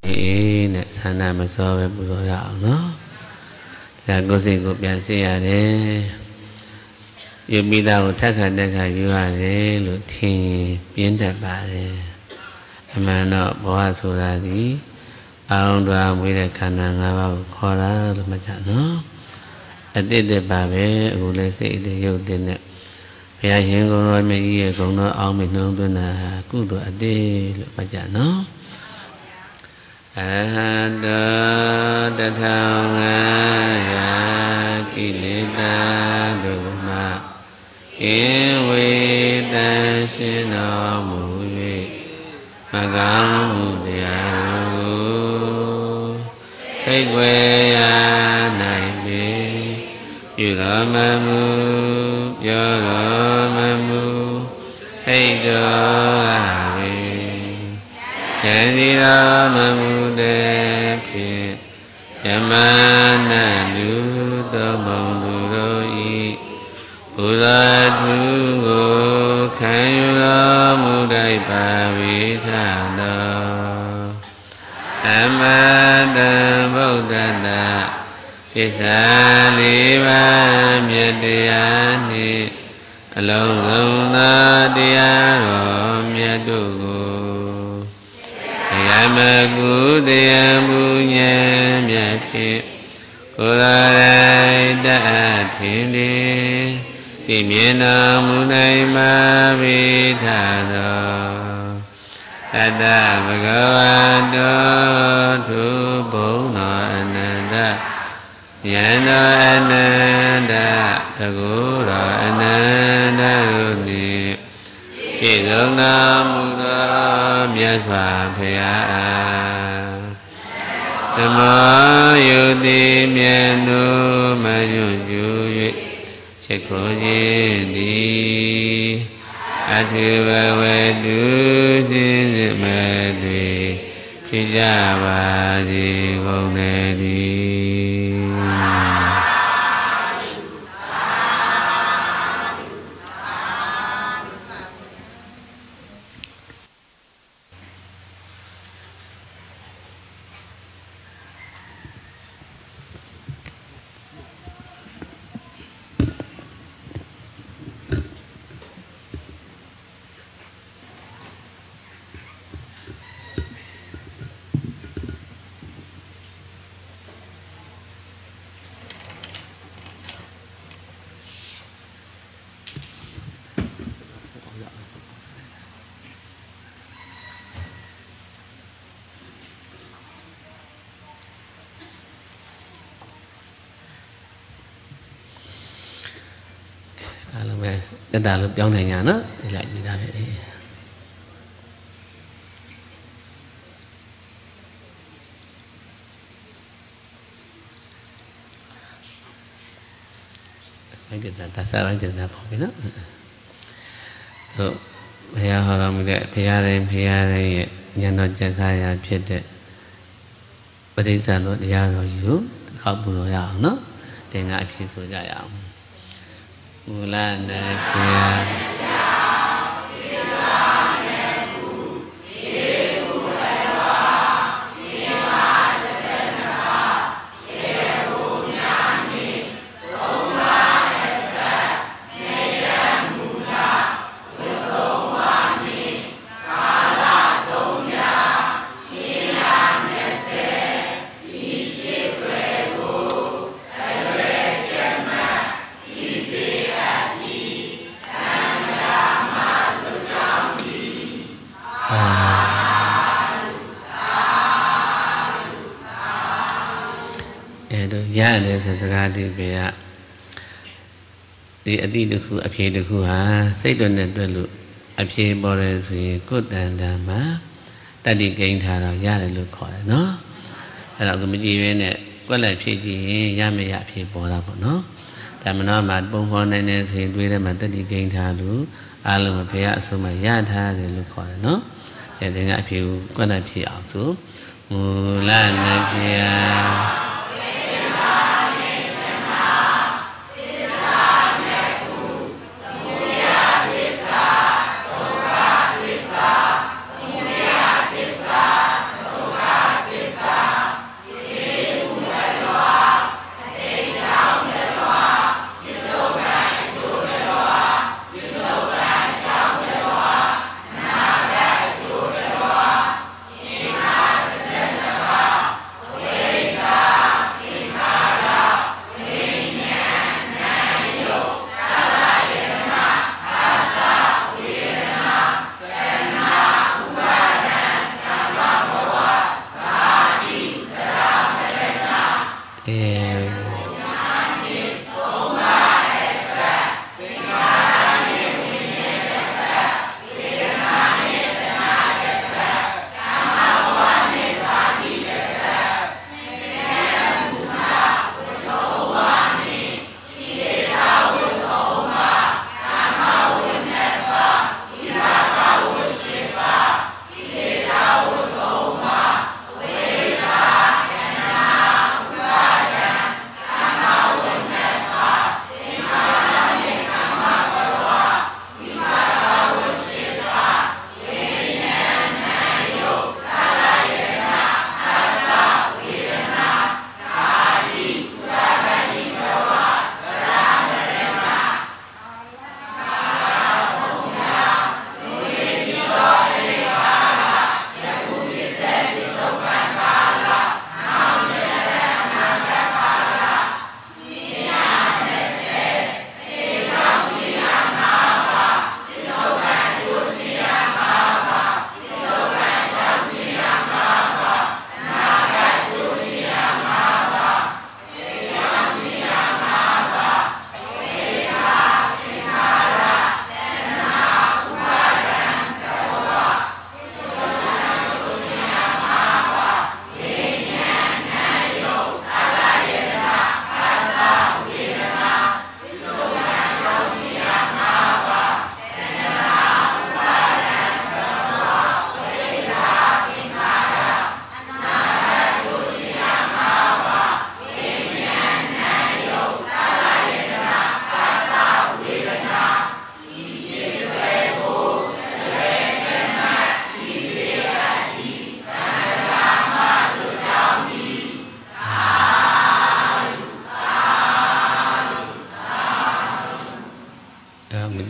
နဲ့ဆန္ဒမစောပဲပူဇော်ရအောင်နော်ဒါကိုယ်စိတ်ကိုပြန်စေရတယ်ယူမိသားကိုထက်ခါတက်ခါယူရတယ်လို့ထင်ပြင်းတတ်ပါတယ်အမှန်တော့ဘဝဆိုတာဒီအောင်တော်မွေးတဲ့ခန္ဓာ၅ပါးကိုခေါ်တာလို့မှတ်ကြနော်အတိတ်တပါပဲအခုလည်းစိတ်အတိတ်ရုပ်တင်နဲ့ဘုရားရှင်ကိုယ်တော်မြတ်ကြီးရဲ့ဂုဏ်တော်အောင်မြင်နှလုံးသွင်းတာကုသိုလ်အတိတ်လို့မှတ်ကြနော်အဟတတထောင်ငါယာကိလေသာတို့မှကင်းဝေတန်ရှင်တော်မူ၍မကောင်းမှုတရားတို့စိတ်ွယ်ရနိုင်ပြီပြုတော်မမူပြောတော်မမူစိတ်တော်ပြီဉာဏ်ဒီတော်မမူတဲ့ဖြင့်ယမနာလူသောဘုံသူတို့ဤဘုရားသူကိုခံယူတော်မူတိုက်ပါဝိသတော်အမတံဗုဒ္ဓတာပစ္စလေးပါးမြတ်တရားနှင့်အလုံးစုံသောတရားတော်မြတ်တို့ကိုအယမကုတရားမူဉာဏ်မြတ်ဖြင့်ကိုယ်တော်တတ်ထင်သည်သိမြင်တော်မူနိုင်ပါပေထသောတတဗုဒ္ဓဝါတော်သူဘုံတော်အနန္တယံတော်အနန္တတကုတော်အနန္တတို့နှင့်ပြည့်စုံတော်မူသောမြတ်စွာဘုရားဓမ္မယုတိမြတ်တို့မညွတ်ယူ၍ချစ်ခေါ်ခြင်းသည်အထုဘဝတုစဉ်စစ်မဲ့တွေဖြစ်ကြပါစေကုန်သတည်းတက်တာလို့ပြောင်းနိုင်ညာနော်ဒီလိုက်နေတာပဲဆိုင်တက်တာစားလိုက်တက်တာပေါ့ဗျနော်ဟုတ်ဘုရားဟောတော်မူတဲ့ဘုရားတိုင်းရဲ့ဉာဏ်တော်ကျက်စားရာဖြစ်တဲ့ပဋိစ္စံတော်တရားတော်ကြီးကိုတစ်ခေါက်ပူလို့ရအောင်နော်တင်ကအဖြစ်ဆိုကြရအောင်မူလနာဖေရတယ်ဆိုစကားဒီပေကဒီအတိတစ်ခုအဖြေတစ်ခုဟာစိတ်တော်နဲ့တွေ့လို့အဖြေပေါ်တယ်ဆိုရင်ကိုယ်တန်တန်မှာတတ္တိကိန်းထားတော့ရတယ်လို့ခေါ်တယ်နော်အဲ့တော့မကြည့်ရင်းနဲ့ကွက်လက်ဖြည့်ကြည့်ရင်ရမရအဖြေပေါ်တာပေါ့နော်ဒါမနောမှာပုံဖော်နိုင်နေဆိုရင်တွေးထဲမှာတတ္တိကိန်းထားလို့အားလုံးဘုရားအဆုံးမှာရထားတယ်လို့ခေါ်တယ်နော်အဲ့ဒီကအဖြေကိုကွက်လက်ဖြည့်အောင်ဆိုမူလနာဖြေသ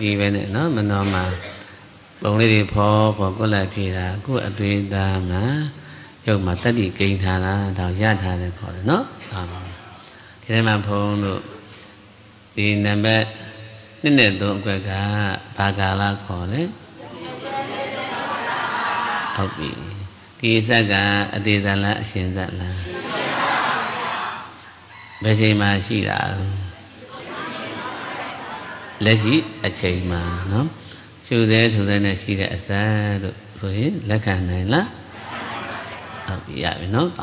ကြီးပဲနဲ့နော်မနောမှာပုံလေးတွေဖော်ကိုယ်လိုက်ပြေးတာကိုယ်အတွေ့အသားမှာရုပ်မှာတတိကိန်းထားတာဒါရထားတယ်ခေါ်တယ်နော်ဒီထဲမှာဖုံးလို့ဒီနံပါတ်1နဲ့3အကွက်ကဘာကာလခေါ်လဲဟုတ်ပြီဒီစက်ကအသေးသက်လားအရှင်သက်လားဘယ်ချိန်မှရှိတာလက်ရှိအချိန်မှာနော်ရှုသေးထူသေးနဲ့ရှိတဲ့အစက်တို့ဆိုရင်လက်ခံနိုင်လားဟုတ်ပြီရပြီနော်အဲ့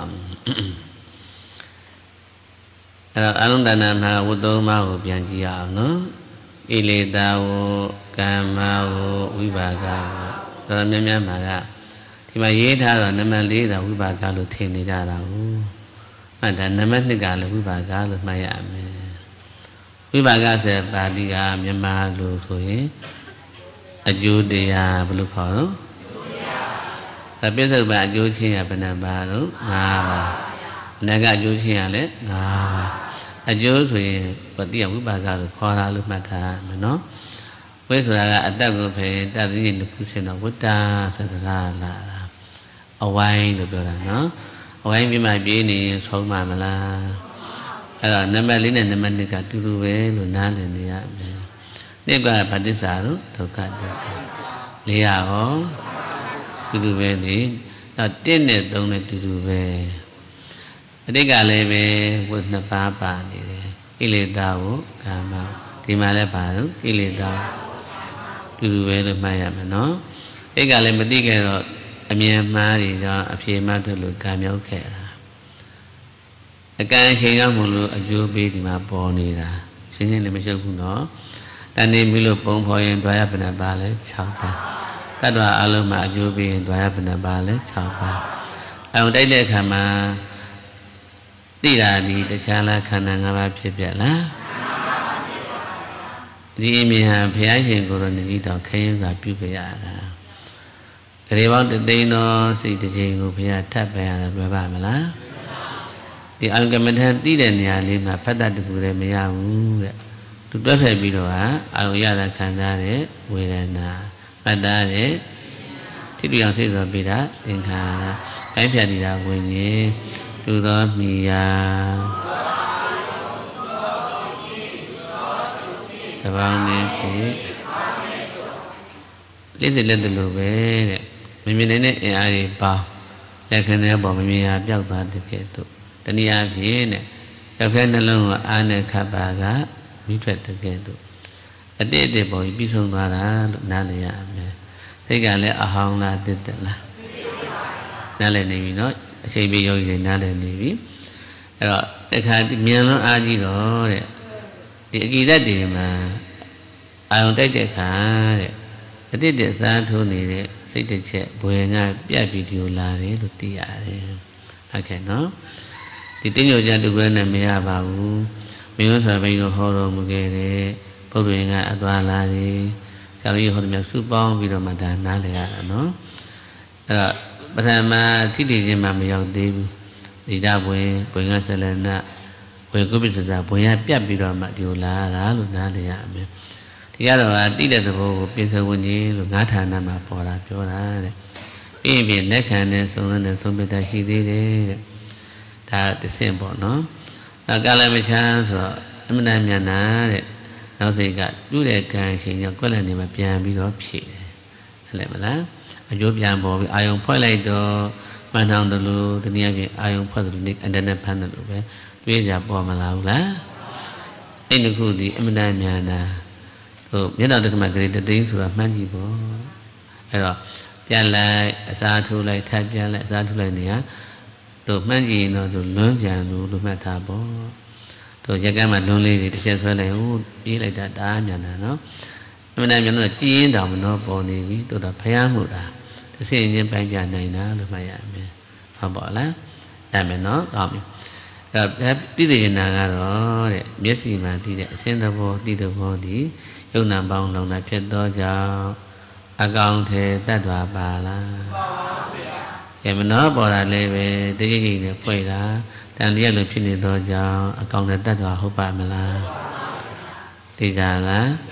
တော့အလုံးတဏ္ဍာမှာဝတ္တုမကိုပြန်ကြည့်ရအောင်နော်ဣလေတာဝကမ္မဝဝိပါကဝတော်များများမှာကဒီမှာရေးထားတော့နံပါတ်4ကဝိပါကလို့ထင်နေကြတာဟုတ်မှတ်တာနံပါတ်2ကလည်းဝိပါကလို့မှတ်ရမယ်ဝိပါကဆိုပါဠိကမြန်မာလို့ဆိုရင်အကျိုးတရားဘယ်လိုခေါ်တော့အပြစ္ဆုတ်ပါအကျိုးချင်းရဘယ်နှပါတော့5ပါအနကအကျိုးချင်းရလည်း5ပါအကျိုးဆိုရင်ပတိယဝိပါကလို့ခေါ်တာလို့မှတ်ထားမယ်နော်ဝိဆိုတာကအတ္တကိုဖယ်တသိဉ္ဇဉ်တစ်ခုစင်တော့ဝတ္တာသစကားလာတာအဝိုင်းလို့ပြောတာနော်အဝိုင်းပြမှပြေးနေရင်ဆုံးမှာမလားအဲ့တော့နံပါတ်4နဲ့နံပါတ်2ကတူတူပဲလို့နားလည်နေရမယ်နှစ်ကဗတ္တစ္ဆာတို့ဒုက္ခတု400ရောတူတူပဲလေတော့1နဲ့3နဲ့တူတူပဲအတိတ်ကလည်းပဲဝိနှစ်ပါးပါနေတယ်ကိလေသာကိုကာမဒီမှာလည်းပါတော့ကိလေသာတူတူပဲလို့မှတ်ရမယ်နော်အိတ်ကလည်းမသိခဲ့တော့အမြင်မှားတွေကြောင့်အဖြေမှတ်လို့ကာမြောက်ခဲ့တာအကန့်အချိန်ရောက်မလို့အကျိုးပေးဒီမှာပေါ်နေတာရှင်းရှင်းလည်းမရှုပ်ဘူးနော်တန်နေပြီလို့ပုံဖော်ရင်တွားရပဏပါလဲ6ပါတတ္တဝအလုံးမှာအကျိုးပေးရင်တွားရပဏပါလဲ6ပါအောင်တိုက်တဲ့အခါမှာသိတာဒီတခြားလားခန္ဓာ၅ပါးဖြစ်ပြလားဒီအမြင်ဟာဘုရားရှင်ကိုယ်တော်မြတ်တော်ခရင်စွာပြုပြရတာဂရေပေါင်းတသိန်းသောစိတ်တစ်ချိန်ကိုဘုရားထပ်ပဲရတာပြောပါမလားဒီအံကမ္မထသိတဲ့နေရာလေးမှာဖတ်တတ်တခုလည်းမရဘူးတဲ့သူတွဲဖက်ပြီးတော့ဟာအာရုံရတာခံစားတဲ့ဝေဒနာမှတ်သားတဲ့ထိတူအောင်စိတ်တော်ပြတာသင်္ခါရပိုင်းဖြတ်နေတာဝိညာဉ်လူသောမိယာတပေါင်းနဲ့ဖြစ်လက်စလက်တလို့ပဲတဲ့မမြင်နိုင်တဲ့အင်အားတွေပေါင်းလက်ခံတဲ့ပေါ်မမြင်ရပျောက်သွားတဲ့ကဲ့သို့တနည်းအားဖြင့်တဲ့ရောက်ခဲနှလုံးကိုအားနဲ့ခပ်ပါကမိထွက်တဲ့ကဲ့သို့အတိတ်ပေါ်ပြီးပြီးဆုံးသွားတာလို့နားလည်ရမယ်စိတ်ကလည်းအဟောင်းလားတစ်တက်လားနားလည်နေပြီနော်အချိန်ပြေယောဂီတွေနားလည်နေပြီအဲ့တော့တခါမြန်လွန်းအားကြီးတော့တဲ့ဒီအကိတ္တတွေမှာအာယုံတိုက်တဲ့ခါတဲ့အတိတ်တစားထိုးနေတဲ့စိတ်တစ်ချက်ဘွယ်ငါပြတ်ပြီးဒီလိုလာတယ်လို့သိရတယ်ဟုတ်ကဲ့နော်ဒီတင်းညိုကြတူကွဲနဲ့မရပါဘူးမင်းတို့ဆိုဘိန်းတို့ဟောတော်မူခဲ့တဲ့ဘုရားကအသွားလာတယ်ဆရာကြီးဟောတယ်မျိုးစုပေါင်းပြီးတော့မှဒါနားလည်ရတာနော်အဲ့တော့ပထမထိတည်ခြင်းမှမရောက်သေးဘူးဒီတာဘွယ်ငါဆလနာဘွယ်ကုပ္ပစ္စစာဘွယ်ရပြတ်ပြီးတော့မှဒီလိုလာတာလို့နားလည်ရမယ်ဒီကတော့တိတဲ့သဘောကိုပြင်ဆင်ဝင်ခြင်းလို့ငါးဌာနမှာပေါ်လာပြောတာတဲ့ပြီးရင်လက်ခံတဲ့ဆုံးတဲ့ဆုံးဖြတ်တာရှိသေးတယ်တဲ့ဒါတစ်ဆင့်ပေါ့နော်နောက်ကာလမချမ်းဆိုတော့အမှန်တမ်းမြန်တာတဲ့နောက်စိတ်ကပြုတဲ့ကံရှင်ကြောင့်ကွက်လက်နေမှာပြန်ပြီးတော့ဖြည့်တယ်ဟုတ်လဲမလားအကျိုးပြန်ပေါ်ပြီးအာယုံဖွဲ့လိုက်တော့မှန်တောင်တယ်လို့တနည်းအားဖြင့်အာယုံဖွဲ့တယ်လို့အင်တာနက်ဖတ်တယ်လို့ပဲတွေးကြပေါ်မလာဘူးလားအဲ့ဒီခုဒီအမှန်တမ်းမြန်တာဟိုမျက်နှာတစ်ခါမှဂရေတသိန်းဆိုတာမှန်းကြည့်ပေါ့အဲ့တော့ပြန်လိုက်အစားထိုးလိုက်ထပ်ပြန်လိုက်အစားထိုးလိုက်နေရတို့မှန်းကြည့်ရင်တော့လွန်းပြန်လို့မှတ်ထားပေါ့တို့ရက်ကမ်းမှာလွန်းလေးတွေတစ်ချက်ဆွဲလိုက်ဟိုပြေးလိုက်တာတအားမြန်တာနော်အမှန်တမ်းမြန်တော့ကြည်ရင်တောင်မနှောပေါ်နေပြီတို့တော့ဖျားမှုတာတစ်စင်းချင်းပိုင်းပြနိုင်တာလို့မှတ်ရမယ်ဟုတ်ပါလားအဲ့မယ်နော်ကောင်းပြီအဲ့ပြည့်စုံနာကတော့တဲ့မျက်စိမှာသိတဲ့အစင်းသဘောသိတဲ့ဘောဒီယုံနာပေါင်းလုံးတာဖြစ်သောကြောင့်အကောင်ထဲတတ်တော်ပါလားပါပါဗျာကဲမနောပေါ်တာလည်းပဲတတိယနဲ့ဖွဲ့တာတန်လျက်လိုဖြစ်နေသောကြောင့်အကောင်ထဲတတ်တော်ဟုတ်ပါမလားသိကြလား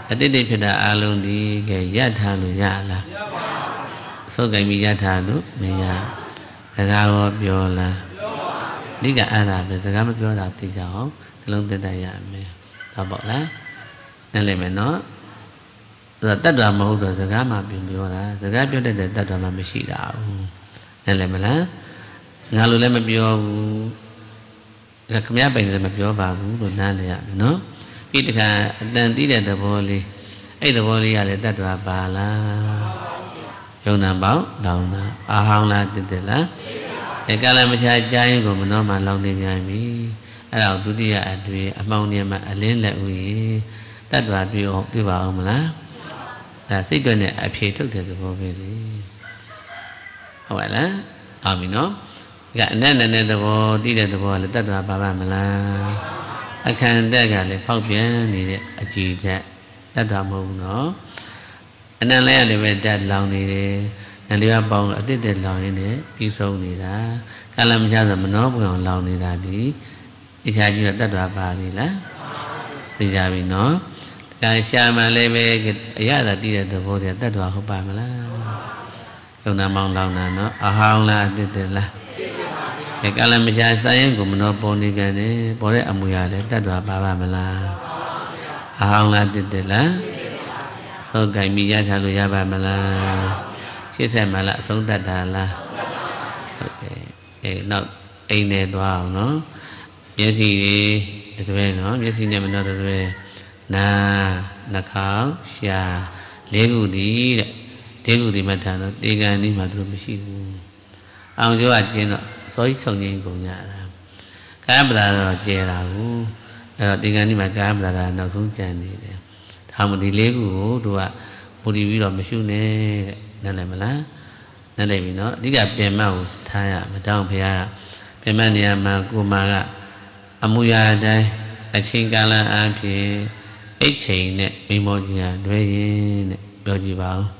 အတိတ်ဖြစ်တာအလုံးဒီကဲရထားလို့ရလားသုတ်ကံပြီးရထားလို့မရစကားရောပြောလားအဓိကအဲ့ဒါပဲစကားမပြောတာသိကြအောင်နှလုံးသွင်းတတ်ရမယ်ဒါပေါ့လားနားလည်မယ်နော်တတ်တော်မဟုတ်တော့စကားမှပြောတာစကားပြောတတ်တဲ့တတ်တော်မှမရှိတာဘူးနားလည်မလားငါလိုလည်းမပြောဘူးခမရပိုင်လည်းမပြောပါဘူးလို့နားလည်ရမယ်နော်ပြီးတခါအတန်တီးတဲ့သဘောလေးအဲ့သဘောလေးကလည်းတတ်တော်ပါလားယုံနာပေါင်းလောင်တာအာဟောင်းလားတက်လားအဲကလည်းမချာကြားရင်ကိုမနှောမှလောင်နေပြန်ပြီအဲ့ဒါဒုတိယအတွေ့အမှောင်နေမှာအလင်းလက်ဥယျတတ်တော်ပြပါအောင်မလားဒါစိတ်တွက်နဲ့အဖြေထုတ်တဲ့သဘောပဲလေဟုတ်ပါလားဟုတ်ပြီနော်ကအနက်နဲ့သဘောတည်တဲ့သဘောလည်းတတ်တော်ပါပါမလားအခန္ဓာကလည်းဖောက်ပြန်နေတဲ့အကြည်ဓာတ်တတ်တော်မဟုတ်ဘူးနော်အနံလဲလည်းပဲတတ်လောင်နေတယ်နံလေးကပေါင်းလို့အတိတ်တက်လောင်ရင်းနဲ့ပြီးဆုံးနေတာကလမချဆိုမနှောပွင့်အောင်လောင်နေတာဒီအချာကြီးတော့တတ်တော်ပါသေးလားသိကြပြီနော်ဒါရှာမှလည်းပဲအရသာတည်တဲ့သဘောတည်းတတ်တော်ဟုတ်ပါမလားယုံနာမောင်းလောင်တာနော်အဟောင်းလားအတိတ်တက်လားကလမချစာရင်ကိုမနှောပေါ်နေပြန်တယ်ပေါ်တဲ့အမူအရာလည်းတတ်တော်ပါပါမလားအဟောင်းလားအတိတ်တက်လားဟုတ်ကဲ့မိရထားလို့ရပါမလားရှင်းဆက်မလားအဆုံးတတ်တာလားဟုတ်ကဲ့နောက်အိမ်နဲ့သွားအောင်နော်မျက်စိတွေတွဲနော်မျက်စိနဲ့မနှောတွဲနာနှာခေါင်းရှာလေးခုတည်းတဲ့လေးခုတည်းမှထားတော့တေကန်នេះမှသူတို့မရှိဘူးအောင်ကျော်ကကျင်းတော့စောကြီးချုပ်ငင်းကုန်ကြတာကာယပဒါတော့ကျဲတာဘူးအဲ့တော့တေကန်នេះမှကာယပဒါကနောက်ဆုံးကျန်နေတယ်ဒါမှဒီလေးခုကိုတို့ကပူတည်ပြီးတော့မရှိနဲ့တဲ့နားလည်မလားနားလည်ပြီနော်အဓိကပြင်မကိုထားရမတောင်းဖရားကပြင်မနေရာမှာကိုမာကအမှုရာတိုင်းအချင်းကာလအဖြစ်အိတ်ချိန်နဲ့မိမောကြီးကတွဲရင်တဲ့ပြောကြည့်ပါဦး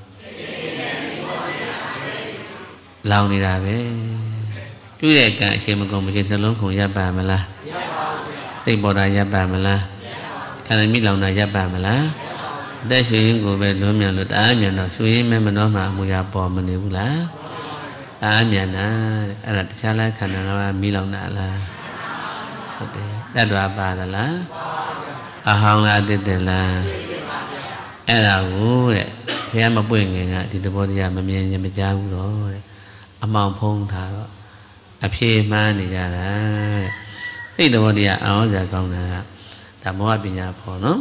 လောင်နေတာပဲပြုတဲ့ကံအရှင်မကုန်မချင်းနှလုံးခုန်ရပ်ပါမလားစိတ်ပေါ်တာရပ်ပါမလားခန္ဓာမိလောင်တာရပ်ပါမလားအသက်ရွှေရင်ကိုပဲလွန်မြန်လို့တအားမြန်တော့ရွှေရင်မဲမနှောမှအမူအရာပေါ်မနေဘူးလားအားမြန်တာအဲ့ဒါတခြားလားခန္ဓာကမိလောင်တာလားဟုတ်တယ်တတ်တော်ပါသလားအဟောင်းလားတက်လားအဲ့ဒါကိုတဲ့ဘုရားမပွင့်ခင်ကဒီသဘောတရားမမြင်ရင်မကြားဘူးတော့တဲ့အမောင်ဖုံးထားတော့အဖြေမှန်းနေကြတာတဲ့စိတ်သဘောတရားအောင်စရာကောင်းတာကဒါမောဟပညာပေါ်နော်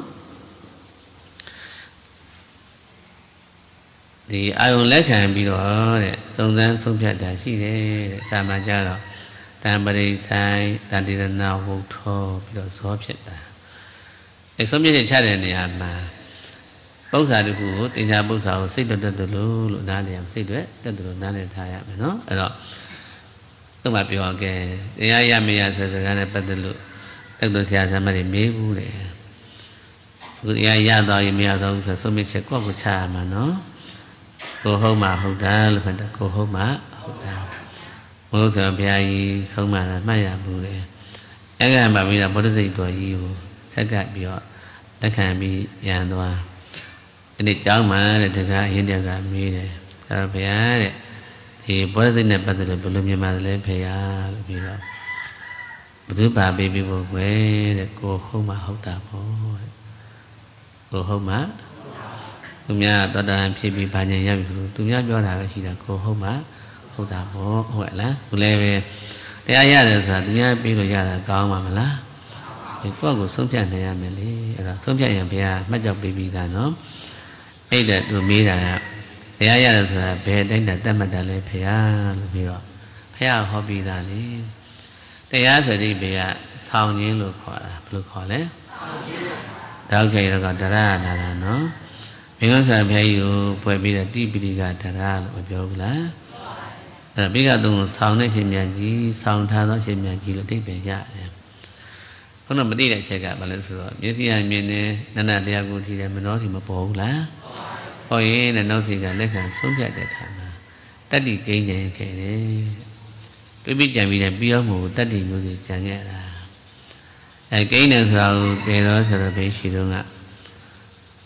ဒီအာယုံလက်ခံပြီးတော့တဲ့စုံစမ်းဆုံးဖြတ်တာရှိတယ်တဲ့စာမှကြတော့တံပရိဆိုင်တန်တိရဏဝုထောပြီးတော့ဇောဖြစ်တာအဲဆုံးဖြတ်ချတဲ့နေရာမှာပု္ပ္ပာတခုကိုတင်္ချာပု္ပ္ပာကိုစိတ်တွတ်တယ်လို့နားလည်ရစိတ်တွတ်တယ်လို့နားလည်ထားရမယ်နော်အဲ့တော့သူ့မှာပြောခဲ့တရားရမရဆိုစကားနဲ့ပတ်သက်လို့တက်တော်ဆရာဆရာမတွေမေးဘူးတဲ့အခုတရားရတော့ရင်မရတော့ဘူးဆိုဆုံးဖြတ်ချက်ကိုယ့်ကိုချရမှာနော်ကိုဟုတ်မှဟုတ်တာလို့မှတ်တယ်ကိုဟုတ်မှဟုတ်တာဘုရားဆိုဘုရားကြီးဆုံးမတာမှတ်ရဘူးလေအဲ့ကမှပြီးတော့ဗုဒ္ဓစိတ်တော်ကြီးကိုဆက်ကပ်ပြီးတော့လက်ခံပြီးပြန်သွားဒီနေ့ကျောင်းမှာတဲ့တခါအရင်တည်းကမေးတယ်အဲ့တော့ဘုရားတဲ့ဒီဗုဒ္ဓစိတ်နဲ့ပတ်သက်လို့ဘယ်လိုမြင်ပါသလဲဖေရလို့ပြီးတော့ဘုသူပါပေးပြီးဖို့ကွယ်တဲ့ကိုဟုတ်မှဟုတ်တာပေါ့တဲ့ကိုဟုတ်မှသူများတော်တော်ဖြစ်ပြီးဘာညာရပြီဆိုသူများပြောတာပဲရှိတာကိုဟုတ်မှဟုတ်တာပေါ့ဟုတ်လားသူလည်းပဲတရားရတယ်ဆိုတာသူများပြီးလို့ရတာကောင်းပါမလားဒီကိုယ့်ကိုဆုံးဖြတ်နိုင်ရမယ်လေအဲ့တော့ဆုံးဖြတ်ရင်ဘုရားမှတ်ကြောက်ပြီးပြီးသားနော်အဲ့ဒါသူမေးတာကတရားရတယ်ဆိုတာဘယ်တိုင်းတတ်မှတ်တယ်လဲဘုရားလို့ပြီးတော့ဘုရားဟောပြီးသားလေတရားဆိုတဲ့ဘုရားဆောင်းခြင်းလို့ခေါ်တာဘယ်လိုခေါ်လဲတောက်ခေတော့ဒရနာတာနော်မင်းကဆရာဘုရားကြီးကိုဖွဲ့ပြီးတဲ့တိပိဋကဒရလို့မပြောဘူးလားအဲ့ဒါပိဋကသုံးကိုဆောင်းတဲ့ရှင်မြတ်ကြီးဆောင်းထားသောရှင်မြတ်ကြီးလို့အဓိပ္ပာယ်ရတယ်ဘုန်းတော်မသိတဲ့အချက်ကဘာလဲဆိုတော့မျက်စိအမြင်နဲ့နန္ဒတရားကိုကြည့်တယ်မနှောစီမပေါ်ဘူးလားပေါ်ရင်လည်းနောက်စီကလက်ခံဆုံးဖြတ်တဲ့အခါမှာတတ္တိကိန်းကျင်ခဲ့တယ်တွေးပြီးကြံပြီးတယ်ပြီးတော့မို့တတ္တိမျိုးစီကြံခဲ့တာအဲကိန်းတယ်ဆိုတာကိုပြေတော့ဆိုတော့ဘေးရှိတော့ကဘ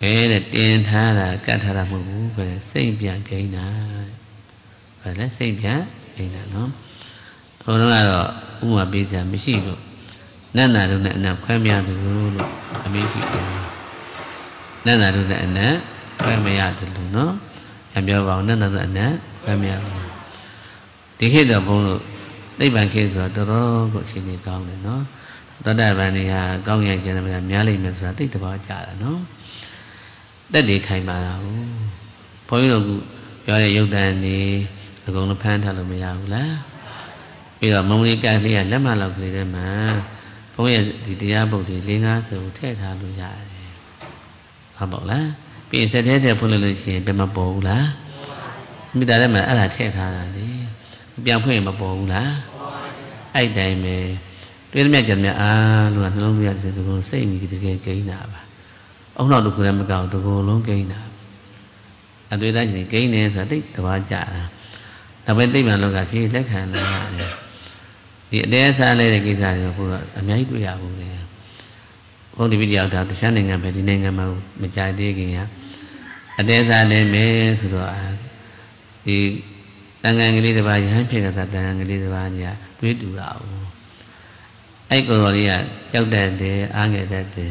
để tiền tha là cả tha là một về xây biển cái nào phải là xây biển cái nào nó hồi đó là mà bây giờ mới xí rồi nên là được nè khoe mía được luôn mới xí nên là được nè khoe mía được luôn nó em giờ vào nên là được nè khoe mía thì khi đó bố đây bạn kia rồi tôi đó có chuyện gì con này nó tôi đại bạn này con nhà cho nên là nhớ lên mình rồi tích tập bảo trả là nó đã đi khai mà đâu phối đồ cho này dùng đàn thì còn nó phan thằng mình giàu lá bây giờ mong đi cái liền lắm mà làm gì đây mà phối thì ra bộ thì liên á sự thế thà luôn dài họ bảo lá bây giờ thế thì phối lên chuyện bên mà bộ lá bây giờ đây mà là thế thà là đi bây phối mà bộ lá ai đây mà tôi nói chuyện mà luôn luôn bây giờ thì tôi xây mình cái nào bà ông nào được làm cầu tôi cô lớn cây nào tôi đã chỉ cây này phải tích tôi bảo trả là bên tích mà nó gặp khi khách hàng là thì để xa đây là cái gì mà cô mấy tuổi già cô này ông đi video thảo thì sáng nay ngày phải đi nên ngày mà chạy đi kìa để xa đây mấy thứ đó thì tăng ngày đi được bao nhiêu hết phải là tăng ngày đi được bao nhiêu biết đủ đạo ấy cô rồi à cháu đèn thì ăn ngày đèn thì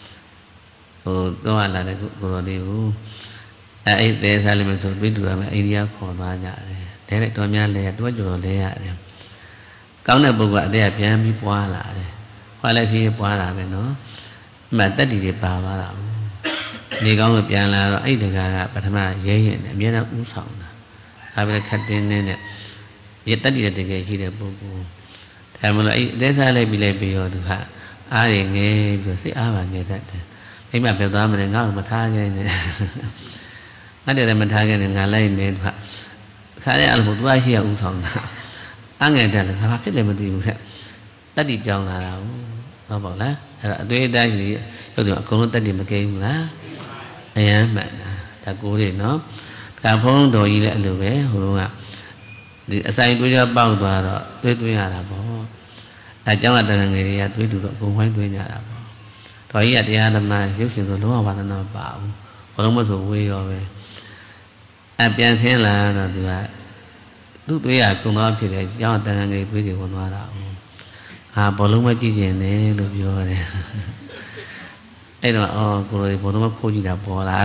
đó là cô đi ấy để sao mình biết được mà idea khó mà nhá thế lại tôi nhá lấy tôi cho lấy à câu này bộ gọi để biến bị qua lại khi qua lại với nó mà tất đi để bảo vào là đi câu người biến là ấy thì cả bắt mà dễ hiện biết nó cũng sống là bây giờ khách đến này nè vậy tất đi là cái khi để bộ theo mà lại để sao lại bị rồi được hả ai nghe vừa sẽ và nghe thật ấy mà biểu đó mình ngáo mà tha cái này nó để mình tha cái này ngà lấy mình phải khá là một vài gì cũng sống ăn ngày này là khá biết là mình thì cũng sẽ tất đi chọn là đâu nó bảo lá tôi đây thì tôi được con nó tất đi mà kêu lá ấy mà ta cố thì nó cả phong đồ gì lại lừa bé hồi ạ thì sai tôi ra bao tòa đó tôi là bỏ tại cháu là từng người thì tôi được cũng phải tôi nhà là bỏ thôi giờ thì làm mà giúp sự tôi lúc học nó bảo còn không có số quy rồi bien thế là từ lúc tôi cũng nói thì để cho từng người tôi thì còn nói đạo bỏ lúc mới chỉ chuyện này được rồi này ấy là cô rồi bỏ lúc mới khô gì đã bỏ lại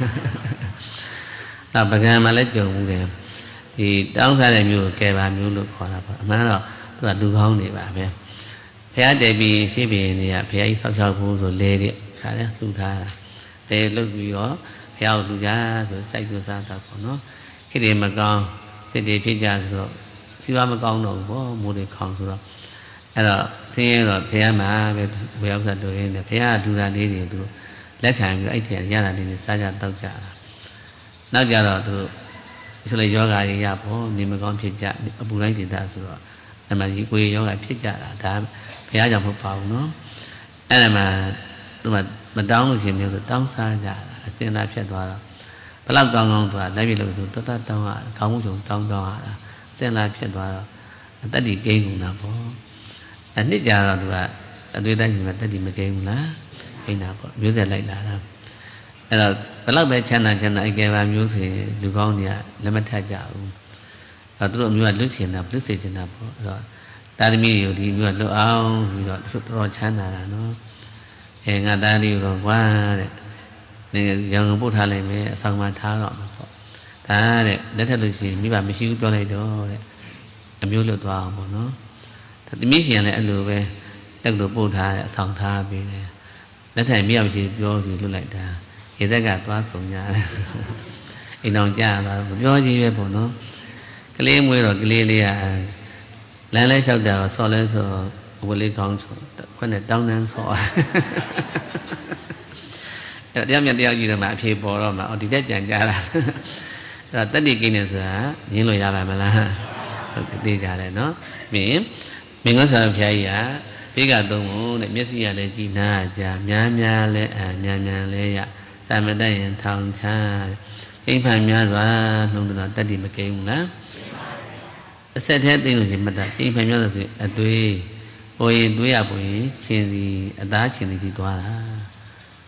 là bằng mà lấy chồng kìa thì đóng ra là nhiều kẻ bà nhiều được khỏi là má đó tức là đưa không để bà phải phải để bị xí bị này phải sao phụ rồi lê đi khá đấy chúng ta là để lúc gì đó theo tôi ra rồi xây cho sao ta còn nó cái điểm mà con thì để phía ra rồi xí ba mà con đâu có mua được con rồi rồi xin rồi phải mà về ông xã tôi này phải đưa ra đi thì tôi lấy hàng cái ấy thì ra là đi xa ra tao trả nó ra rồi tôi cho lấy yoga thì ra phố nhưng mà con phía trả bù lấy thì ta rồi mà chỉ quy yoga phía trả là ta phải dòng một phòng nó đây là mà đóng được gì nhiều thì đóng xa ra xin ra phía đó và làm con ngon và lấy vì là tôi ta đóng không dùng đóng đó xin ra phía đó ta đi cây cũng nào phố anh biết giờ rồi và tôi đây mà ta đi mà cây cũng lá cây nào có biết giờ lại là rồi và lúc bây chân này cái bao nhiêu thì đứa con thì lấy mất thay chảo và tôi làm như lúc nào rồi ta đi nhiều thì như lúc ao rồi chán là nó người ta đi rồi qua nên giờ bố thà này mới xong mà tháo rồi ta để theo được gì mấy bà mới xíu cho này đó em yêu lượt vào một nó thì mấy chuyện này anh lừa về đang được bố thà xong tha về này để thầy mấy ông chỉ vô thì luôn lại ta thì tất cả toát xuống nhà thì non cha là do gì về nó cái ly mua rồi cái ly lấy sau đó so lên so vừa lấy con con này đau năng so đeo nhận đeo gì là mà phía bò rồi mà ở đi tết chẳng cha là rồi tất đi kia này sửa những lời ra bài mà là đi ra này nó mình có sợ phải à bây giờ tôi muốn để biết gì là gì na cha nhà lẽ ya sao mà đây thằng cha cái phải nhà rồi luôn là tất đi mà kêu nữa sẽ thế tin rồi gì mà đã cái phải nhà rồi tôi à bồi xin gì đã xin gì toa là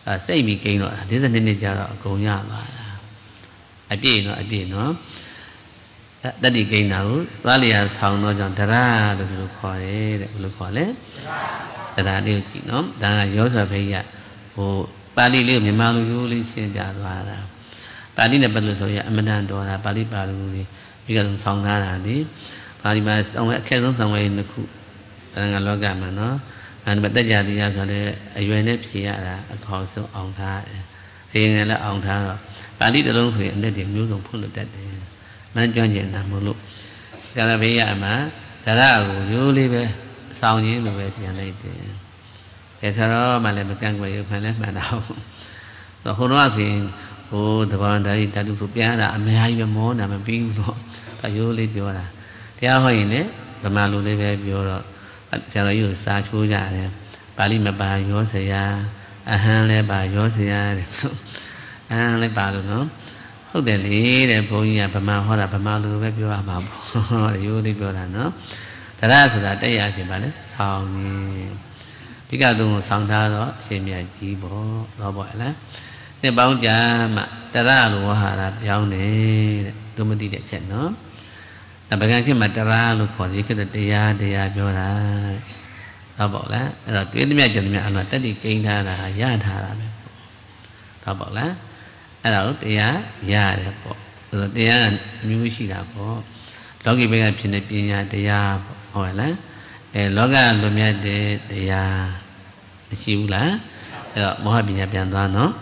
စိတ်ပြီးကိန်းတော့42နှစ်ကြာတော့အကုန်ရသွားတာအပြည့်နော်တတိကိန်းတာကိုသွားလျာဆောင်တော့ကြောင့်တရားလို့ဒီလိုခေါ်တယ်တဲ့ဘယ်လိုခေါ်လဲတရားလေးကိုကြည့်နော်ဒါကရောစွာဘိယဟိုပါဠိလေးကိုမြန်မာလိုရိုးလေးရှင်းပြသွားတာပါဠိနဲ့ပတ်လို့ဆိုရအမတန်တော်တာပါဠိပါဠိလေးပြီးတော့ဆောင်ထားတာဒီပါဠိမှာဆောင်အခက်ဆုံးဆောင်ဝဲနှစ်ခုငါလောကမှာနော်အဲ့ဒါတက်ကြတရားဆိုတဲ့အရွယ်နဲ့ဖြေရတာအခေါ်ဆုံးအောင်ထားတယ်ဒီငယ်လည်းအောင်ထားတော့ပါဠိတစ်လုံးဆိုရင်အလက်တွေမျိုးစုံဖွင့်လို့တတ်တယ်မန်းကျွမ်းကျင်တာမဟုတ်လို့ကာလဘေးရမှာတရားကိုရိုးလေးပဲစောင်းရင်းလိုပဲပြန်လိုက်တယ်ဒါဆိုတော့မှလည်းမကန့်ကွယ်ရဖန်လည်းမှန်တော့ဟိုတော့ဆိုရင်ဟိုတဘာဓာတ်ဓာတုဆိုပြန်တာအများကြီးပဲမောတာမပြီးဘူးတော့အရိုးလေးပြောတာတရားဟောရင်လည်းဗမာလိုလေးပဲပြောတော့ဆရာတော်ကြီးကိုစာချိုးကြတယ်ပါဠိမပါရောစရာအဟံလည်းပါရောစရာတဲ့ဆိုအဟံလည်းပါလို့နော်ဟုတ်တယ်လေတဲ့ဘုန်းကြီးကဗမာဟောတာဗမာလိုပဲပြောရမှာပေါ့ရိုးလေးပြောတာနော်တရားဆိုတာတရားဖြစ်ပါလေဆောင်းကြီးဒီကသုံးကိုဆောင်းထားတော့အရှင်မြတ်ကြီးပေါ့တော့ပေါ့လားနှစ်ပေါင်းကြာမှတရားလိုဝဟာရပြောင်းတယ်တဲ့တို့မသိတဲ့အချက်နော်ဗကံခေတ်မှာတရားလို့ခေါ်တယ်ခေတ်တရားပြောတာတော့ပေါ့လားအဲ့တော့တွေ့သမျှကြံသမျှအမှတတိကိန်းထားတာရထားတာပဲတော့ပေါ့လားအဲ့ဒါကိုတရားရတယ်ပေါ့ဆိုတော့တရားအမျိုးရှိတာပေါ့လောကီဘက်ကဖြစ်နေပညာတရားပေါ့ဟုတ်လားလောကလွန်မြတ်တဲ့တရားမရှိဘူးလားအဲ့တော့မောဟပညာပြန်သွားနော်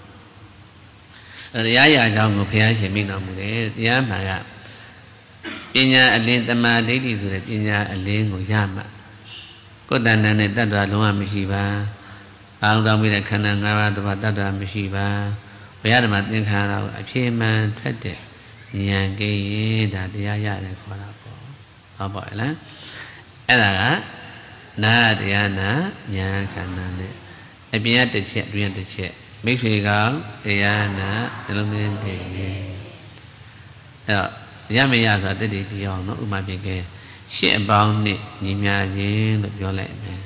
တရားရအကြောင်းကိုဘုရားရှင်မိန့်တော်မူတယ်တရားမှာကပညာအလင်းတမာဒိဋ္ဌိဆိုတဲ့ပညာအလင်းကိုရမှကိုယ်တဏ္ဍာနဲ့တတ္တဝါလုံးဝမရှိပါအောင်တောင်းပြီးတဲ့ခန္ဓာ၅ပါးတဘာတတ္တဝါမရှိပါဘုရားဓမ္မသင်္ခါရကိုအပြည့်မှန်ထွက်တဲ့ဉာဏ်ကိရင်ဒါတရားရတယ်ခေါ်တာပေါ့ဟုတ်ပါ့လားအဲ့ဒါကနာတရားနာဉာဏ်ခန္ဓာနဲ့အပြင်ကတစ်ချက်အတွင်းတစ်ချက်မိတ်ဆွေကောင်တရားနာနှလုံးသွင်းတယ်အဲ့တော့ရမရဆိုတာတတိတရားအောင်နော်ဥမာပြကဲရှစ်အပေါင်းနဲ့ညီမြခြင်းလို့ပြောလိုက်မယ်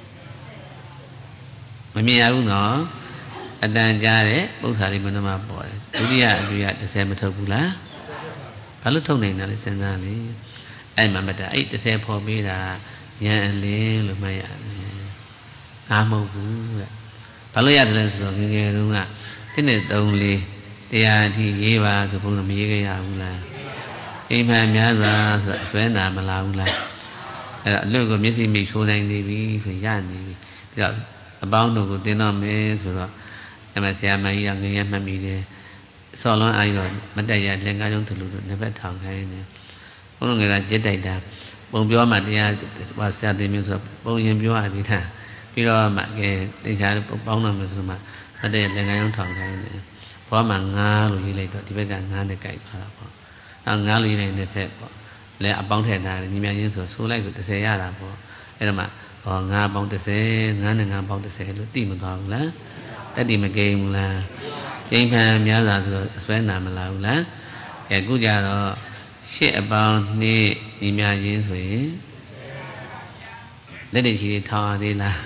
မမြင်ရဘူးနော်အတန်ကြားတဲ့ပု္ပ္ပာလေးဘယ်နှမှာပေါ်တယ်ဒုတိယအတွေ့ရ30မထုတ်ဘူးလားဘာလို့ထုတ်နိုင်တာလဲစဉ်းစားလေအဲ့မှာမတအဲ့30ဖော်ပေးတာဉာဏ်အလင်းလို့မှတ်ရမယ်အားမဟုတ်ဘူးတဲ့ဘာလို့ရတယ်လဲဆိုတော့ငယ်ငယ်တုန်းက1နဲ့3လေးတရားအထိရေးပါဆိုဘုန်းတော်မရေးခဲ့ရဘူးလားအိမ်မှန်များစွာဆိုဆွဲနာမလာဘူးလားအဲ့တော့အလွတ်ကိုမျက်စိမိချိုးနိုင်နေပြီဆိုရနေပြီပြီးတော့အပေါင်းတို့ကိုတင်းတော့မယ်ဆိုတော့အမဆရာမကြီးကငယ်ငယ်မှတ်မိတယ်စော်လွန်အားတော့မတက်ရလက်ကားကျုံတလူတို့နှစ်ဖက်ထောင်ခိုင်းနေဘုန်းတော်ငယ်ကจิตတိုက်တာပုံပြောမှတရားဆရာသိမျိုးဆိုပုံရင်ပြောရသေးတာပြီးတော့မှကဲတရားပေါင်းတော့မယ်ဆိုမှမတက်ရလက်ကားကျုံထောင်ခိုင်းနေဘောမှငားလို့ရေးလိုက်တော့ဒီဘက်ကငားနဲ့ကြိုက်သွားတာပေါ့ငားလေးနေတဲ့ဖက်ပေါ့လဲအပေါင်းထည့်ထားတယ်ညီမချင်းဆိုလိုက်ဆို30ရတာပေါ့အဲ့တော့မှငါးပေါင်း30ငါးနဲ့ငါးပေါင်း30လို့တိမသွားဘူးလားတတိမကိန်းဘူးလားကျိန်ဖန်များစွာဆိုတော့ဆွဲနာမလာဘူးလားအခုကြတော့ရှစ်အပေါင်းနှစ်ညီမချင်းဆိုရင်လက်တချီတွေထောင်ရသေးလား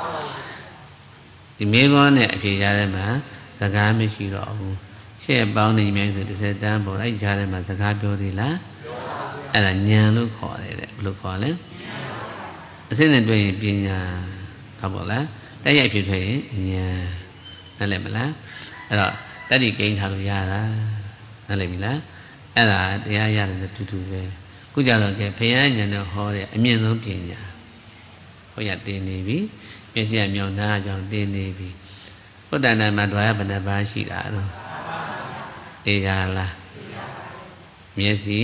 ဒီမေကောနဲ့အဖြေရတဲ့မှာစကားမရှိတော့ဘူးရှစ်အပေါင်းနေမြဲဆို30တန်းပေါ်လိုက်ကြားထဲမှာစကားပြောသေးလားအဲ့ဒါဉာဏ်လို့ခေါ်တယ်တဲ့ဘယ်လိုခေါ်လဲအစစ်နဲ့တွေ့ရင်ပညာဟုတ်ပါလားတက်ရိုက်ဖြစ်ထွက်ရင်ဉာဏ်နားလည်မလားအဲ့တော့တတိကိန်းထားလို့ရတာနားလည်ပြီလားအဲ့ဒါတရားရတယ်တူတူပဲခုကြတော့ကဲဘုရားဉာဏ်နဲ့ဟောတဲ့အမြင့်ဆုံးပညာဟောရတင်နေပြီမျက်စိကမြောင်နာအကြောင်းတင်နေပြီဘုဒ္ဓနာမှာဓဝါရဘယ်နှပါးရှိတာတော့တရားလားမျက်စိ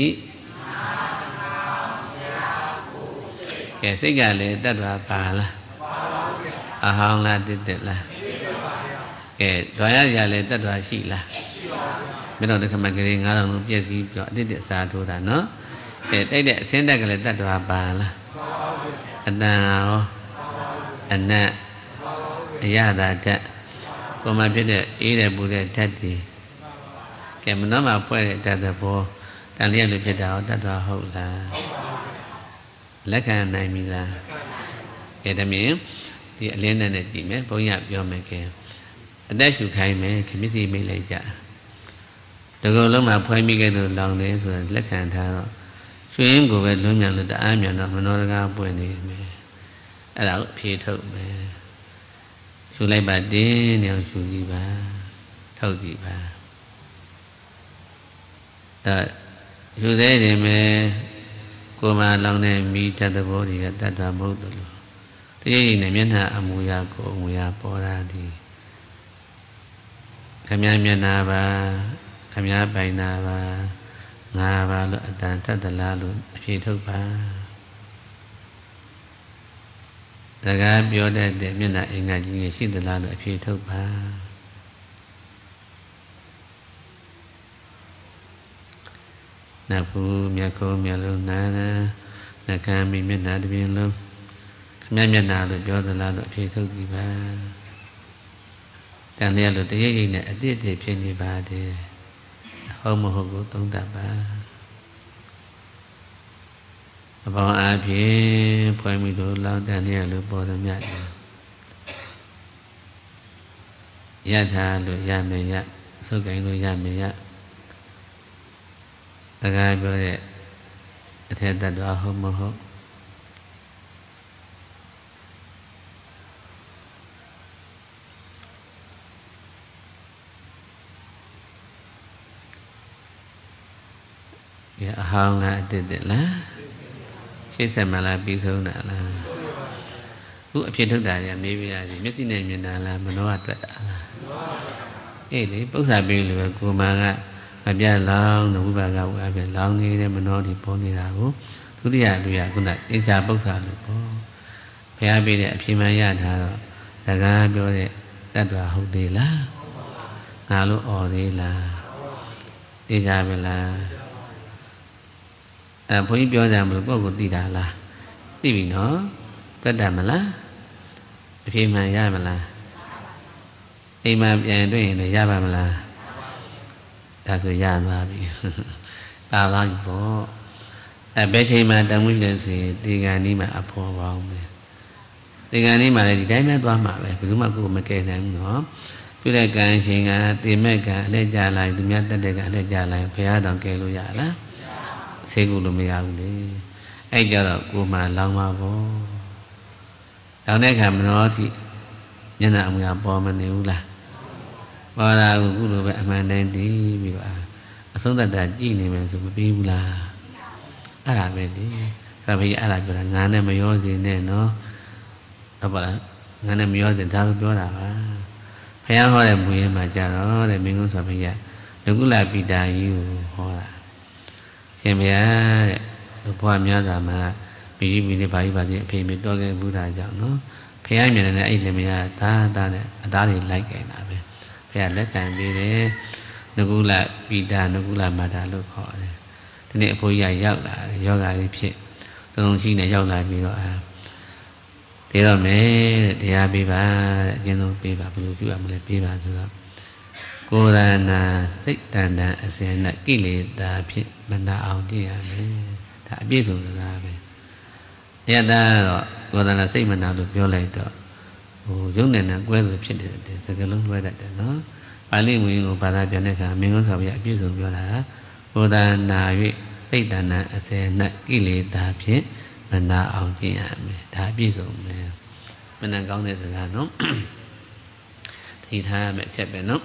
ကဲစိတ်ကလည်းတတ်တာပါလားအဟောင်းလားတက်လားကဲဓဝါရရလည်းတတ်တာရှိလားမင်းတို့တခါမှကလေး9000လုံးပြည့်စည်ပြီးတော့အတက်စားထိုးတာနော်ကဲတိုက်တဲ့အစင်းတက်ကလည်းတတ်တာပါလားအတန်ရောအနတ်အရသာဓာတ်ကိုမှဖြစ်တဲ့အေးတဲ့ပူတဲ့ဓာတ်တွေကဲမနှမဖွဲ့တဲ့ဓာတ်သဘောတန်လျက်လိုဖြစ်တာဟောတတ်တာဟုတ်လားလက်ခံနိုင်ပြီလားကဲဒါမြင်ဒီအလင်းနဲ့ကြည့်မယ်ဘုန်းကြီးပြောမယ်ကဲအသက်ရှူခိုင်းမယ်ခင်မျက်စိမိတ်လိုက်ကြတကူလုံးမှာဖွင့်မိခဲ့လို့လောင်နေဆိုလက်ခံထားတော့ရွှေရင်းကိုပဲလွံ့မြန်လို့တအားမြန်တော့မနောတကားပွင့်နေမယ်အဲ့ဒါကိုအဖြေထုတ်မယ်ရှူလိုက်ပါတင်းနေအောင်ရှူကြည့်ပါထုတ်ကြည့်ပါရှူသေးတယ်မယ်ကိုယ်မှာလောင်နေမိတတ်တဲ့ဘောတွေကတတ်တာမဟုတ်တယ်လို့တတိယနဲ့မျက်နှာအမူအရာကိုအမူအရာပေါ်လာသည်ခမည်းမျက်နှာပါခမည်းပိုင်နာပါငါပါလို့အတန်တတ်သလားလို့အဖြေထုတ်ပါတကားပြောတတ်တဲ့မျက်နှာအင်္ဂါကြီးရှိသလားလို့အဖြေထုတ်ပါနတ်ဘူးမြတ်ကုန်းမျက်လုံးနာနာနှကမ်းမိမျက်နှာတစ်ပြင်လုံးခမည်းမျက်နှာလို့ပြောသလားလို့အဖြေထုတ်ကြည့်ပါတန်လျက်လို့တရိပ်ရိပ်နဲ့အတိအကျဖြစ်နေပါတယ်ဟုတ်မဟုတ်ကိုသုံးသပ်ပါအပေါင်းအားဖြင့်ဖွင့်မိလို့လောက်တန်လျက်လို့ပေါ်သမျှရထားလို့ရမယ်ရဆုပ်ကိုင်းလို့ရမယ်ရတကားပြောတဲ့အထက်တတ်တော်ဟုတ်မဟုတ်အဟောင်းလားအတစ်တစ်လားရှေ့ဆက်မလားပြီးဆုံးတာလားခုအဖြစ်ထုတ်တာကြီးမေးပြရစီမျက်စိနဲ့မြင်တာလားမနှောအတွက်တာလားအေးလေပု္ပ္ပာပေးလို့ပဲကိုမာကမပြတ်လောင်းဝိပါကဝအပြင်လောင်းနေတဲ့မနှောဒီပေါ်နေတာကိုဒုတိယလူရခုနအိချာပု္ပ္ပာလို့ပေါ့ဘုရားပေးတဲ့အဖြစ်မှန်ရထားတော့စကားပြောတဲ့တတ္တဝဟုတ်သေးလားငါလို့អော်သေးလားသိကြမလားဘုန်းကြီးပြောကြမလို့ကိုယ့်ကိုသိတာလားသိပြီနော်ပြတ်တတ်မလားအဖြေမှန်ရမလားအိမ်မှာပြန်တွေ့ရင်လည်းရပါမလားဒါဆိုရသွားပြီပါလာပြီပေါ့ဘယ်ချိန်မှတန်မှုလဲဆိုရင်ဒီကံนี้မှာအဖော်ပေါင်းပဲဒီကံนี้မှာလည်းဒီတိုင်းပဲသွားမှာပဲဘယ်သူမှကိုယ်မကယ်နိုင်ဘူးနော်ပြုတဲ့ကံရှင်ကတိမဲ့ကံအလက်ကြလိုက်သူများတက်တဲ့ကံအလက်ကြလိုက်ဘုရားတော်ကယ်လို့ရလားဆေးကုလို့မရဘူးလေအဲ့ကြတော့ကိုယ်မှလောင်းပါပေါ့လောင်းတဲ့ခါမနောတိမျက်နှာအမူအရာပေါ်မနေဘူးလားပေါ်လာကိုကုလို့ပဲအမှန်တိုင်းသိပြီးတော့အဆုံးသတ်တာကြည်နေမယ်ဆိုမပြီးဘူးလားအဲ့ဒါပဲလေဒါပဲအဲ့ဒါပြောတာငါနဲ့မရောစေနဲ့နော်ဟုတ်ပါလားငါနဲ့မရောစေဒါကိုပြောတာပါဘုရားဟောတဲ့မူရင်းမှာကြတော့တဲ့မင်းကုန်းဆိုဘုရားဒုက္ခလာပိတာကြီးကိုဟောတာရှင်ဘုရားတဲ့ဘုရားများစွာမှာမိမိနဲ့ဘာကြီးပါစီအဖေမေတော်ခဲ့ဘုရားကြောင့်နော်ဘုရားမြင်တဲ့အဲ့လေမရသားနဲ့အသားတွေလိုက်ကြတာပဲဘုရားလက်ခံပေးတယ်နကုလပိတာနကုလမာတာလို့ခေါ်တယ်ဒီနေ့အဖိုးကြီးရောက်လာယောဂါကြီးဖြစ်တုံရှိနဲ့ရောက်လာပြီးတော့တေတော့မယ်တဲ့တရားပေးပါတဲ့အကျဉ်းဆုံးပေးပါဘယ်လိုပြုရမလဲပေးပါဆိုတော့ကိုယ်ရဏစိတ်တန်တန်အစဉ်နဲ့ကိလေသာဖြင့်မနာအောင်ကြည့်ရမယ်ဒါအပြည့်စုံစကားပဲရတာတော့ကိုယ်ရဏစိတ်မနာလို့ပြောလိုက်တော့ရုပ်နဲ့နဲ့ကွဲလို့ဖြစ်တယ်စကားလုံးလွဲတတ်တယ်နော်ပါဠိဝင်ကိုဘာသာပြန်တဲ့အခါမင်းကုန်းဆောင်ပြအပြည့်စုံပြောတာကိုယ်ရဏ၍စိတ်တန်တန်အစဉ်နဲ့ကိလေသာဖြင့်မနာအောင်ကြည့်ရမယ်ဒါအပြည့်စုံပဲမနာကောင်းတဲ့စကားနော်သိထားရမယ်အချက်ပဲနော်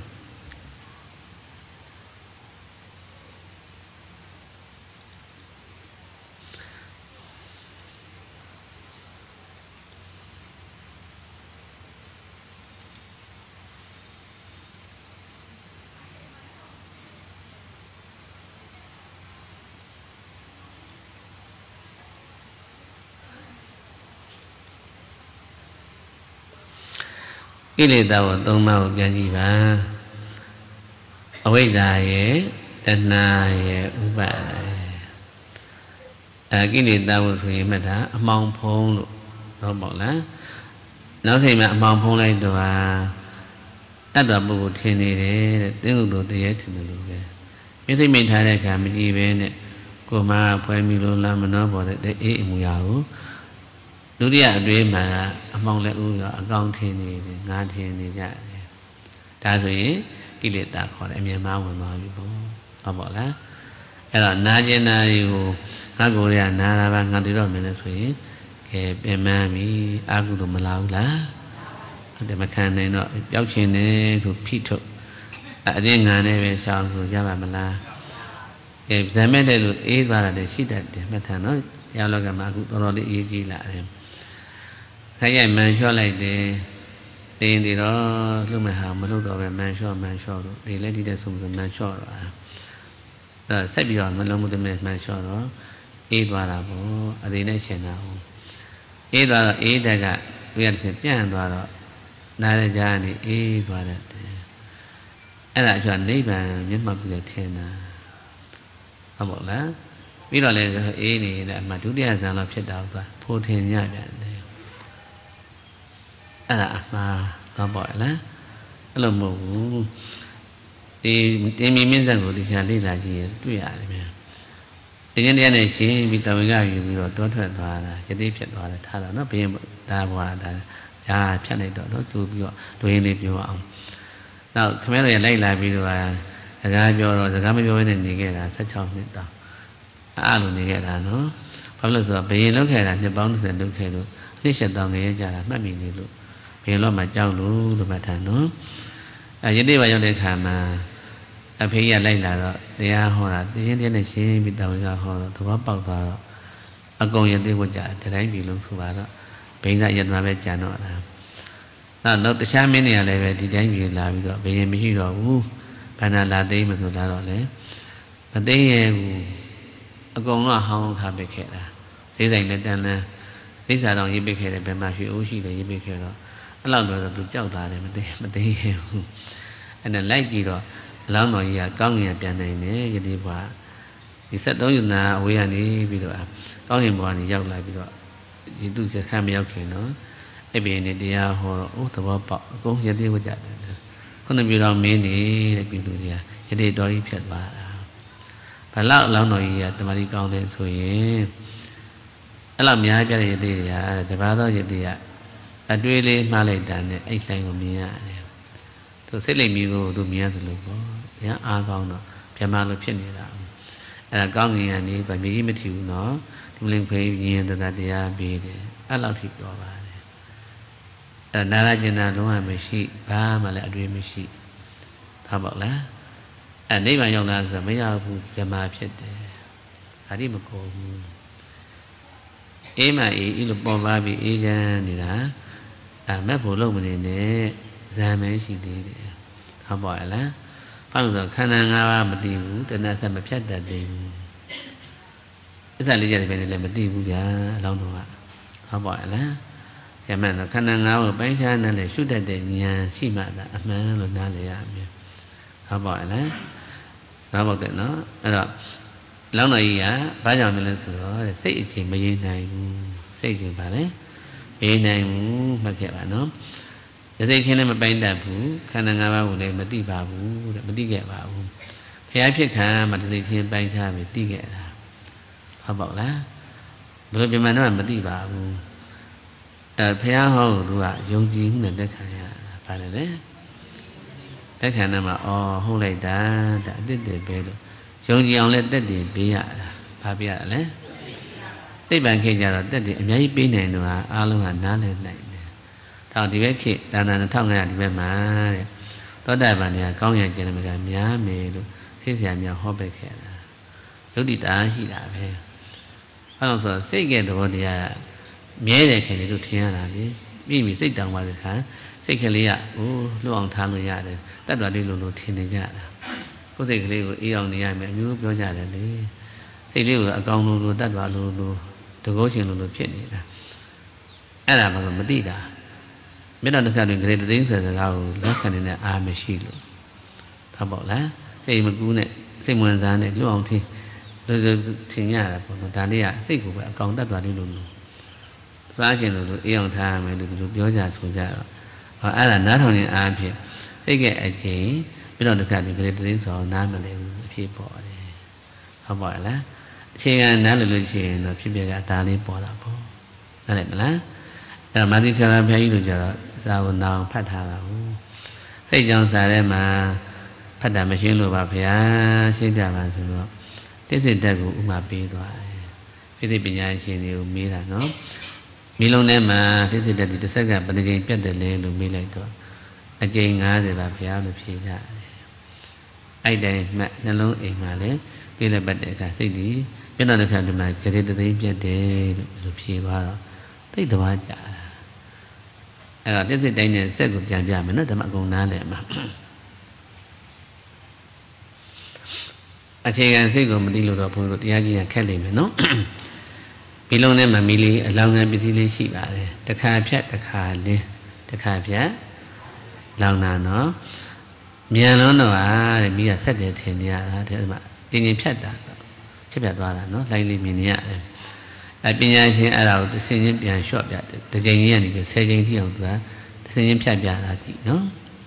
ကိလေသာကိုသုံးပါးကိုပြန်ကြည့်ပါအဝိဇ္ဇာရဲ့တဏှာရဲ့ဥပါဒာရဲ့ကိလေသာကိုဆိုရင်မှတ်တာအမှောင်ဖုံးလို့တော့ပေါ့လားနောက်ချိန်မှာအမှောင်ဖုံးလိုက်တော့တတ္တပုဂ္ဂိုလ်ထင်နေတယ်တဲ့သင်္ကုတ္တတရားထင်တယ်လို့ပဲမျက်စိမိတ်ထားတဲ့အခါမကြည့်ပဲနဲ့ကိုယ်မှဖွဲမိလို့လားမနှောပေါ်တဲ့အေးအမူအရာကိုဒုတိယအတွင်းမှာအမှောင်လက်ဦးရောအကောင်ထင်းနေတယ်ငါထင်းနေကြတယ်ဒါဆိုရင်ကိလေသာခေါ်တယ်အမြင်မှားဝင်သွားပြီပေါ့ဟုတ်ပါလားအဲ့တော့နာကျင်နာတွေကိုငါကိုယ်ရနာတာပါငါသိတော့မင်းလဲဆိုရင်ကဲပြင်မှန်းပြီအာကုလို့မလာဘူးလားဟုတ်တယ်မခံနိုင်တော့ပျောက်ရှင်နေဆိုဖိထုတ်အရင်ငါနဲ့ပဲရှောင်းဆိုရပါမလားကဲဇံမဲ့တဲ့လူအေးသွားတာရှိတတ်တယ်မှတ်ထားနော်ရောက်လောကမှာအခုတော်တော်လေးအေးကြီးလာတယ်ခိုင်းရိုက်မှန်လျှော့လိုက်တယ်တင်းဒီတော့လှုပ်မဲ့ဟာမလှုပ်တော့ပဲမှန်လျှော့လို့ဒီလက်ဒီတဲ့ဆိုမှန်လျှော့တော့ဆက်ပြီးတော့မလုံးမသွင်းမှန်လျှော့တော့အေးသွားတာပေါ့အသေးနဲ့ရှင်တာဟုတ်အေးသွားတော့အေးတက်ကသူရတဲ့ပြန့်သွားတော့နားရကြနေအေးသွားတယ်အဲ့ဒါကြောင့်နိဗ္ဗာန်မျက်မှောက်ပြုတဲ့ထင်တာဟုတ်ပါလားပြီးတော့လည်းအေးနေတဲ့အမှဒုတိယဇန်လောက်ဖြစ်တာကဖိုးထင်ညပြန်တယ်အဲ့ဒါအမှားတော့ပေါ့လားအဲ့လိုမဟုတ်ဘူးဒီတင်မီမြင့်ဆက်ကိုတရားလေ့လာကြည့်ရင်တွေ့ရတယ်ဗျာတင်းတင်းနဲ့ရှင်းပြီးတဝေကယူပြီးတော့တောထွက်သွားတာယတိဖြစ်သွားတယ်ထားတော့နော်ဘင်းဒါဘွားဒါရာဖြတ်လိုက်တော့နော်သူပြီးတော့ဒွေးလေးပြောအောင်နောက်ခမဲတော်ရလိုက်လာပြီးတော့စကားပြောတော့စကားမပြောဘဲနဲ့နေခဲ့တာ16နှစ်တောင်အဲ့လိုနေခဲ့တာနော်ဘာလို့လဲဆိုတော့ဘယင်လောက်ခဲ့တာနှစ်ပေါင်း30လုပ်ခဲ့လို့နှစ်ဆက်တောင်ငရဲကြတာမှတ်မိနေလို့ဘယင်လောက်မှကြောက်လို့မှတ်ထားနော်ယတိဘာရောက်တဲ့ခါမှာအဖေရလိုက်လာတော့တရားဟောတာတင်းတင်းနဲ့ရှင်းပြီးတောင်းရဟောတော့သဘောပေါက်သွားတော့အကုန်ယတိဝကြတတိုင်းပြီလို့ဆိုပါတော့ဘိန်းကယတနာပဲကြံတော့တာနောက်တခြားမင်းတွေကလည်းပဲဒီတိုင်းပြီလာပြီးတော့ဘယင်မရှိတော့ဘူးဘာနာလာသိမ်းမဆိုတော့လေမသိရဲ့ဘူးအကုန်လုံးဟောင်းထားပစ်ခဲ့တာဈေးဆိုင်နဲ့တန်လန်းသိစာတော်ရေးပစ်ခဲ့တယ်ဘယ်မှာရွှေအိုးရှိတယ်ရေးပစ်ခဲ့တော့အဲ့လောက်တော့သူကြောက်တာတယ်မသိရဲ့ဘူးအဲ့ဒါလိုက်ကြည့်တော့လောင်းတော်ကြီးကကောင်းငင်ပြန်နိုင်တယ်ယတိဘွားဒီ73ယူနာအဝေးကနေပြီးတော့ကောင်းငင်ဘွားကနေရောက်လာပြီးတော့ဒီသူစခန်းမရောက်ခင်နော်အဲ့ဒီနေ့တရားဟောတော့အိုးသဘောပေါက်အကုန်ယတိဝကြတယ်ခုနှစ်မျိုးတော်မင်းနေတဲ့ပြည်သူတွေကယတိတော်ကြီးဖြစ်သွားတာဘလောက်လောင်းတော်ကြီးကတမာတိကောင်းတယ်ဆိုရင်အဲ့လောက်များပြတဲ့ယတိတွေကတပါးသောယတိကအတွေးလေးမှားလိုက်တာနဲ့အဲ့လိုင်းကိုမြင်ရတယ်သူစိတ်လိမ်မျိုးကိုသူမြင်ရတယ်လို့ပေါ့ရအားကောင်းတော့ပြမလို့ဖြစ်နေတာအဲ့ဒါကောင်းငင်ကနေဗမြေကြီးမထီဘူးနော်ဒီလင်ခွေးမြင်တတရားပေးတယ်အဲ့လောက်ထိပြောပါတယ်အဲ့နာရကျင်နာလုံးဝမရှိဘာမှလည်းအတွေ့မရှိဟုတ်ပါလားအဲ့နိဗ္ဗာန်ရောက်လာဆိုမရဘူးပြမဖြစ်တယ်ဒါတိမကုန်ဘူးအေးမအေးလို့ပေါ်ပါပြီးအေးချမ်းနေတာမက်ဖို့လုံးမနေနဲ့ဇာမဲရှိသေးတယ်ဟုတ်ပါလားဘာလို့ဆိုခန္ဓာ၅ပါးမသိဘူးတဏှာဆက်မဖြတ်တတ်သေးဘူးအစ္စာလေးချက်တွေပဲလည်းမသိဘူးဗျာအလောင်းတော်ကဟုတ်ပါလားယမန်တော့ခန္ဓာ၅ပါးကိုပိုင်းခြားနဲ့ရှုတတ်တဲ့ဉာဏ်ရှိမှသာအမှန်လို့နားလည်ရမယ်ဟုတ်ပါလားနားပေါက်တယ်နော်အဲ့တော့လောင်းတော်ကြီးကဘာကြောင့်လဲဆိုတော့စိတ်အခြေမရင်နိုင်ဘူးစိတ်အခြေပါလေမရင်နိုင်ဘူးမှတ်ခဲ့ပါနော်စိတ်ချင်းလည်းမပိုင်းတတ်ဘူးခန္ဓာ၅ပါးကိုလည်းမသိပါဘူးတဲ့မသိခဲ့ပါဘူးဖျားဖြစ်ခံမှစိတ်ချင်းပိုင်းခြားပြီးသိခဲ့တာဟုတ်ပါ့လားဘယ်လိုပြန်မှတော့မသိပါဘူးဖျားဟောင်းတို့ကယုံကြည်မှုနဲ့လက်ခံရတာဗါတယ်လေလက်ခံတယ်မှာဟုတ်လိုက်တာဒါအစ်စ်တယ်ပဲလို့ယုံကြည်အောင်လည်းတက်တည်ပေးရတာဘာပေးရလဲသိပ္ပံခေတ်ကြတော့တက်တည်အများကြီးပေးနိုင်တော့အားလုံးကနားလည်နိုင်တော့ဒီဘက်ခေတ်ဒါန2500ဒီဘက်မှာတဲ့သောတာပန်တွေကကောင်းရံကျင်တယ်ကများမယ်လို့သိစရာများဟောပေးခဲ့တာယုတ်တိတာရှိတာပဲအဲလို့ဆိုစိတ်ကဲသဘောတရားမြဲတယ်ခင်ဗျတို့ထင်ရတာလေပြီးပြီစိတ်တောင်ပါတဲ့ခါစိတ်ကလေးကလှုပ်အောင်ထားလို့ရတယ်တတ်တော်လေးလို့ထင်နေကြတာကိုယ်စိတ်ကလေးကိုအေးအောင်နေရမယ်အမျိုးပြောကြတယ်လေစိတ်လေးကိုအကောင်လို့တတ်တော်လို့တကုတ်ရှင်လို့ဖြစ်နေတာအဲ့ဒါမှမသိတာမေတ္တာတစ်ခါတွင်ဂရေတသိန်းဆိုတဲ့စကားကိုလက်ခံနေတဲ့အာမရှိလို့ဟုတ်ပါ့လားစိတ်မကူးနဲ့စိတ်ဝင်စားနဲ့လွတ်အောင်ထင်ထင်ရတာပေါ့နော်ဒါလေးကစိတ်ကိုပဲအကောင်တတ်သွားတယ်လို့စားရှင်လို့အေးအောင်ထားရမယ်လို့ဒီလိုပြောကြဆိုကြတော့အဲ့ဒါနားထောင်နေအားဖြင့်စိတ်ကအကျဉ်မေတ္တာတစ်ခါတွင်ဂရေတသိန်းဆိုနားမလဲဘူးအဖြစ်ပေါ်တယ်ဟုတ်ပါ့လားအခြေခံနားလည်လို့ရှိရင်တော့ဖြစ်ပြကအသားလေးပေါ်လာပေါ့နားလည်မလားအဲ့မာသီဆရာဘုရားကြီးတို့ကြတော့စာကိုနောင်ဖတ်ထားတာဟုတ်စိတ်ကြောင့်စားထဲမှာဖတ်တာမရှင်းလို့ပါဗျာရှင်းပြပါဆိုတော့တိစ္ဆေတက်ကိုဥမာပေးသွားတယ်ဖိသိပညာရှင်တွေကိုမေးတာနော်မီးလုံးထဲမှာတိစ္ဆေတက်ဒီတစ်စက္ကန့်ဘယ်နှကြိမ်ပြတ်တယ်လဲလို့မေးလိုက်တော့အကြိမ်90ပါဗျာလို့ဖြေကြတယ်အဲ့တိုင်းမှတ်နှလုံးအိမ်မှာလည်းပြေးလက်ပတ်တဲ့အခါစိတ်ဒီပြတ်တဲ့အခါဒီမှာကြတဲ့သိပြတ်တယ်လို့ဖြေသွားတော့သိတဘာကြတာအဲ့တော့တိစ္ဆေတိုင်းနဲ့စက်ကိုပြန်ပြမယ်နော်ဓမ္မအကုန်နားလည်မှာအခြေခံစိတ်ကိုမသိလို့တော့ဘုန်းကြီးတို့တရားကြီးကခက်လိမ့်မယ်နော်မီးလုံးထဲမှာမီးလေးအလောင်းငန်းပစ္စည်းလေးရှိပါတယ်တစ်ခါဖြတ်တစ်ခါလင်းတစ်ခါဖြတ်လောင်းတာနော်မြန်လွန်းတော့တဲ့မီးကဆက်တယ်ထင်နေရတာတဲ့ဒီမှာတင်းချင်းဖြတ်တာဖြတ်သွားတာနော်လိုင်းလေးမြင်နေရတယ်အပညာရှင်အဲ့ဒါကိုတစ်စင်းချင်းပြန်လျှော့ပြတယ်တစ်ချိန်ကြီးကနေပြီး10ချိန်ထိအောင်သူကတစ်စင်းချင်းဖြတ်ပြတာကြည့်နော်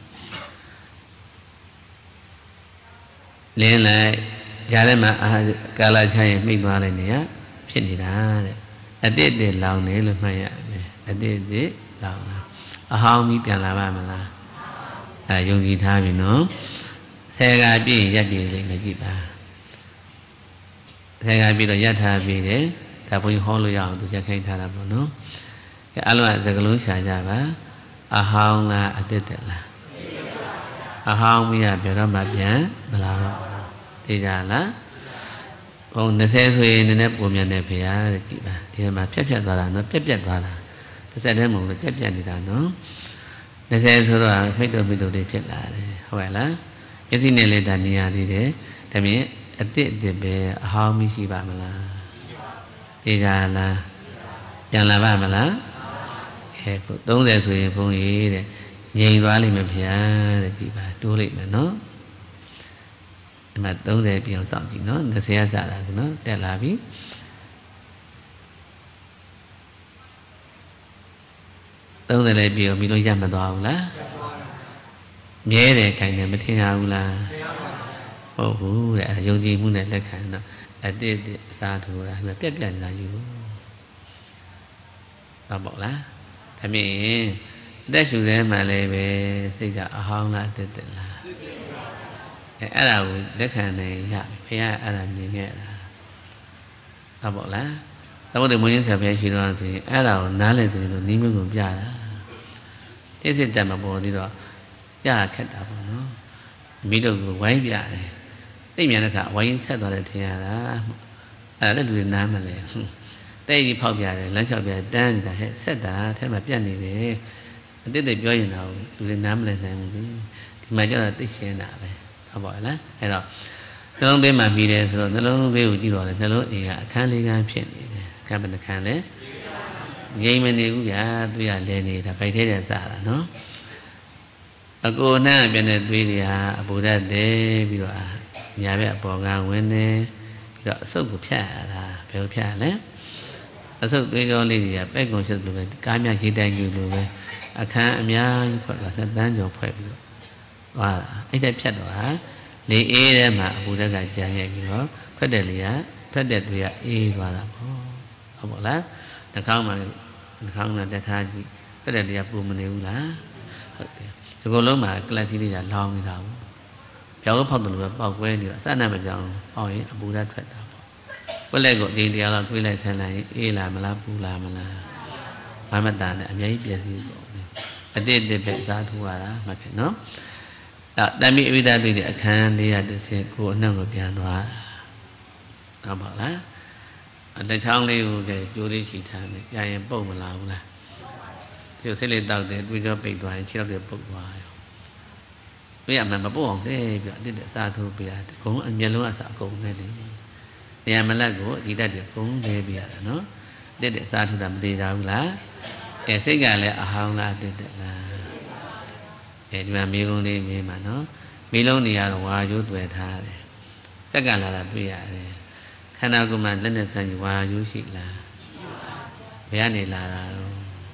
လင်းလိုက်ကြားထဲမှာကာလာချရင်မိတ်သွားတဲ့နေရာဖြစ်နေတာတဲ့အတိတ်တွေလောင်နေလို့မှတ်ရမယ်အတိတ်တွေလောင်တာအဟောင်းပြီးပြန်လာပါမလားအဲယုံကြည်ထားပြီနော်ဆယ်ကပြည့်ရက်ပြည့်လေးမကြည့်ပါဆယ်ကပြည့်တော့ရက်ထားပြီးတယ်ဒါဘုန်းကြီးဟောလို့ရအောင်သူချက်ခိုင်းထားတာပေါ့နော်အဲအလုံးကသကလုံးရှာကြပါအဟောင်းလားအတိတ်လားအဟောင်းပြီးရဘယ်တော့မှပြန်မလာတော့သိကြလားဟို20ဆိုရင်နည်းနည်းပုံမြန်နေဖေရတဲ့ကြည့်ပါဒီမှာဖြတ်သွားတာနော်ပြက်သွားတာတစ်စက်တည်းမဟုတ်လို့ပြက်နေတာနော်20ဆိုတော့မိတ်တို့လေးဖြစ်လာတယ်ဟုတ်ကဲ့လားယသိနဲ့လည်းဒါနေရသေးတယ်ဒါပြင်အတိတ်ပဲအဟောင်းမရှိပါမလားသိကြလားပြန်လာပါမလားအဲ30ဆိုရင်ဘုန်းကြီးတဲ့ငြိမ်သွားလိမ့်မယ်ဖေရတဲ့ကြည့်ပါတိုးလိုက်မယ်နော်ဒီမှာ30ပြောင်းဆောင်ကြည့်နော်20ရစတာကနော်တက်လာပြီ30လည်းပြောပြီးလို့ရမသွားဘူးလားမြဲတယ်ခိုင်တယ်မထင်ရဘူးလားဟုတ်ဘူးတဲ့ယုံကြည်မှုနဲ့လက်ခံတော့အတိတ်အစားထိုးတာပြက်နေတာယူဟုတ်ပေါ့လားဒါမြင်အသက်ရှူစဲမှလည်းပဲစိတ်ကအဟောင်းလားတက်လားအဲ့ဒါကိုလက်ခံနေရပြီဘုရားအဲ့ဒါမြင်ခဲ့တာဟုတ်ပေါ့လားသမုဒ္ဒေမွေးင်းဆရာဘုရားရှိတော်ဆိုရင်အဲ့ဒါကိုနားလည်စေလို့နီးမျိုးကိုပြတာတိစစ်တက်မပေါ်သေးတော့ပြခက်တာပေါ့နော်မိတို့ကိုဝိုင်းပြတယ်သိမြန်တဲ့ခါဝိုင်းဆက်သွားတယ်ထင်ရတာအဲ့ဒါလည်းလူတွေနားမလဲတဲ့ကြီးဖောက်ပြတယ်လမ်းလျှောက်ပြတန်းနေတာဟဲ့ဆက်တာထဲမှာပြတ်နေတယ်အတိတ်တွေပြောရင်တော့လူတွေနားမလဲနိုင်ဘူးဒီမှာကျတော့သိရှင်းတာပဲဟုတ်ပါလားအဲ့တော့နှလုံးသွင်းမှပြီးတယ်ဆိုတော့နှလုံးသွင်းကိုကြည့်တော့လေနှလုံးအိမ်ကအခန်းလေးခန်းဖြစ်နေတယ်အခန်းဘယ်နှခန်းလဲငြိမ်မနေဘူးဗျာသူရလဲနေတာဗိုက်ထဲတဲ့စားတာနော်အကိုနှံ့ပြန်တဲ့သွေးတွေဟာအပူဓာတ်တယ်ပြီးတော့ညာဘက်အပေါ်ကဝင်နေပြီးတော့အဆုပ်ကိုဖြတ်ရတာဘယ်လိုဖြတ်ရလဲအဆုပ်သွေးကြောလေးတွေကပဲ့ကုန်ရှစ်လိုပဲကားများရေးတိုင်းယူလိုပဲအခန်းအများကြီးဖွဲ့တော့2 တန်းကျော်ဖွဲ့ပြီးတော့သွားတာအဲ့ဒါဖြတ်တော့ဟာလေအေးထဲမှာအပူဓာတ်ကကြံ့ရဲ့ပြီးတော့ထွက်တဲ့လေကထွက်တဲ့တွေကအေးသွားတာပေါ့ဟုတ်ပါလားနှာခေါင်းမှာနှာခေါင်းနဲ့တက်ထားကြည့်ထွက်တဲ့လေကပူမနေဘူးလားဟုတ်တယ်ဒီကုလုံးမှာကလပ်စီးလေးကလောင်းနေတာပေါ့ပြောင်းဖောက်တယ်လို့ပဲပေါက်ကွဲနေတော့အစနဲ့မကြောင်ပေါက်ရင်အပူဓာတ်ထွက်တာပေါ့ဝက်လက်ကိုအချိန်တရားလောက်တွေးလိုက်ဆန်းလိုက်ရင်အေးလာမလားပူလာမလားဘာမှတာနဲ့အများကြီးပြည့်စည်ပေါ့အတိတ်ပဲစားထိုးရတာမှတ်ခဲ့နော်တမိအဝိဒတွေ့တဲ့အခန်း430ကိုအနှံ့ကိုပြန်သွားတာဟုတ်ပါလားတစ်ချောင်းလေးကိုကြိုးလေးရှိထားမယ်ကြာရင်ပုတ်မလာဘူးလားဒီစိတ်လေးတောက်တယ်တွေးကြောပိတ်သွားရင်ခြေထောက်တွေပုတ်သွားရောပြရမှာမပုတ်အောင်လေပြီးတော့အတိတ်စားထိုးပြရတယ်အကုန်အမျက်လုံးအစအကုန်ပဲလေနေရာမလက်ကိုအဒီတတ်တွေအကုန်လဲပြရတာနော်အတိတ်စားထိုးတာမသေးကြဘူးလားစိတ်ကလည်းအဟောင်းလားအတိတ်လားဒီမှာမိကုန်းလေးမြင်မှာနော်မိလုံးနေရတော့ဝါရိုးတွေ့ထားတယ်စက်ကလာတာတွေ့ရတယ်ခန္ဓာကိုယ်မှာလက်နဲ့ဆန်းကြီးဝါရိုးရှိလားဘယ်ကနေလာတာတော့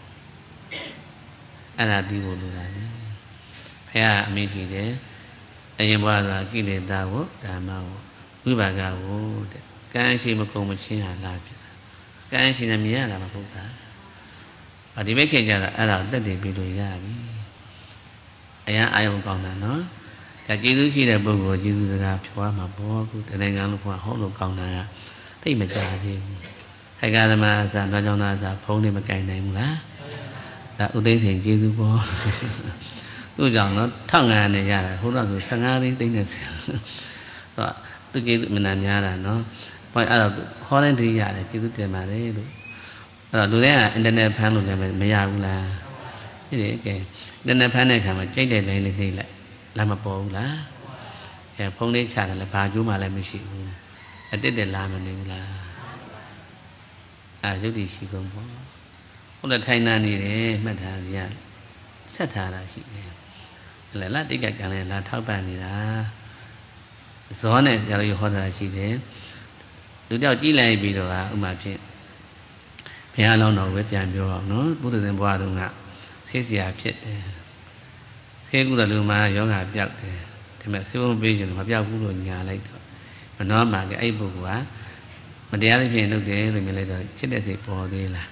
အဲ့ဒါသိဖို့လိုတာလေဘုရားအမိရှိတယ်အရင်ဘဝကကိလေသာကိုဓမ္မကိုဝိပါကကိုတဲ့ကံရှိမကုန်မချင်းဟာလာပြီကံရှိနေမြင်ရတာမဟုတ်တာဒီဘက်ခင်ကြတာအဲ့ဒါတက်တည်ပြီးလို့ရပြီ ai cũng còn là nó cả chỉ thứ gì là bồ của chỉ thứ là phá mà bố cái này ngang lúc họ lúc còn là thì mà trả thì hay cả mà ra nó trong là ra phone đi mà cái này một lá là ưu tiên thì chỉ thứ bố tôi rằng nó thằng này ra là hôm đó rồi sang á đi tính là rồi tôi chỉ mình làm nhà là nó phải ở họ lên thì ra là chỉ thứ tiền mà đấy rồi tôi thấy là internet phán luôn là mấy giờ cũng là cái cái internet phán này khả mà chạy để lại thì lại làm mà bộ là phong đi trả là ba chú mà lại mới chịu ở tết để làm mình là giúp đi chỉ không có hôm là thay nan đi đấy mà thà ra sát thà là chị lại là tất cả cái này là tháo bàn đi là gió này giờ yêu hoa là chị thế đứa đeo chỉ lại bị rồi mà chuyện bây giờ lâu nào với tiền biểu nó bố tự nhiên bỏ đâu ngạ thế gì à chết thế cũng là lưu mà gió ngạ biểu thì mà siêu bây giờ mà biểu cũng rồi nhà lại mà nó mà cái ấy buồn quá mà để cái chuyện đâu cái rồi mình lại rồi chết để gì bỏ đi là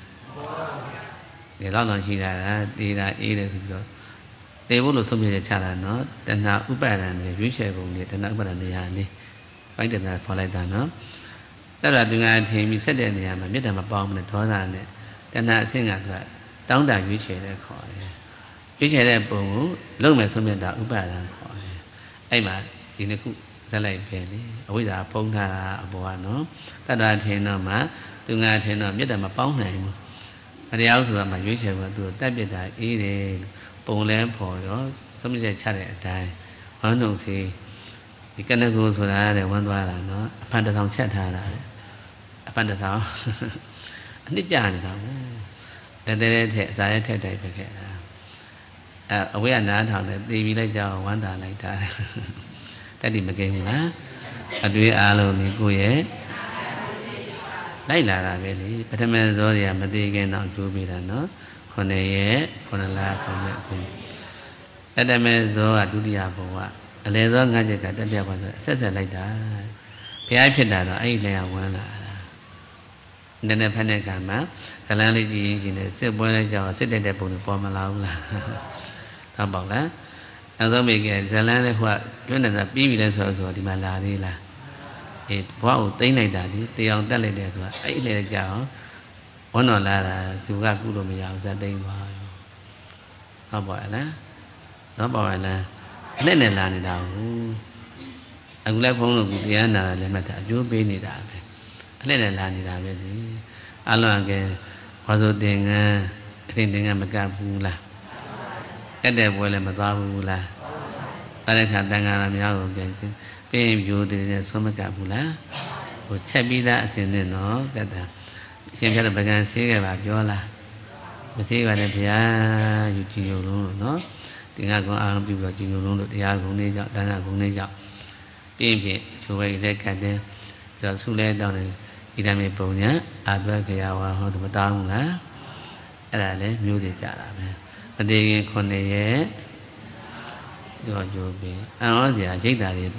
để lo nói gì là đi là ý là gì rồi để bố lúc xong rồi trả là nó tên nào úp bài là người viết xe vùng này tên nào úp bài là người nhà đi phải tên là phò lại ta nó đó là từ ngày thì mình xét đến nhà mà biết là mà bao mình thoát ra này tên nào sẽ ngặt vậy đóng đại viết xe để khỏi viết xe để bố lúc mà xong rồi đã úp bài là khỏi ấy mà thì nó cũng ra lại về đi ở bây giờ phong tha ở bộ nó ta đoàn thì nó mà từ ngày thì nó biết là mà bao này mà ở đây áo rồi mà viết xe mà tôi đặc biệt là ý để bông lên phò đó xong rồi chạy lại tại hoàn đồng thì cái này cũng thôi để hoàn toàn là nó phan được thằng chết thà là phan được thằng nít già này thằng để thế giải thế phải cái ở với anh thằng này đi lấy cho hoàn toàn lại ta tại đi mà cái mà ở đuôi luôn thì cô ấy lấy là về đi phải thêm rồi mà đi cái nào chú bị là nó còn này còn là còn này cái đây mới rồi đủ đi à bộ à lấy rồi ngay cái cái đây bao giờ sẽ lại đó bị ai phiền đó ai lấy ao quan là nên là phải nên cảm mà cái là lấy gì này sẽ bôi lấy cho sẽ để bộ được bao mà lâu là họ bảo là rồi mình cái cái là hoa cái này là bí lên rồi thì mà là đi là thì bao tính này đã đi tiêu tất lại để rồi ấy lấy choวันนั้นlà dù các cụ đồ mình giàu gia đình vào họ bảo là nó bảo là nên là này đâu anh lấy phong luôn cái anh là lấy mà thà chú bên này đã nên là này đã cái gì anh nói cái hoa số tiền mà cả phụ là cái đẹp vậy là mà toa phụ là cái này khả năng làm nhau cái bên chú thì số mà cả phụ là rồi chạy đi ra xem này nó cái đó xem cho được bài gan xí cái bà cho là bà xí cái này thì dù chỉ nhiều luôn nó thì ngay cũng ăn bị vào chỉ nhiều luôn được thì ai cũng nên chọn đang cũng nên chọn phim thì chú vậy để cái đấy rồi xuống lên đâu này đi làm việc bù nhá tôi cái áo họ tụi tao không lá cái là đấy nhiều thì trả lại mà đi con này ấy rồi chú bị ăn gì chết ta thì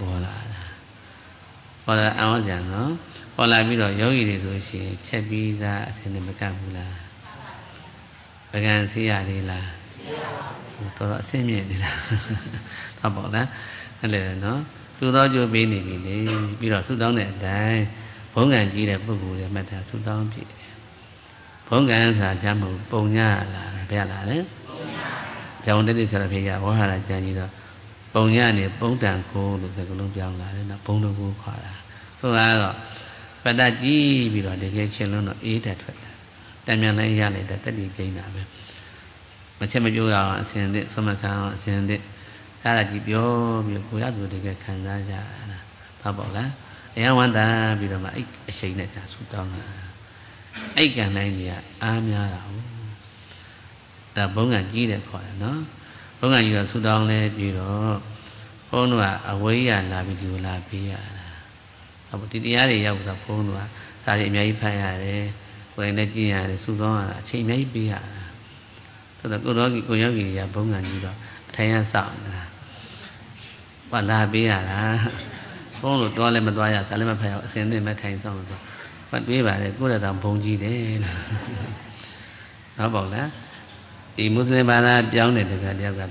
bỏ là ăn gì nó còn lại bây giờ yogi thì rồi chỉ chạy đi ra xem được cái gì là bài gan xí thì là tôi đã xem nhẹ thì là họ bảo đó nên là nó tôi đó cho bên này vì bây giờ xuất đó này đây 4.000 chỉ là bố cụ để mà ta xuất đó bị 4.000 là cha mù bông nha là bé là đấy trong đấy thì sẽ là bây giờ có hai là cha gì đó bông nha này bông tràng khô được sẽ có lông tràng là nó bông đâu khô khỏi là số A rồi và đã chỉ vì đó để cái chuyện nó ý thật thật tại mình lấy ra lại tất đi cái nào mà xem mà vô vào xem đấy xong mà khao xem đấy ta là chỉ biểu cố gắng rồi để cái khán giả ra ta bảo là em quan ta vì đó mà ít xây này ta sụt down ấy cái này thì am nha là 4.000 chỉ để khỏi nó 4.000 chỉ là sụt down lên vì đó con là ở với là video là bây अब तीतिया रेရောက်ဆိုဖုန်းတော့စာရီအများကြီးဖတ်ရတယ်ကိုယ်နဲ့ကြည့်ရတယ်စူးစောင်းရတာအချိန်အများကြီးပေးရတာတော်တော်ကိုယောဂီကဘုံငံကြီးတော့အထိုင်ရစောင့်နေတာဘာလာပေးရတာဖုန်းလို့တွားလည်းမတွားရစာလည်းမဖတ်ရအစင်းနဲ့မထိုင်ဆောင်ဆိုဖတ်ပေးပါတယ်ကိုယ်လည်းတော့ဘုံကြီးတယ်နော်ပေါ့လားဒီမွတ်စလင်ဘာသာပြောင်းတဲ့တက္ကသိုလ်တယောက်က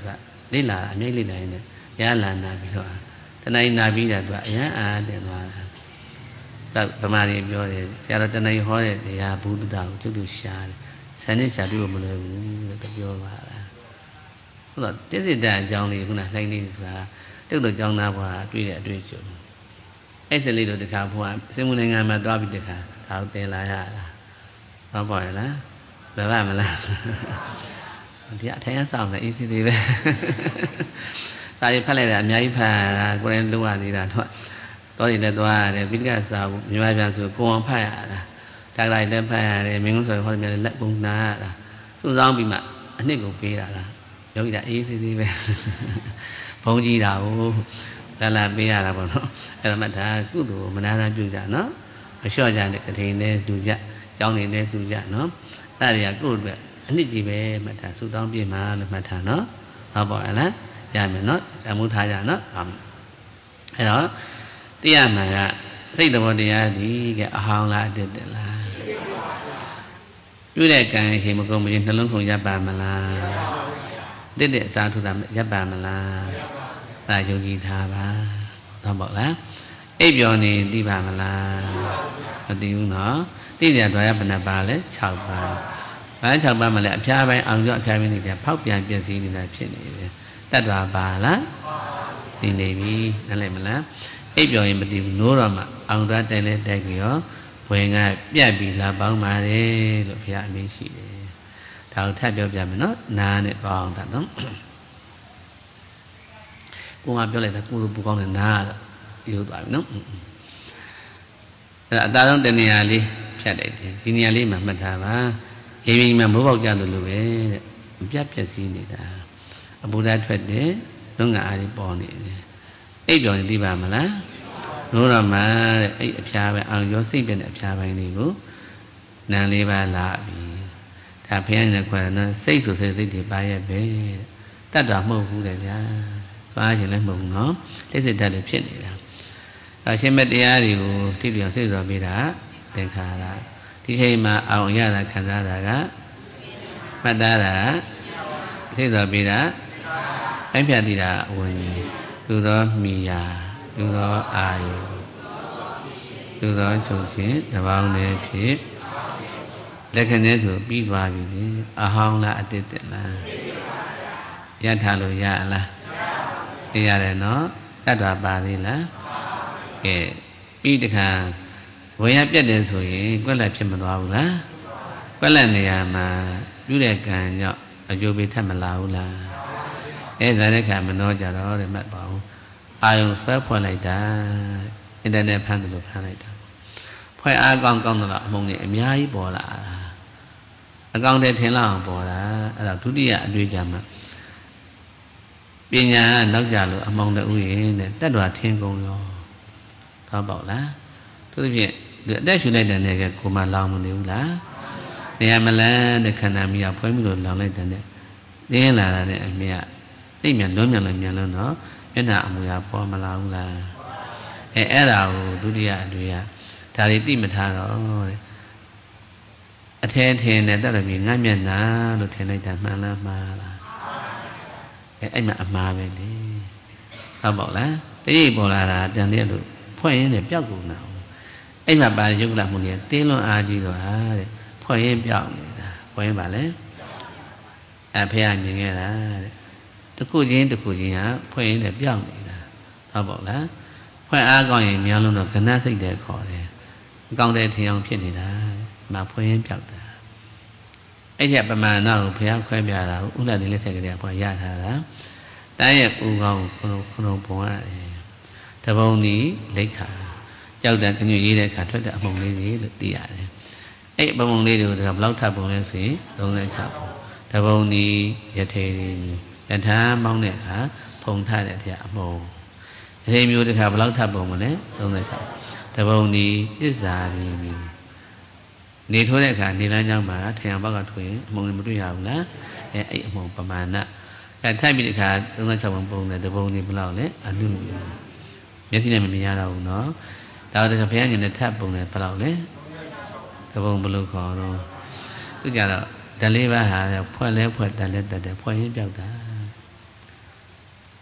လေးလာအမြိတ်လေးလာနေရလာနာပြီးတော့တဏှာနာပြီးတာသူကအရန်အားတယ်သွားတာဗမာတွေပြောတယ်ဆရာတော်တဏှာဟောတဲ့တရားဘုဒ္ဓတာကိုကျုပ်တို့ရှားတယ်ဆန်နဲ့ရှားပြီးမလွယ်ဘူးလို့ပြောပါလားဟုတ်တော့တိစိတ္တအကြောင်းလေးခုနလှိုင်းလေးဆိုတာတုတ်တော့ကျောင်းသားဘွားတွေ့တဲ့အတွေ့အကြုံအဲ့စလေးတို့တခါဘွားစင်မနိုင်ငံမှာသွားပြီးတခါဒါကိုတင်လာရတာဟုတ်ပါရဲ့လားဘယ်ပါမလားဒီအထိုင်အဆောင်လည်းအေးစီသေးပဲစာရေးဖတ်လိုက်တာအများကြီးဖတ်တာကိုယ်လည်းလုံးဝသေးတာတော့တော်တယ်လည်းသွားရတယ်ပိဋကစာကိုမြန်မာပြန်ဆိုကိုအောင်ဖတ်ရတာဒါကြလိုက်လည်းဖတ်ရတယ်မင်းကုန်းဆိုဟောတယ်များလက်ပုံနာရတာစုဆောင်းပြီးမှအနှစ်ကိုပေးတာလားယောဂီတာအေးစီသေးပဲဘုံကြီးတာကိုလာပေးရတာပေါ့နော်အဲ့တော့မှဒါကုသိုလ်မနာပြုကြနော်မလျှော့ကြတဲ့ကတိနဲ့တူကြကျောင်းနေနဲ့တူကြနော်အဲ့ဒါတွေကကိုယ့်အတွက်အနှစ်ကြီးပဲမှတ်တာစုတောင်းပြမှာလို့မှတ်တာနော်ဟုတ်ပါ့လားရမယ်နော်အမှုထားကြနော်ဟုတ်မယ်အဲ့တော့သိရမှာကစိတ်တော်တရားဒီကအဟောင်းလားအတ္တလားပြုတဲ့ကံအချိန်မကုန်မချင်းနှလုံးခုန်ရပ်ပါမလားတဲ့အစားထိုးတာရပ်ပါမလားဒါယုံကြည်ထားပါဟုတ်ပါ့လားအိပ်ပျော်နေသိပါမလားမသိဘူးနော်သိကြတော့ရဘယ်နှပါလဲ6ပါဘာ6ပါမလဲအဖျားပိုင်းအောင်ကျော်အဖျားပိုင်းနေကြဖောက်ပြန်ပြည့်စည်နေတာဖြစ်နေတယ်တတ်တာပါလားသိနေပြီနားလည်မလားအိပ်ပျော်ရင်မသိဘူးနိုးတော့မှအောင်သွားတိုင်လဲတိုက်ကြရောဘွယ်ကပြတ်ပြီးလာပေါင်းပါတယ်လို့ဘုရားအမိန့်ရှိတယ်ဒါကိုထပ်ပြောပြမယ်နော်နားနဲ့ပေါင်းတာနော်ကိုကပြောလိုက်တာကိုယ်ပူကောင်းတယ်နားတော့ရိုးသွားပြီနော်အဲ့ဒါအသားဆုံးတနေရာလေးဖြတ်လိုက်တယ်ဒီနေရာလေးမှာမှတ်ထားပါရေပြင်မှာမိုးပေါက်ကြလို့လို့ပဲတဲ့မပြတ်ပြက်စီးနေတာအပူဓာတ်ထွက်တယ်လုံးငါအားလေးပေါ်နေတယ်အိပ်ပျော်ရင်သိပါမလားလို့တော့မှတဲ့အဲ့အဖျားပဲအောင်ရောစိတ်ပြတဲ့အဖျားပိုင်းလေးကိုနံလေးပါလာပြီဒါဖျားနေတဲ့ခွာနော်စိတ်ဆိုစိတ်တွေပါရဲ့ပဲတတ်တာမဟုတ်ဘူးတဲ့ဗျာသွားရင်လည်းမဟုတ်ဘူးနော်တိစိတ်တတ်လည်းဖြစ်နေတာအရှင်မတရားတွေကိုတိပြောင်စိတ်တော်ပေးတာသင်္ခါရဒီချိန်မှာအောင်ရတာခံစားတာကမှတ်သားတာစိတ်တော်ပေးတာအပြတ်တည်တာအဝင်လူတော်မိယာလူတော်အာယုလူတော်ချုပ်ခြင်းတပေါင်းနဲ့ဖြစ်လက်ခဏဲဆိုပြီးသွားပြီလေအဟောင်းလားအတ္တလားရထားလို့ရလားရတယ်နော်တတ်တာပါသေးလားကဲပြီးတခါဝေယပြတ်တယ်ဆိုရင်ကွက်လက်ဖြစ်မသွားဘူးလားကွက်လက်နေရာမှာပြုတဲ့ကံကြောင့်အကျိုးပေးထပ်မလာဘူးလားအဲ့ဒါတဲ့ခါမနှောကြတော့တဲ့မှတ်ပါဘူးအာယုံဆွဲဖွင့်လိုက်တာအင်တာနက်ဖမ်းတယ်လို့ဖမ်းလိုက်တာဖွဲ့အားကောင်းတော့အမုံတွေအများကြီးပေါ်လာတာအကောင့်တွေထင်လောက်အောင်ပေါ်တာအဲ့ဒါဒုတိယအတွေ့အကြုံမှာပညာကနောက်ကြလို့အမောင်တူရင်တဲ့တတ်တော်ထင်းကုန်ရောတော့ပေါ့လားသူတို့ဖြင့်အသက်ရှူလိုက်တဲ့နေကကိုမလောင်မနေဘူးလားနေရာမလန်းတဲ့ခန္ဓာမြာဖွဲမှုလို့လောင်လိုက်တဲ့တင်းလာတာတဲ့အမြတ်တိတ်မြန်လွန်းမြန်လို့မြန်လို့နော်မျက်နှာအမူအရာပေါ်မလာဘူးလားအဲ့ဒါကိုဒုတိယအတွေ့အဒါတွေတိမထားတော့တဲ့အထဲထင်တဲ့တတ်တော်မြငတ်မျက်နှာလို့ထင်လိုက်တာမှန်လားမှားလားအဲ့မှာအမှားပဲလေဟုတ်ပါလားတတိပေါ်လာတာတန်တဲ့လို့ဖွဲ့ရင်းနဲ့ပျောက်ကုန်တာအဲ့မှာပါရုပ်လာမှုတွေတင်းလွန်အားကြီးတော့ဟာတဲ့ဖွဲ့ရင်းပျောက်နေတာဖွဲ့ရင်းပါလေအဖေကမြင်ခဲ့တာတဲ့တခုချင်းဟာဖွဲ့ရင်းနဲ့ပျောက်နေတာဟုတ်ပါလားဖွဲ့အားကောင်းရင်များလုံးတော့ကဏစိတ်တဲ့ခေါ်တယ်အကောင်းတဲ့ထင်အောင်ဖြစ်နေတာမဖွဲ့ရင်းပျောက်တာအဲ့ဒီပမာဏကိုဘုရားခွဲပြတာကိုဥလာတိလက်ထက်ကလေးကဘုရားရထားတာတန်းရဲ့ဥကောင်းခုနပုံရတယ်တပုံဒီလိခါကြောက်တဲ့ကညွတ်ရေးတဲ့အခါထွက်တဲ့အမုံလေးတွေလို့သိရတယ်အဲ့ပမုံလေးတွေကိုဘယ်လောက်ထပ်ပုံလဲဆိုရင်36ပုံတပုံဒီရထေယထာမောင်းတဲ့အခါဖုံထတဲ့တဲ့အမုံရထေမျိုးတစ်ခါဘယ်လောက်ထပ်ပုံမလဲ36တပုံဒီတစ္ဆာရီနေထိုးတဲ့အခါနေလမ်းကြောင်းမှာထင်အောင်ဘောက်ကထွေအမုံမတွေ့ရဘူးလားအဲ့အမုံပမာဏထိုက်ပြီးတဲ့အခါ36ပုံပုံတယ်တပုံဒီဘယ်လောက်လဲအနုမျက်စိနဲ့မမြင်ရတော့ဘူးနော်ဒါတော့ဘုရားညနေထပ်ပုံတယ်ဘယ်လောက်လဲတပုံဘလို့ခေါ်တော့သူကြတော့ဓာလေးပါးဟာဖွဲ့လဲဖွဲ့တန်လဲတက်တယ်ဖွဲ့ရင်းပြောက်တာ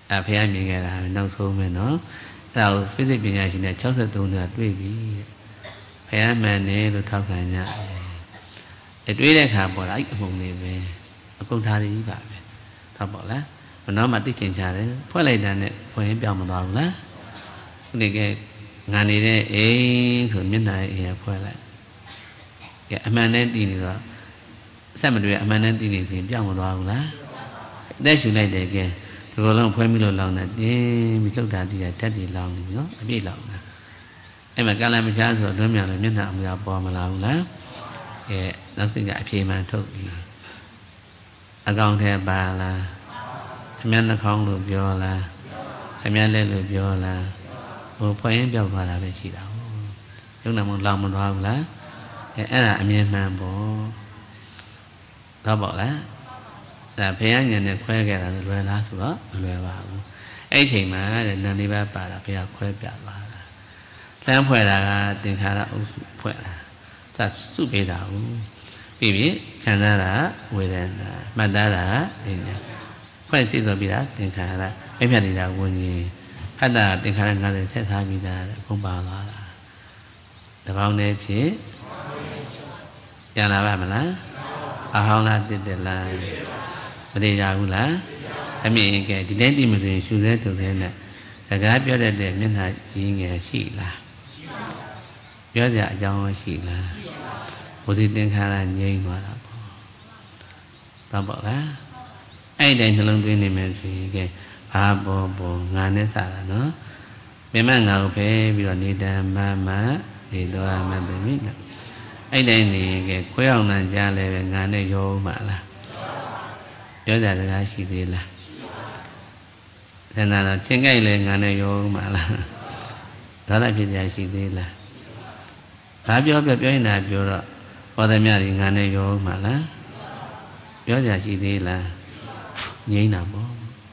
ဖះမြင်ခဲ့တာနောက်ဆုံးပဲနော်အဲ့ဒါကို physics ပညာရှင်တွေ63နှစ်တွေ့ပြီဖះမှန်တယ်လို့ထောက်ခံကြတယ်တွေးတဲ့အခါပေါ်လာအဲ့အမှုန်လေးပဲအကုန်ထားရည်ပါပဲထောက်ပေါ့လားမနောမှသိချင်ကြတယ်ဖွဲ့လိုက်တာနဲ့ဖွင့်ရင်ပြောင်းမသွားဘူးလားဒီကငါနေတဲ့အိမ်ဆိုမျက်နှာရဲ့အိမ်ဖွဲ့လိုက်ကဲအမှန်နဲ့တည်နေတော့ဆက်မတွေ့အမှန်နဲ့တည်နေရင်ပြောင်းမသွားဘူးလားအသက်ရှူလိုက်တယ်ကဲဒီလိုလုံးဖွဲပြီးလို့လောင်းတယ်တင်းပြီးလှုပ်တာတည်တာဓာတ်တွေလောင်းနေနော်အပြည့်လောင်းတာအဲ့မှာကလမချားဆိုတော့တွန်းမြန်လို့မျက်နှာအမူအပေါ်မလာဘူးလားကဲနောက်စိတ်ကအဖြေမှန်ထုတ်ပြီးအကောင်ထဲပါလားခမည်းနှာခေါင်းလို့ပြောလားခမည်းလက်လို့ပြောလားဟိုဖွင့်ရင်ပြောက်သွားတာပဲရှိတာဟုတ်ရုံနာမလောင်မသွားဘူးလားအဲ့ဒါအမြင်မှန်ပေါ့တော့ပေါ့လားဒါဘုရားညံနဲ့ခွဲခဲ့တာလွယ်လားဆိုတော့မလွယ်ပါဘူးအဲ့ဒီချိန်မှာတဲ့နန္ဒီဘပါတာဘုရားခွဲပြသွားတာလှမ်းဖွဲ့တာကသင်္ခါရအုပ်စုဖွဲ့တာဒါစုပေးတာဟုတ်ပြီးပြီခံစားတာဝေဒနာမှတ်သားတာဉာဏ်ဖွဲ့စည်းဆိုပြီးတာသင်္ခါရပြည့်ပြနေတာဝิญဉ်ဖတ်တာသင်္ခါရ50ဆက်ထားပြီးတာအကုန်ပါသွားတာတပေါင်းနဲ့ဖြင့်ပြန်လာပါမလားအဟောင်းလားတစ်လားမတည်ကြဘူးလားအမြင်ကဲဒီတိုင်းတည်မဆိုရင်ရှူစဲထုံစဲနဲ့စကားပြောတတ်တဲ့မျက်နှာကြီးငယ်ရှိလားပြောကြအကြောင်းရှိလားဘုဇိသင်္ခါရငြိမ်းသွားတာပေါ့တော့ပေါ့လားအဲ့ဒီတိုင်းနှလုံးသွင်းနေမယ်ဆိုရင်ကဲဘာပေါ်ငါနဲ့စတာနော်မြမငါကိုဖဲပြီးတော့နေတမမနေတော့မှတ်တယ်မိနော်အဲ့တိုင်းနေကဲခွဲအောင်တန်ကြားလဲပဲငါနဲ့ရောမှလားပြောကြစကားရှိသေးလားတဏှာတော့ချင်းကြိုက်လဲငါနဲ့ရောမှလားဒါလည်းဖြစ်ကြရှိသေးလားဘာပြောရင်လည်းပြောတော့ဟောသမျှဒီငါနဲ့ရောမှလားပြောကြရှိသေးလားငြိမ်းတာပေါ့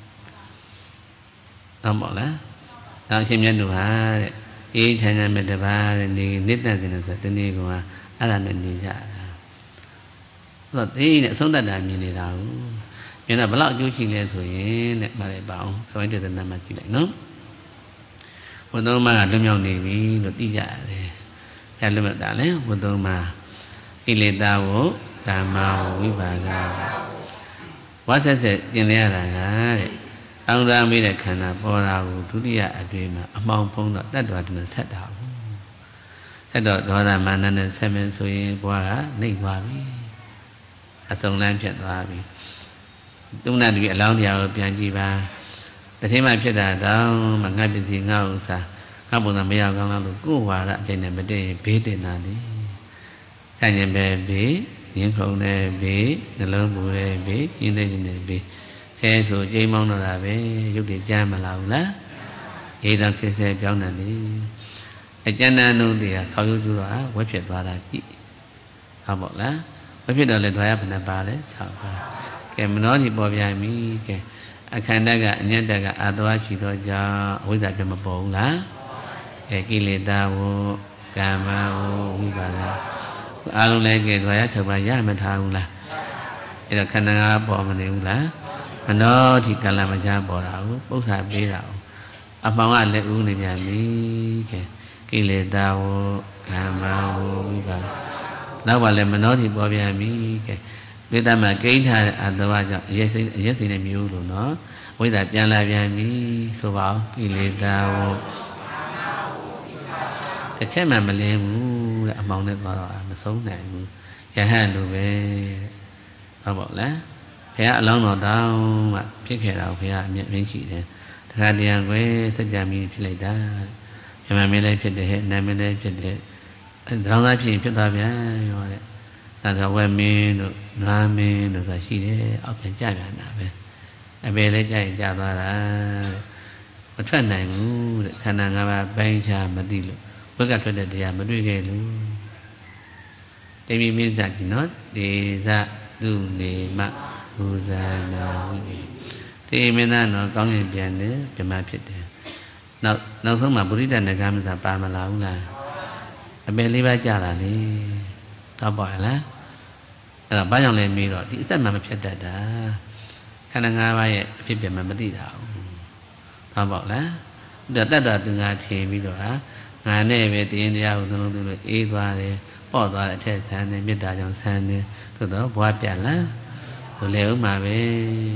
တော့ပေါ့လားတော့အရှင်မြတ်တို့ဟာတဲ့အေးချမ်းချမ်းမဲ့တပါးတဲ့နေနှစ်သက်စင်လို့ဆိုတနေ့ကအဲ့ဒါနဲ့နေကြတာဆိုတော့ဒီနဲ့အဆုံးတတ်တာမြင်နေတာကိုမြင်တော့ဘလောက်အကျိုးရှိလဲဆိုရင်တဲ့မလေးပါအောင်ဆိုရင်တဲ့နာမကြည့်လိုက်နော်ဘုသုံးမကလွတ်မြောက်နေပြီလို့သိကြရတယ်အဲလွတ်မြောက်တာလေဘုသုံးမဣလေတာဝဓမ္မဝိပါကဝါဆက်ဆက်ကျင်ရတာကတဲ့တောင်းတမိတဲ့ခန္ဓာပေါ်တာကိုဒုတိယအတွင်းမှာအမှောင်ဖုံးတော့တတ်တော်တင်ဆက်တာဘူးဆက်တော့ဒေါသမာနနဲ့ဆက်မင်းဆိုရင်ဘွားကနှိပ်သွားပြီအစုံလန်းဖြစ်သွားပြီတုံးနာတူအလောင်းတရားကိုပြန်ကြည့်ပါတထင်းမှဖြစ်တာတောင်းမငတ်ပစ္စည်းငါ့ဥစ္စာငါ့ပုံစံမရကောင်းလားလို့ကိုယ်ဝါဒအကျင့်နဲ့မတည့်ရင်ဘေးတင်တာလေဆိုင်ရင်ပဲဘေးငင်းခုံတဲ့ဘေးနှလုံးပူတဲ့ဘေးရင်းတဲ့ခြင်းတဲ့ဘေးဆဲဆိုကြိမ်းမောင်းတော့တာပဲရုပ်တွေကြမ်းမလာဘူးလားရေးတော့ဖြစ်စေပြောင်းတယ်လေအကျဉ်းတန်းတို့တွေကခေါရုပ်ကျူတော့ဝက်ဖြစ်သွားတာကြည့်ဟုတ်ပေါ့လားဝက်ဖြစ်တော့လေဓာရဘယ်နှပါလဲ6ပါကဲမနောကြီးပေါ်ပြန်ပြီကဲအခန္ဓာကအညတ္တကအာတဝရှိတော့ကြောင့်အဝိဇ္ဇာပြမပေါ်ဘူးလားကဲကိလေသာဝကာမဝဝိပါဒအားလုံးလည်းကဲဓာရ6ပါရမထားဘူးလားအဲ့တော့ခန္ဓာကပေါ်မနေဘူးလားမနောကြီးကလမချာပေါ်တာကိုပု္ပ္ပာပေးတာကိုအမှောင်ကလည်းဥနေပြန်ပြီကဲကိလေသာဝကာမဝဝိပါဒနောက်ပါလဲမနောကြီးပေါ်ပြန်ပြီကဲဝိတ္တမကိဋ္ဌာအတဝကြောင့်အရက်စိနဲ့မျိုးလို့နော်ဝိတ္တပြန်လာပြန်ပြီဆိုပါဦးကိလေသာဝတစ်ချက်မှမလင်းဘူးတဲ့အမှောင်နဲ့သွားတော့မဆုံးနိုင်ဘူးယဟန်လိုပဲဟုတ်ပါလားဘုရားအလောင်းတော်တောင်းမှဖြစ်ခဲ့တာကိုဘုရားအမြဲတမ်းရှိတယ်တခါတရံကွယ်စัจ जा မီဖြစ်လိုက်တာမြမမင်းလည်းဖြစ်တယ်ဟဲ့နာမည်လည်းဖြစ်တယ်တောင်းသားဖြစ်ရင်ဖြစ်သွားပြန်ရောတဲ့ဒါဆိုဝက်မင်းတို့နွားမင်းတို့ဆိုရှိတယ်အောက်ပြန်ကြပြန်တာပဲအပေလည်းကြရင်ကြသွားတာမထွက်နိုင်ဘူးတဲ့ခန္ဓာ၅ပါးပိုင်းခြားမသိလို့ဘက်ကထွက်တဲ့တရားမတွေ့ခဲ့လို့တိမိမိဇာကြီးနော်ဒေဇသူနေမဘူဇာနာဝိတိမင်းသားနော်ကောင်းရင်ပြန်တယ်ပြမဖြစ်တယ်နောက်ဆုံးမှာပုရိသနဂမစာပါမလာဘူးလားအပေလေးပါးကြလာလေတော့ပါလားအဲ့ဒါဘာကြောင့်လဲမေးတော့ဒီအစက်မှမဖြစ်တတ်တာခန္ဓာ၅ပါးရဲ့အဖြစ်ပြမှမသိတာဘူးဘာပေါ့လားတတ်တာသူငါထင်ပြီးတော့ဟာငါနဲ့ပဲတင်းတရားကိုသုံးလို့အေးသွားတယ်ပေါ့သွားတဲ့အထက်ဆန်းတယ်မေတ္တာကြောင့်ဆန်းတယ်သို့တော့ဘွားပြတ်လားဆိုလေဥမှာပဲ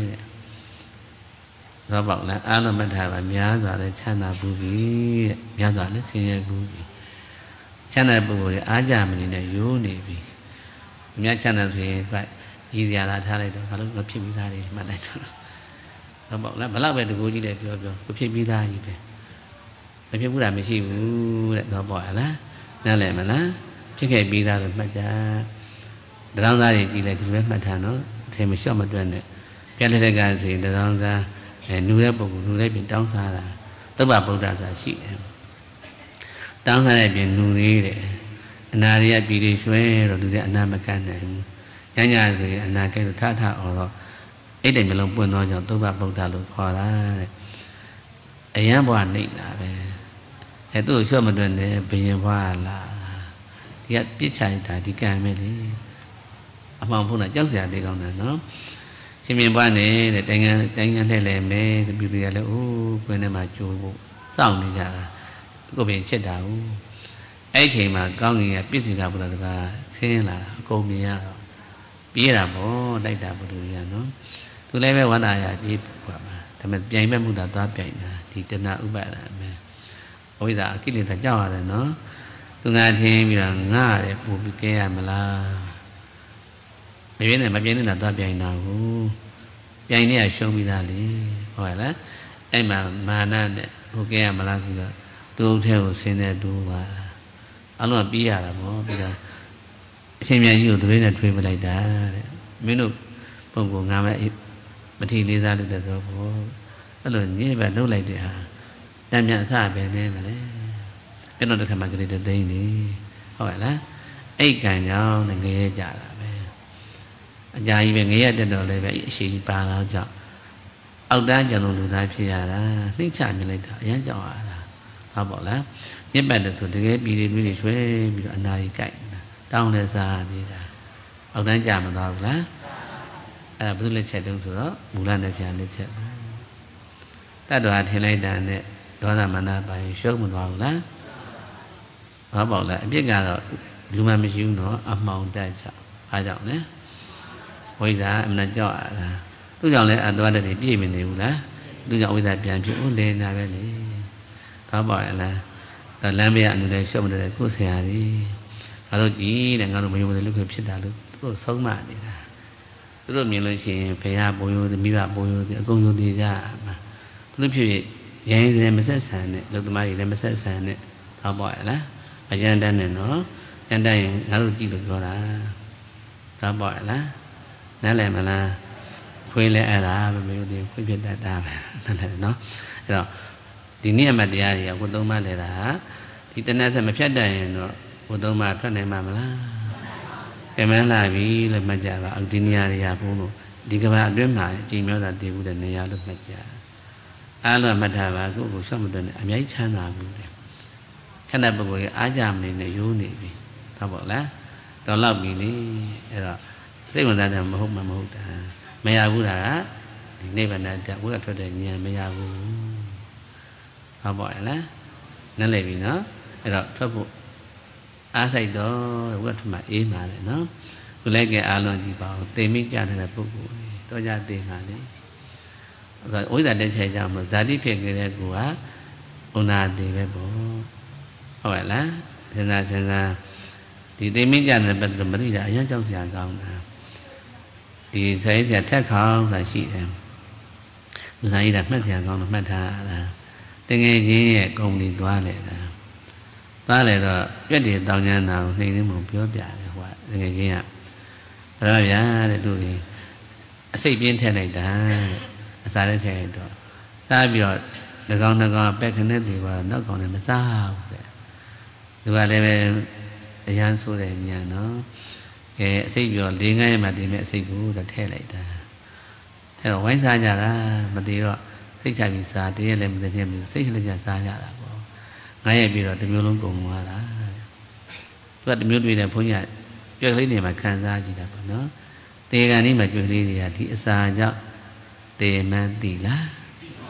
တော့ပေါ့လားအာလုံးမထားပါများစွာလဲချမ်းသာဘူးပြီတဲ့များစွာလဲဆင်းရဲဘူးပြီချမ်းသာပုဂ္ဂိုလ်ရဲ့အားကြမနေနဲ့ယိုးနေပြီအများချမ်းသာဆိုရင်ကရည်စရာလာထားလိုက်တော့ဘာလို့မဖြစ်ပြီးသားတွေမှတ်လိုက်တော့တော့ပေါ့လားဘလောက်ပဲတကူကြီးလည်းပြောကိုဖြစ်ပြီးသားကြီးပဲမဖြစ်ဘူးလားမရှိဘူးတဲ့တော့ပေါ့လားနားလည်မလားဖြစ်ခဲ့ပြီးသားလို့မှတ်ကြတောင်းသားတွေကြည်လိုက်ဒီလိုပဲမှတ်ထားနော်အထင်မလျှော့မတွက်နဲ့ပြလက်တဲ့ကဆိုရင်တောင်းသားနူတဲ့ပုဂ္ဂိုလ်နူတဲ့ပြင်တောင်းစားတာသုဘဗုဒ္ဓဆိုတာရှိတယ်တောင်းစားတဲ့ပြင်နူသေးတယ်အနာတွေကပြည်တွေရွှဲတော့လူတွေအနာမကနိုင်ဘူးညညဆိုရင်အနာကဲလို့ထထအော်တော့အဲ့တိုင်မျိုးလုံးပွင့်သောကြောင့်သုဘဗုဒ္ဓလို့ခေါ်တာတဲ့အယံဘွားနှိမ့်တာပဲအဲသူ့ကိုလျှော့မတွက်နဲ့ဘယင်ဘွားလာဒီကပြစ်ချလိုက်တာဒီကံပဲလေအမှောင်ဖုံးတာကြောက်စရာလေးကောင်းတယ်နော်ရှင်မြင်ပွားနေတဲ့တိုင်းကလှည့်လဲမယ်ပြည်သူတွေကလည်းအိုးကွင်းထဲမှာကြိုးဖို့စောင့်နေကြတာကိုယ်ပင်ချစ်တာဟုတ်အဲ့ဒီချိန်မှာကောင်းကင်ကပြည့်စုံတာဘုရားတပါးဆင်းလာအကုန်မြင်ရတော့ပြေးတာပေါ့တိုက်တာဘုရားကြီးကနော်သူလည်းပဲဝန္တာရပြေးပါမှာဒါပေမဲ့ပြိုင်မဲ့မှုတာသွားပြိုင်တာဒီတဏှဥပါဒအမယ်ဝိဇ္ဇာအကိလေသာကြောက်ရတယ်နော်သူငါထင်းပြီးတော့ငါတယ်ပူပြီးကဲရမလားမပြင်းနဲ့မပြင်းနဲ့သွားပြိုင်တာကိုပြိုင်နေရရှုံးပြီးသားလေဟုတ်လားအဲ့မှာမာနနဲ့ဟိုကဲရမလားဆိုတော့သူ့ထဲကိုဆင်းတဲ့တူပါအလုံးပြေးရတာပေါ့ပြီးတော့အရှင်မြတ်ကြီးကိုသွေးနဲ့ထွေးပလိုက်တာတဲ့မင်းတို့ပုံကငါမထီလေးစားလို့တဲ့တော့ပေါ့အဲ့လိုညစ်ပဲနှုတ်လိုက်တဲ့ဟာတမ်းမြတ်အစပဲနေမလဲပြတော့တစ်ခါမှကလေးတသိန်းနေဟုတ်လားအဲ့ကံကြောင့်ငရဲကြတာပဲအကြာကြီးပဲငရဲတက်တော့လည်းပဲအရှိကြီးပါတော့ကြောင့်အောက်တန်းကြံလို့လူသားဖြစ်ရတာနှိမ့်ချမြင်လိုက်တာအရန်ကြောက်ရတာဟုတ်ပါလားညစ်ပတ်တယ်ဆိုတကယ်ပြည်တွေရွှဲပြီးတော့အနာကြီးကြိုက်နေတာတောင်းလဲစားနေတာအောက်တန်းကြမသွားဘူးလားအဲ့ဒါဘုသူလက်ချက်တုံးဆိုတော့မူလနဲ့ပြန်လက်ချက်တတ်တော်ထင်လိုက်တာနဲ့ဒေါသမန္တပါရင်ရှုံးမသွားဘူးလားဟုတ်ပါလားအပြစ်ကတော့လူမှမရှိဘူးနော်အမှောင်တက်ကြောင့်အားကြောင့်လေဝိဇ္ဇာအမှန်ကြောက်ရတာသူ့ကြောင့်လည်းအတ္တဝတ္တတွေပြည့်မနေဘူးလားသူ့ကြောင့်ဝိဇ္ဇာပြန်ဖြစ်ဦးလဲနေတာပဲလေဟုတ်ပါလားတော့လမ်းမရအနုလည်းရှုံးမတယ်ကိုယ်ဆရာကြီးငါတို့ကြည်တဲ့ငါတို့မယုံတယ်လို့ဖြစ်တာလို့သူတို့ဆုံးမနေတာသူတို့မြင်လို့ရှိရင်ဘုရားဘုံရိုးမိဘဘုံရိုးအကုန်ယုံသေးကြမှာဘလို့ဖြစ်ရိုင်းစဲမဆက်ဆံနဲ့လူသမားတွေလည်းမဆက်ဆံနဲ့ဟုတ်ပါလားအကျဉ်းတန်းနဲ့နော်ကျန်တိုင်းငါတို့ကြည့်လို့ပြောတာဟုတ်ပါလားနားလည်မလားဖွေးလဲအဲ့ဒါပဲမယုံသေးဖွေးဖြစ်တတ်တာပဲနားလည်နော်အဲ့တော့ဒီနေ့အမှတ်တရားတွေကကိုသုံးပါလဲတာဒီတဏှတ်ဆက်မဖြတ်တတ်ရင်တော့ကိုသုံးပါထွက်နိုင်မှာမလားကမန်းလာပြီလို့မှတ်ကြပါဒီနေရာတွေကဘုန်းလို့ဒီကဘာအတွင်းမှာအကျင့်မျိုးသာတည်ဘူးတဲ့နေရာလို့မှတ်ကြအားလုံးမှတ်ထားပါကိုယ်ကိုရှော့မတွက်နဲ့အများကြီးချမ်းသာဘူးတဲ့ချမ်းသာပုဂ္ဂိုလ်ရဲ့အားကြမနေနဲ့ရိုးနေပြီဟုတ်ပါလားတော့လောက်ပြီလေအဲ့တော့စိတ်ဝင်စားတယ်မဟုတ်မှမဟုတ်တာမရဘူးတာကဒီနိဗ္ဗာန်တက်ဝိကထွက်တဲ့ဉာဏ်မရဘူးဟုတ်ပါရဲ့လားနားလည်ပြီနော်အဲ့တော့ထွက်ဖို့အားစိတ်တော့ဝိကထွက်မှအေးမှာလေနော်ခုလိုက်ကအားလုံးကြည့်ပါဦးသိမိကြတဲ့ပုဂ္ဂိုလ်တော့ကြသိမှာလေဆိုဝိဇ္ဇာတက်ချေကြမှာဇာတိဖြစ်ကြတဲ့ကူကဥနာတိပဲပေါ့ဟုတ်ရဲ့လားစဉ်းစားဒီသိမိကြတဲ့ပတ်သက်မသိတာအရင်ကြောက်စရာကောင်းတာဒီဆိုင်စရာထက်ခေါင်းဆိုတာရှိတယ်။ဒီဆိုင်ကြီးကမှတ်စရာကောင်းလို့မှတ်ထားတာ။တကယ်ချင်းရဲ့ကုမ္ပဏီသွားလေတာ။သွားလေတော့ပြက်တွေတောင်းကျမ်းတာကိုနှိမ့်နေမှပြောပြတယ်ဟိုကတကယ်ချင်းကဘာလို့ဗျာတဲ့သူကြီးအစိတ်ပြင်းထည့်လိုက်တာအစားနဲ့ထည့်လိုက်တော့စားပြီးတော့နှကောင်ပက်ခနဲ့တွေပါနောက်ကောင်လည်းမစားဘူးတဲ့။သူကလည်းပဲအရန်ဆိုးတယ်ညာနော်။အစိတ်ပြော၄ငါးရက်မှတည်မဲ့အစိတ်ကိုထည့်လိုက်တာအဲ့တော့ဝိုင်းစားကြတာမတည်တော့စိတ်ချပြီးစားတရက်လည်းမတည်နဲ့စိတ်ချလက်ချစားကြတာပေါ့9ရက်ပြီးတော့တစ်မျိုးလုံးကုန်သွားတာသူကတစ်မျိုးတွေ့တယ်ဘုန်းကြီးကကြွယ်ကလေးတွေမှာခံစားကြည့်တာပေါ့နော်တေကန်လေးမှာကြွယ်ကလေးတွေကဒီအစာကြောင့်တေမှန်းသိလား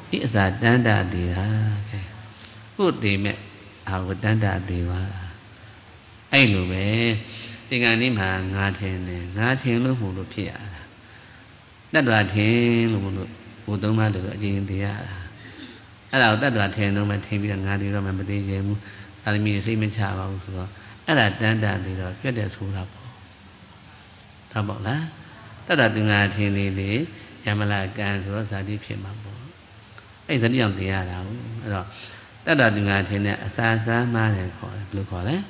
It's a danda dira. Good day, met our danda dira. I love it. Think I need my nothing, look who appear. That was him who don't matter in the other. Allow that was him, no matter if you remember the gym. I mean, see me child also. And I danda dira, get that school up. Tabola. That do not hear Yamala Gan was a deep him. It's a young dear. That do not hear a Sasa man blue collar.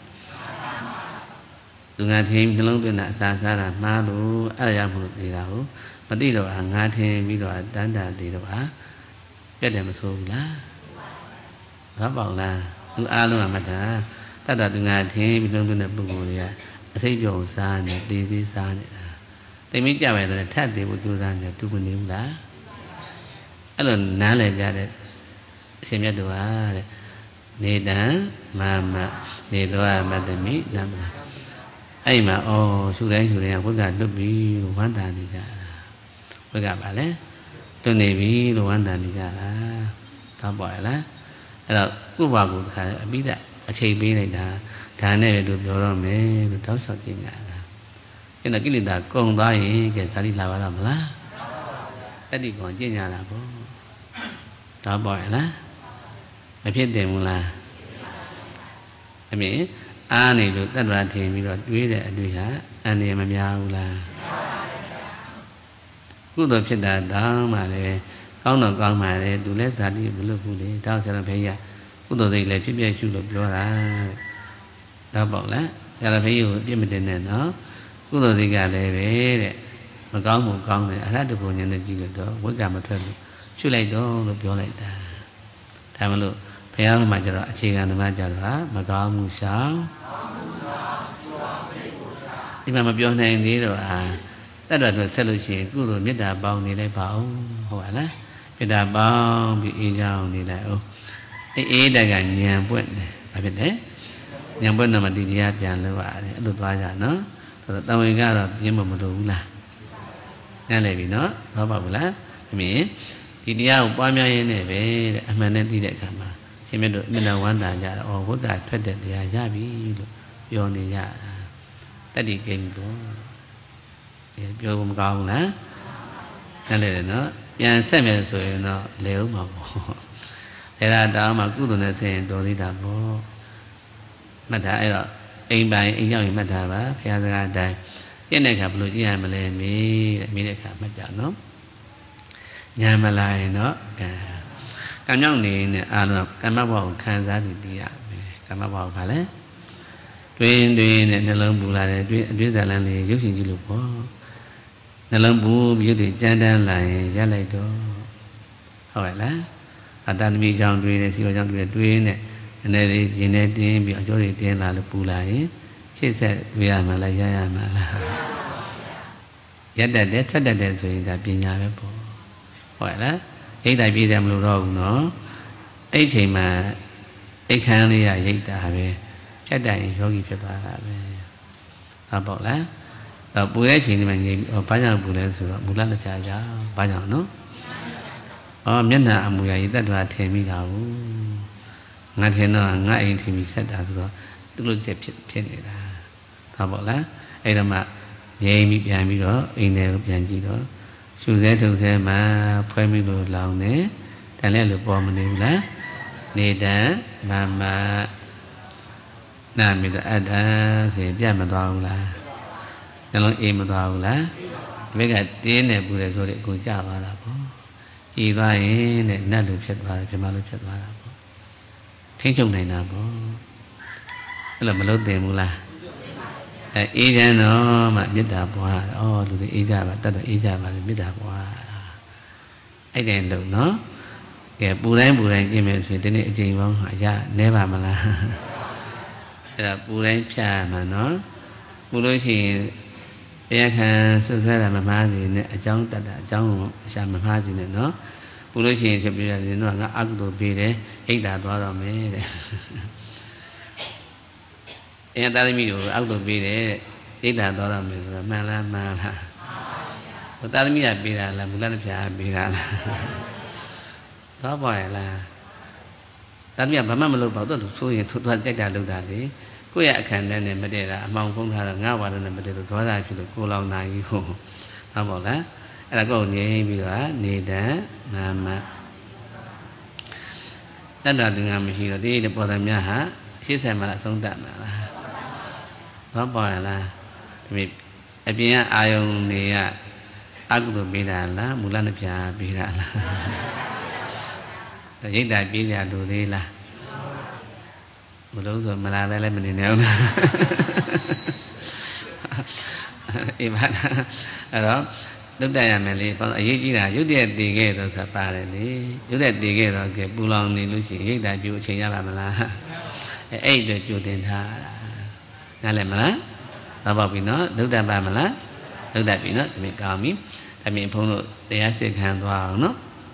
Do not hear the long to Sasa Malu, Ayamu Dirahu, but Dido and Gati, Vido Danda Didoa. Get them so la. Tabola. Do Alu Amata. That do not hear, we don't do the Buguria. I say your son, this is son. They meet you at a tap, they would do that to Bunilla. I don't know that Semyadua, Neda, Mamma, Nedoa, Madame, Namma. I'm oh, should I would got to be one time. We got ballet. Don't be one time. Taboila. Hello, who was be that? A chain be like that. Can never do your me, the toss of Jinga. In a killing that gone by, get Sally Lava. That is going Jinga. Taboila. I paid them. I mean, I need to that right here. We got read it. Do ya? And the Mamma. Good of that down, my lady. Count on gone my lady. Do less than you look good. Thousand of pay. Good of the lady. People should look your double that. Gotta pay you. Give me the no. Good of the guy. My gong will gong. I had to go in the jigger door. What got my trouble? Should I go look your like that? Time a look. Pay out my chicken and the Majara. My gong will shout. If I'm a pure name, that was solution. Good or mid a bound in a bow. However, with a bound be easy on the level. A again, Yam Point. I bet there. Yam Point number did you have Jan Leva? Look why I know. So that we got up Yamamudula. Now, let me know. How about that? Me? Did you have one million in a bed? A man did it come. She made one that or what I treated the Ayabi beyond the yard. That he came to. You're gone, eh? And let it know. Yan Samuel, so you know, Leo Mabo. There are down my goodness and Dorita Bo. Mata, aim by a young Matava, Piazza die. Yenaka Blue Yamale, me, Mileka Matano. Yamalai, no? Come young in Allo, Kamabo, Kansas, Kamabo Valley. Doing the Lambula, do the land using you look. The Lambu, beauty, Jandan, like Jalato. However, at that we young doing it, you young doing it, and there is in it, be a joy, La Pula. She said, we are Malaya Mala. Yet that they tried that way that being a However, 8 I be them no. 8 him a candy I hate the Habe. Chat that in Yogi Peppa. About that. Buddha or Panya Buddha, Buddha Kaja, Panya, no? Oh, Mena Amuya, that was 10 me now. Natano and not 80 me said that to look at Penny. How about that? Edama, yea, me behind me, in the Piangido. Susan say, Ma, Premilo Laune, Tanella Bomanula, Neda, Mamma, Namida Ada, say, Yamadala. Nó im vào lá với cả tiếng này bùi đại rồi để cùng chào vào là có chỉ vào ấy để nát lụp chật vào cho mà lụp chật vào là có thiên chung này nào có là mà lớn tiền là ý ra nó mà biết đạp qua lụp ý ra và ta được ý ra và biết đạp qua ấy đèn lụp nó kẻ bùi đại chỉ mình suy tính để trình vong hỏi ra nếu mà là bùi đại cha mà nó bùi đại thì They can so that my in a junk that a junk some has in it, no? Polish should be no Agdo be there, take that water made. And that me Agdo be there, take that water made, Mala. But that me a be a Lamulana be a đó vậy là ta biết bà mà lúc bảo tôi thuộc số hiện thuộc thuật chạy đà lúc đà đi cô ya khăn này này mà để là mong không thà là ngao vào đây mà để được thoát ra thì được cô lâu này cô ta bảo là cô nhẹ bị đó nề đá mà tất cả những người mình hiểu đi được bao nhiêu nhà hả chia sẻ mà là sống tạm là đó vậy là mình ở bên ai ông này aku tu beda lah, mula ni pia beda lah. Jadi dah beda dulu lah. Mula tu malah bela meninggal lah. Ibarat, đó. Lúc đây là mình đi, còn ở dưới là dưới đây đi cái đó sắp ba này đi, dưới đây đi cái đó cái bù long này lúc gì cái đại biểu chuyện ra làm là, ấy được chủ tiền tha, nghe lại mà, tao bảo vì nó lúc đây ba mà lá, lúc đây vì nó thì mình cao mím. Tại mình phong độ để sẽ hàng vào nó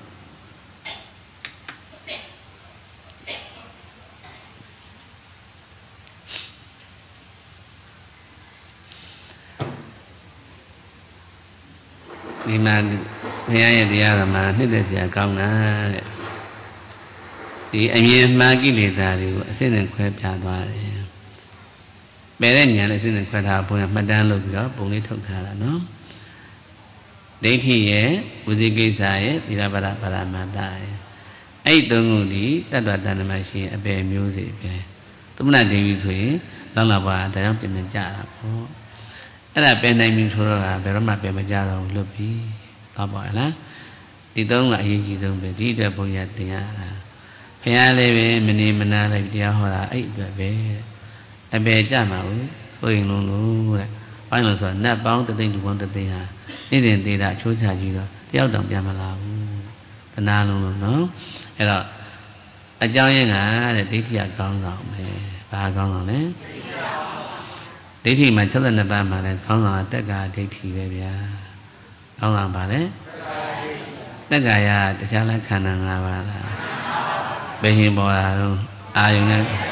đi mà nghe thì ra là mà hết để sẽ cao nè thì anh em mà cái đề tài thì sẽ nên khoe trả toa đi bé đấy nhà lại sẽ nên khoe thảo bùn mà đang lục đó bùn đi thuộc thảo là nó đấy thì ấy, bùi cái sai thì là bà la mà đại, ấy tôi ngồi đi, ta đoạt đàn mà xin, bé miêu gì bé, tôi nói điều gì đó là bà đại ông tiền mình trả là có, ấy là bé này mình thua là bé mà bé mà trả là lúc đi, tao bảo là, thì tôi ngại gì tôi bé đi được bao nhiêu tiền là, phải ai lấy mình lấy đi họ là ấy bé, bé trả mà ôi luôn luôn đấy, bao nhiêu số nạp bao tự tin chủ quan tự tin à. Thế thì tỷ đã chối trả gì đó, tiêu đồng nhà mà làm, ta na luôn nó, thế là, ở trong những ngã để tí thì con rồi, ba con rồi đấy, tí thì mà chắc là ba mà là con rồi tất cả tí thì về bia, con làm bà đấy, tất cả ya để cho lại khả năng là bà là, bây giờ bỏ là luôn, dùng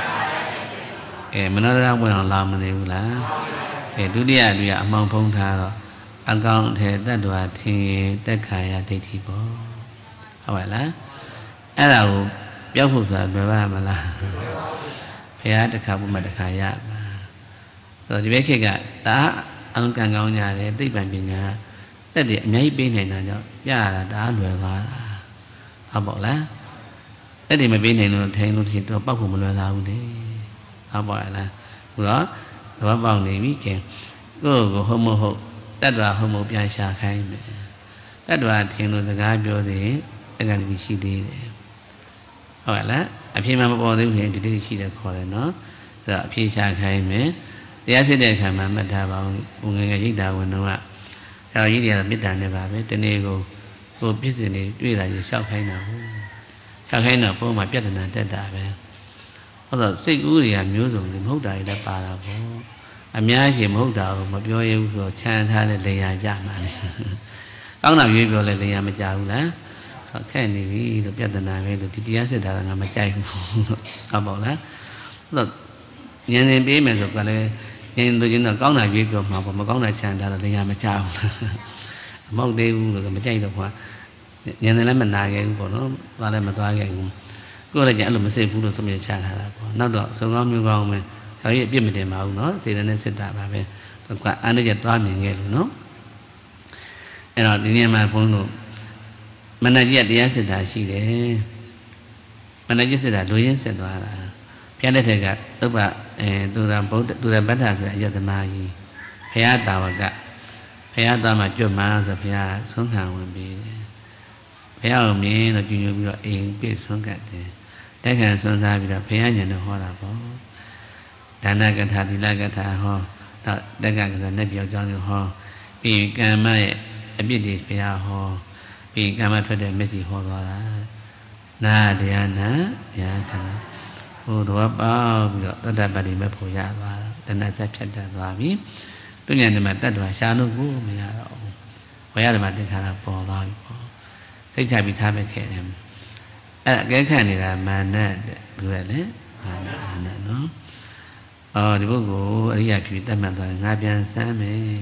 này, mình nói ra quên làm mình đều là, để đứa đi mong phong tha rồi. Anh con thì tất cả thì tất cả là thì bỏ, không phải là, ấy là giáo phục rồi về ba mà là, phải tất cả một tất cả ya, rồi thì biết khi cả đã anh càng ngon nhà thì tích bàn biển nhà, tất cả mấy bên này là do, ya là đã lừa qua, không bảo là, tất cả mấy bên này nó thành nó chỉ nó bao gồm một lừa lao đấy, không bảo là, đó, nó bao này biết kìa, có hôm một hộ tất cả hôm một ngày xa khai mẹ tất cả thiên nội tất cả biểu thì tất cả những gì đi hỏi là phía mà bao nhiêu thì đi chỉ được khỏi nó rồi phía xa khai mẹ để sẽ để khai mà ta bảo một ngày dịch đạo của nó ạ sau những điều biết đàn này bà biết tên này cô biết gì này tuy là gì sau khai nào cô mà biết là tên ta về rồi xây cũ thì làm nhớ dùng thì hốt đại đã bà là cô anh nhớ chỉ một đầu mà biểu yêu rồi cha tha là lấy nhà cha mà này, con nào yêu biểu là lấy nhà mà cha cũng là, sao cái này đi được biết tình nào về được thì sẽ là người mà cha cũng, không bảo là, rồi nhân em biết mà rồi còn là nhân tôi chỉ là con nào yêu biểu mà con nào cha tha là lấy nhà mà cha cũng, mong tiêu được mà cha được hoa, nhân này là mình là cái của nó và đây mà tôi cái cũng, cô là giả là mình xem phụ được xong rồi cha tha là, nó được số ngon như ngon mà. Thấy biết mình để mà nó thì nên sẽ tạo bà về còn quả anh ấy toa mình nghe luôn nó rồi đi nghe mà phong độ mình là gì thì sẽ tạo gì đấy mình là gì sẽ tạo đối với sẽ tạo là phía đây thì cả tôi bảo tôi làm bắt hàng rồi giờ mà gì phía tạo cả phía tạo mà chưa mà rồi phía xuống hàng mình bị phía ở mình là chuyên nghiệp rồi yên biết xuống cả thì đại khái xuống ra bây giờ phía nhà nó hoa là có Dana Gatha, Thila Gatha, ho, Daga Gatha, Nebia John, ho, being Gamma, a bit Pia, ho, being Gamma to the Messi, ho, Na, Diana, Yakana, who do about the Dabadi Mapoya, the Nasa Chata Vavi, to the Mata, Shano, Mia, where the Matica, Paul, say Tabitha him. At Gakanida, man, really, no. Đi bộ gỗ ở nhà phía tây mặt rồi ngay bên xa mẹ,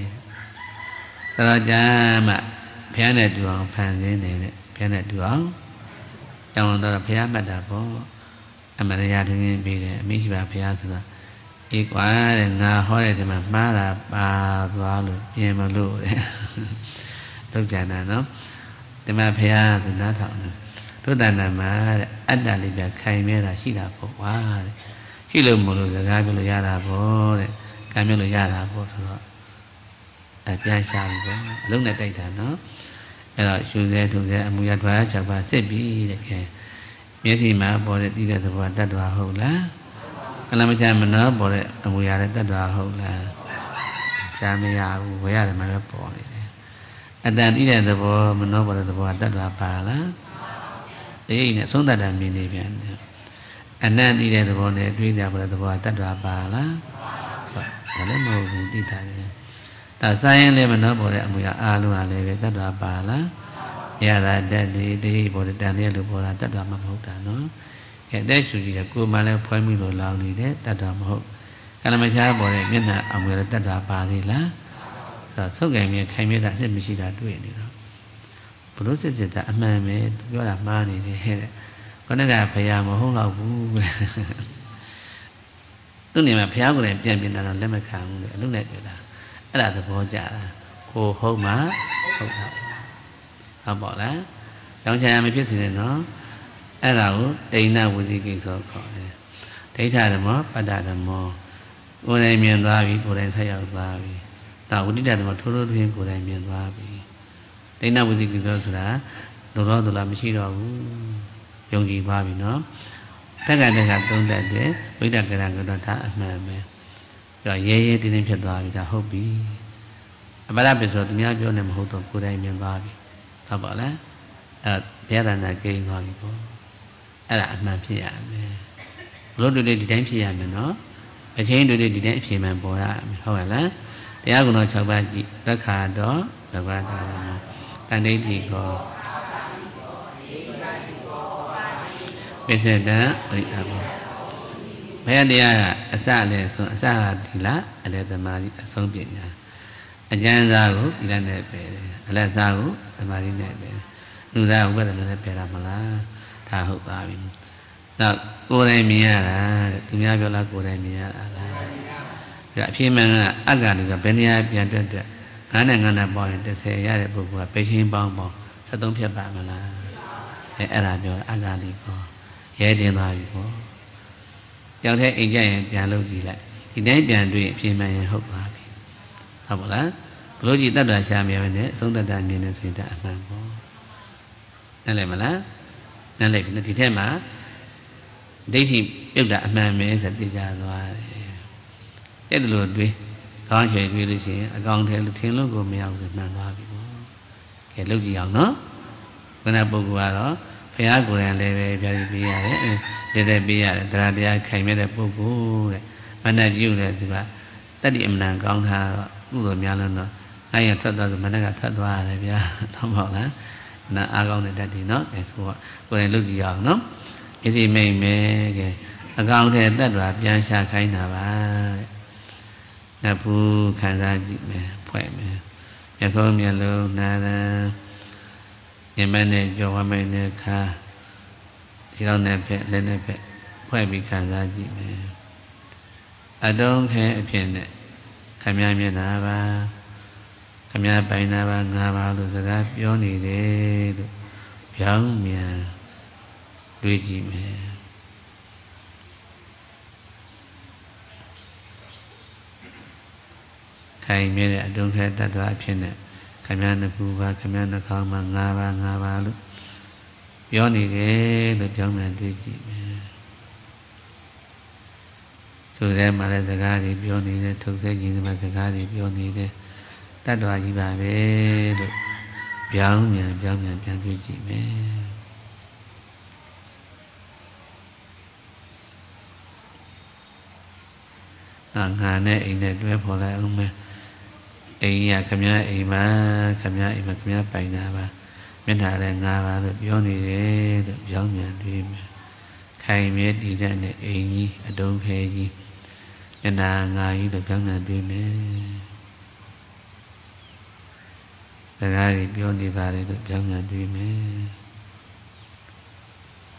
tao ra mà phía này đường phàn thế này, phía này đường, ကြောင်းတော့ဖះမှတ်တာပေါ့အမရယာထင်းထင်းပြီးတယ်အမိရှိပါဖះဆိုတာအေးကွာတဲ့ငါဟောတဲ့ဒီမှာမှားတာပါသွားလို့ပြင်မလို့တဲ့လောက်ကြတာနော်ဒီမှာဖះဆိုနားထောင်တယ်တို့တဏ္ဍာမှာတဲ့အတ္တလေးပြခိုင်မြဲတာရှိတာပေါ့ကွာတဲ့ရှိလို့မလို့စကားပြောလို့ရတာပေါ့တဲ့ကံပြောလို့ရတာပေါ့ဆိုတော့ပြန်ရှာပြီပေါ့အလုံးနဲ့တိုက်တာနော်အဲ့တော့ရှုစဲထုစဲအမူအရာထွား6ပါးစစ်ပြီတဲ့ကဲမျက်စိမှာပေါ်တဲ့တည်တဲ့သဘောတတ္တဝါဟုတ်လားကလမချမနောပေါ်တဲ့အမူအရာတဲ့တတ္တဝါဟုတ်လားရှားမရဘူးဝေရတယ်မှာပဲပေါ်နေတယ်အတ္တတည်တဲ့သဘောမနောပေါ်တဲ့သဘောတတ္တဝါပါလားအေးနဲ့သုံးတတ်တာမြင်နေပြန်တယ်အနန္တတည်တဲ့သဘောနဲ့တွေးကြပေါ်တဲ့သဘောတတ္တဝါပါလားဆိုတော့လည်းမဟုတ်ဘူးသိတာတယ်ဒါဆိုင်ရင်လည်းမနောပေါ်တဲ့အမူအရာအားလုံးဟာလည်းပဲတတ္တဝါပါလားရတာတက်ဒီတိပေါ်တဲ့တန်တဲ့လူပေါ်တာတတ္တဝါမဟုတ်တာနော်ကဲတဲ့ရှုကြည့်တယ်ကိုယ်မှလည်းဖွဲမိလို့လောင်နေတဲ့တတ္တဝါမဟုတ်ကလမချာပေါ်တဲ့မျက်နှာအမူအရာတတ္တဝါပါသေးလားဆိုတော့ဆုတ်ကံမြင်ခိုင်မြဲတာနှစ်မရှိတာတွေ့နေတော့ဘလို့စစ်စစ်တာအမှန်ပဲပြောတာမှားနေတယ်ဟဲ့ခொနကဖရာမဟုတ်တော့ဘူးသူနေမှာဖရာကိုလည်းပြန်ပြင်တာတော့လက်မခံဘူးလေအလုံးနဲ့တွေ့တာအဲ့ဒါသဘောကျတာကိုဟုတ်မှဟုတ်တာဟုတ်ပါလားကြောင်းချာမဖြစ်စေနဲ့နော်အဲ့ဒါကိုဒိဋ္ဌဝစီကိဆိုခေါ်တယ်ဒိဋ္ဌဓမ္မပတ္တဓမ္မကိုယ်တိုင်မြင်သွားပြီကိုယ်တိုင်ဆက်ရောက်သွားပြီဒါဝိတ္တဓမ္မထိုးထိုးထွင်းကိုယ်တိုင်မြင်သွားပြီဒိဋ္ဌဝစီကိဆိုတာတော်တော်မရှိတော့ဘူးယုံကြည်သွားပြီနော်တက္ကတက္ကသုံးတတ်တယ်ဝိတ္တကရကတော့ဒါအမှန်ပဲတော့ရဲရဲတင်းတင်းဖြစ်သွားပြီဒါဟုတ်ပြီအပ္ပဒပိဆိုသူများပြောနေမဟုတ်တော့ကိုယ်တိုင်မြင်သွားပြီဟုတ်ပါလားအဲ့ဘုရားတန်တာကိန်းသွားပြီပေါ့အဲ့ဒါအမှန်ဖြစ်ရမယ်ဘလို့တွေ့ဒီတိုင်းဖြစ်ရမယ်နော်အချင်းတွေ့ဒီတိုင်းအဖြစ်မှန်ပေါ်ရမယ်ဟုတ်ရလားတရားကုဏ6ပါးကြည့်သက်ခါတော့ဘဂဝတာရမောတန်ဋိဋ္ဌိကောပိဿတံဝိအဘောဘယ်တရားကအစလည်းဆိုအစဟာဒီလားအလည်းသမာဓိအဆုံးပညာအကျဉ်းစားကိုဒီလည်းနဲ့ပယ်တယ်အလည်းစားကိုသမာဓိနဲ့ပယ်လူသားဥပဒနာနဲ့ပယ်တာမလားဒါဟုတ်ပါပြီနောက်ကိုယ်တိုင်မြင်ရတာတဲ့သူများပြောလားကိုယ်တိုင်မြင်ရတာလားဒါအဖြစ်မှန်ကအက္ခဏိကဘယ်နေရာပြန်တွက်9နဲ့9နဲ့ပေါင်းရင်30ရတဲ့ပုဂ္ဂိုလ်ကပိချင်းပေါင်း73ဖြစ်ပါမလားအဲ့ဒါပြောအက္ခဏိကောရဲတင်သွားပြီပေါ့ရောက်တဲ့အိမ်ကျရင်ပြန်လုပ်ကြည့်လိုက်ဒီတိုင်းပြန်တွေ့အဖြစ်မှန်ရင်ဟုတ်ပါပြီဟုတ်ပါလားဘလို့ကြည့်တတ်တာရှားမြဲပဲနဲ့အဆုံးတတ်တာမြင်နေဆိုရင်ဒါအမှန်ပေါ့နားလည်မလားနားလည်ပြီဒီထက်မှာဒိဋ္ဌိပြုတ်တာအမှန်ပဲဆိုသိကြသွားတယ်ကျက်တယ်လို့တွေးခေါင်းချွေတွေးလို့ရှိရင်အကောင်ထဲလို့ထင်လို့ကိုမရဘူးဆိုမှန်သွားပြီပေါ့ကဲလုပ်ကြည့်အောင်နော်ခဏပုဂ္ဂိုလ်ကတော့ဘုရားကိုယ်တိုင်လည်းပဲပြပြပေးရတယ်တဲ့ပေးရတယ်တရားတရားခိုင်မြဲတဲ့ပုဂ္ဂိုလ်တဲ့မနက်ကျုပ်တဲ့သူကတတ္တိအမှန်ကောင်းတာတော့ကုသိုလ်များလို့တော့အဲ့ရထွက်သွားဆိုမနက်ကထွက်သွားရတယ်ဗျာတော့မဟုတ်လားနာအားကောင်းတဲ့တတ္တိနော်အဲဆိုတော့ကိုယ်တိုင်လုပ်ကြည့်အောင်နော်ဣတိမိတ်မဲကဲအကောင်ထဲတတ်တော်ပြန်ရှာခိုင်းတာပါတဲ့နတ်ဘူးခံစားကြည့်မယ်ဖွဲ့မယ်မျက်ခုံးမျက်လုံးနာရန်ညမနဲ့ကြောဝမိုင်းနဲ့ခါဒီလောက်နဲ့ဖက်လက်နဲ့ဖက်ဖွဲ့ပြီးခံစားကြည့်မယ်အတုံးခဲအဖြစ်နဲ့ခမည်းမျက်နာပါခမည်းပိုင်နာပါငါပါလို့စကားပြောနေတယ်လို့ပြောင်းမြန်တွေးကြည့်မယ်ခိုင်မြဲတဲ့အတုံးခဲတတ်တော်အဖြစ်နဲ့ခမည်းနှခုပါခမည်းနှခေါင်းမှာငါပါလို့ပြောနေတယ်လို့ပြောင်းမြန်တွေးကြည့်မယ်သူထဲမှာလည်းစကားတွေပြောနေတယ်ထုတ်ဆဲကြီးမှာစကားတွေပြောနေတယ်တတ်တော်ကြီးပါပဲလို့ပြောင်းမြန်ပြန်တွေးကြည့်မယ်ငါနဲ့အိမ်နဲ့တွဲဖော်လိုက်အောင်မယ်အိမ်ကခမည်းအိမ်မှာခမည်းပိုင်တာပါမျက်နှာလည်းငါပါလို့ပြောနေတယ်လို့ပြောင်းမြန်တွေးမယ်ခိုင်မြဲတည်တဲ့အိမ်ကြီးအတုံးခဲကြီးမျက်နှာငါကြီးလို့ပြောင်းမြန်တွေးမယ်စကားတွေပြောနေပါတယ်လို့ပြောင်းမြန်တွေးမယ်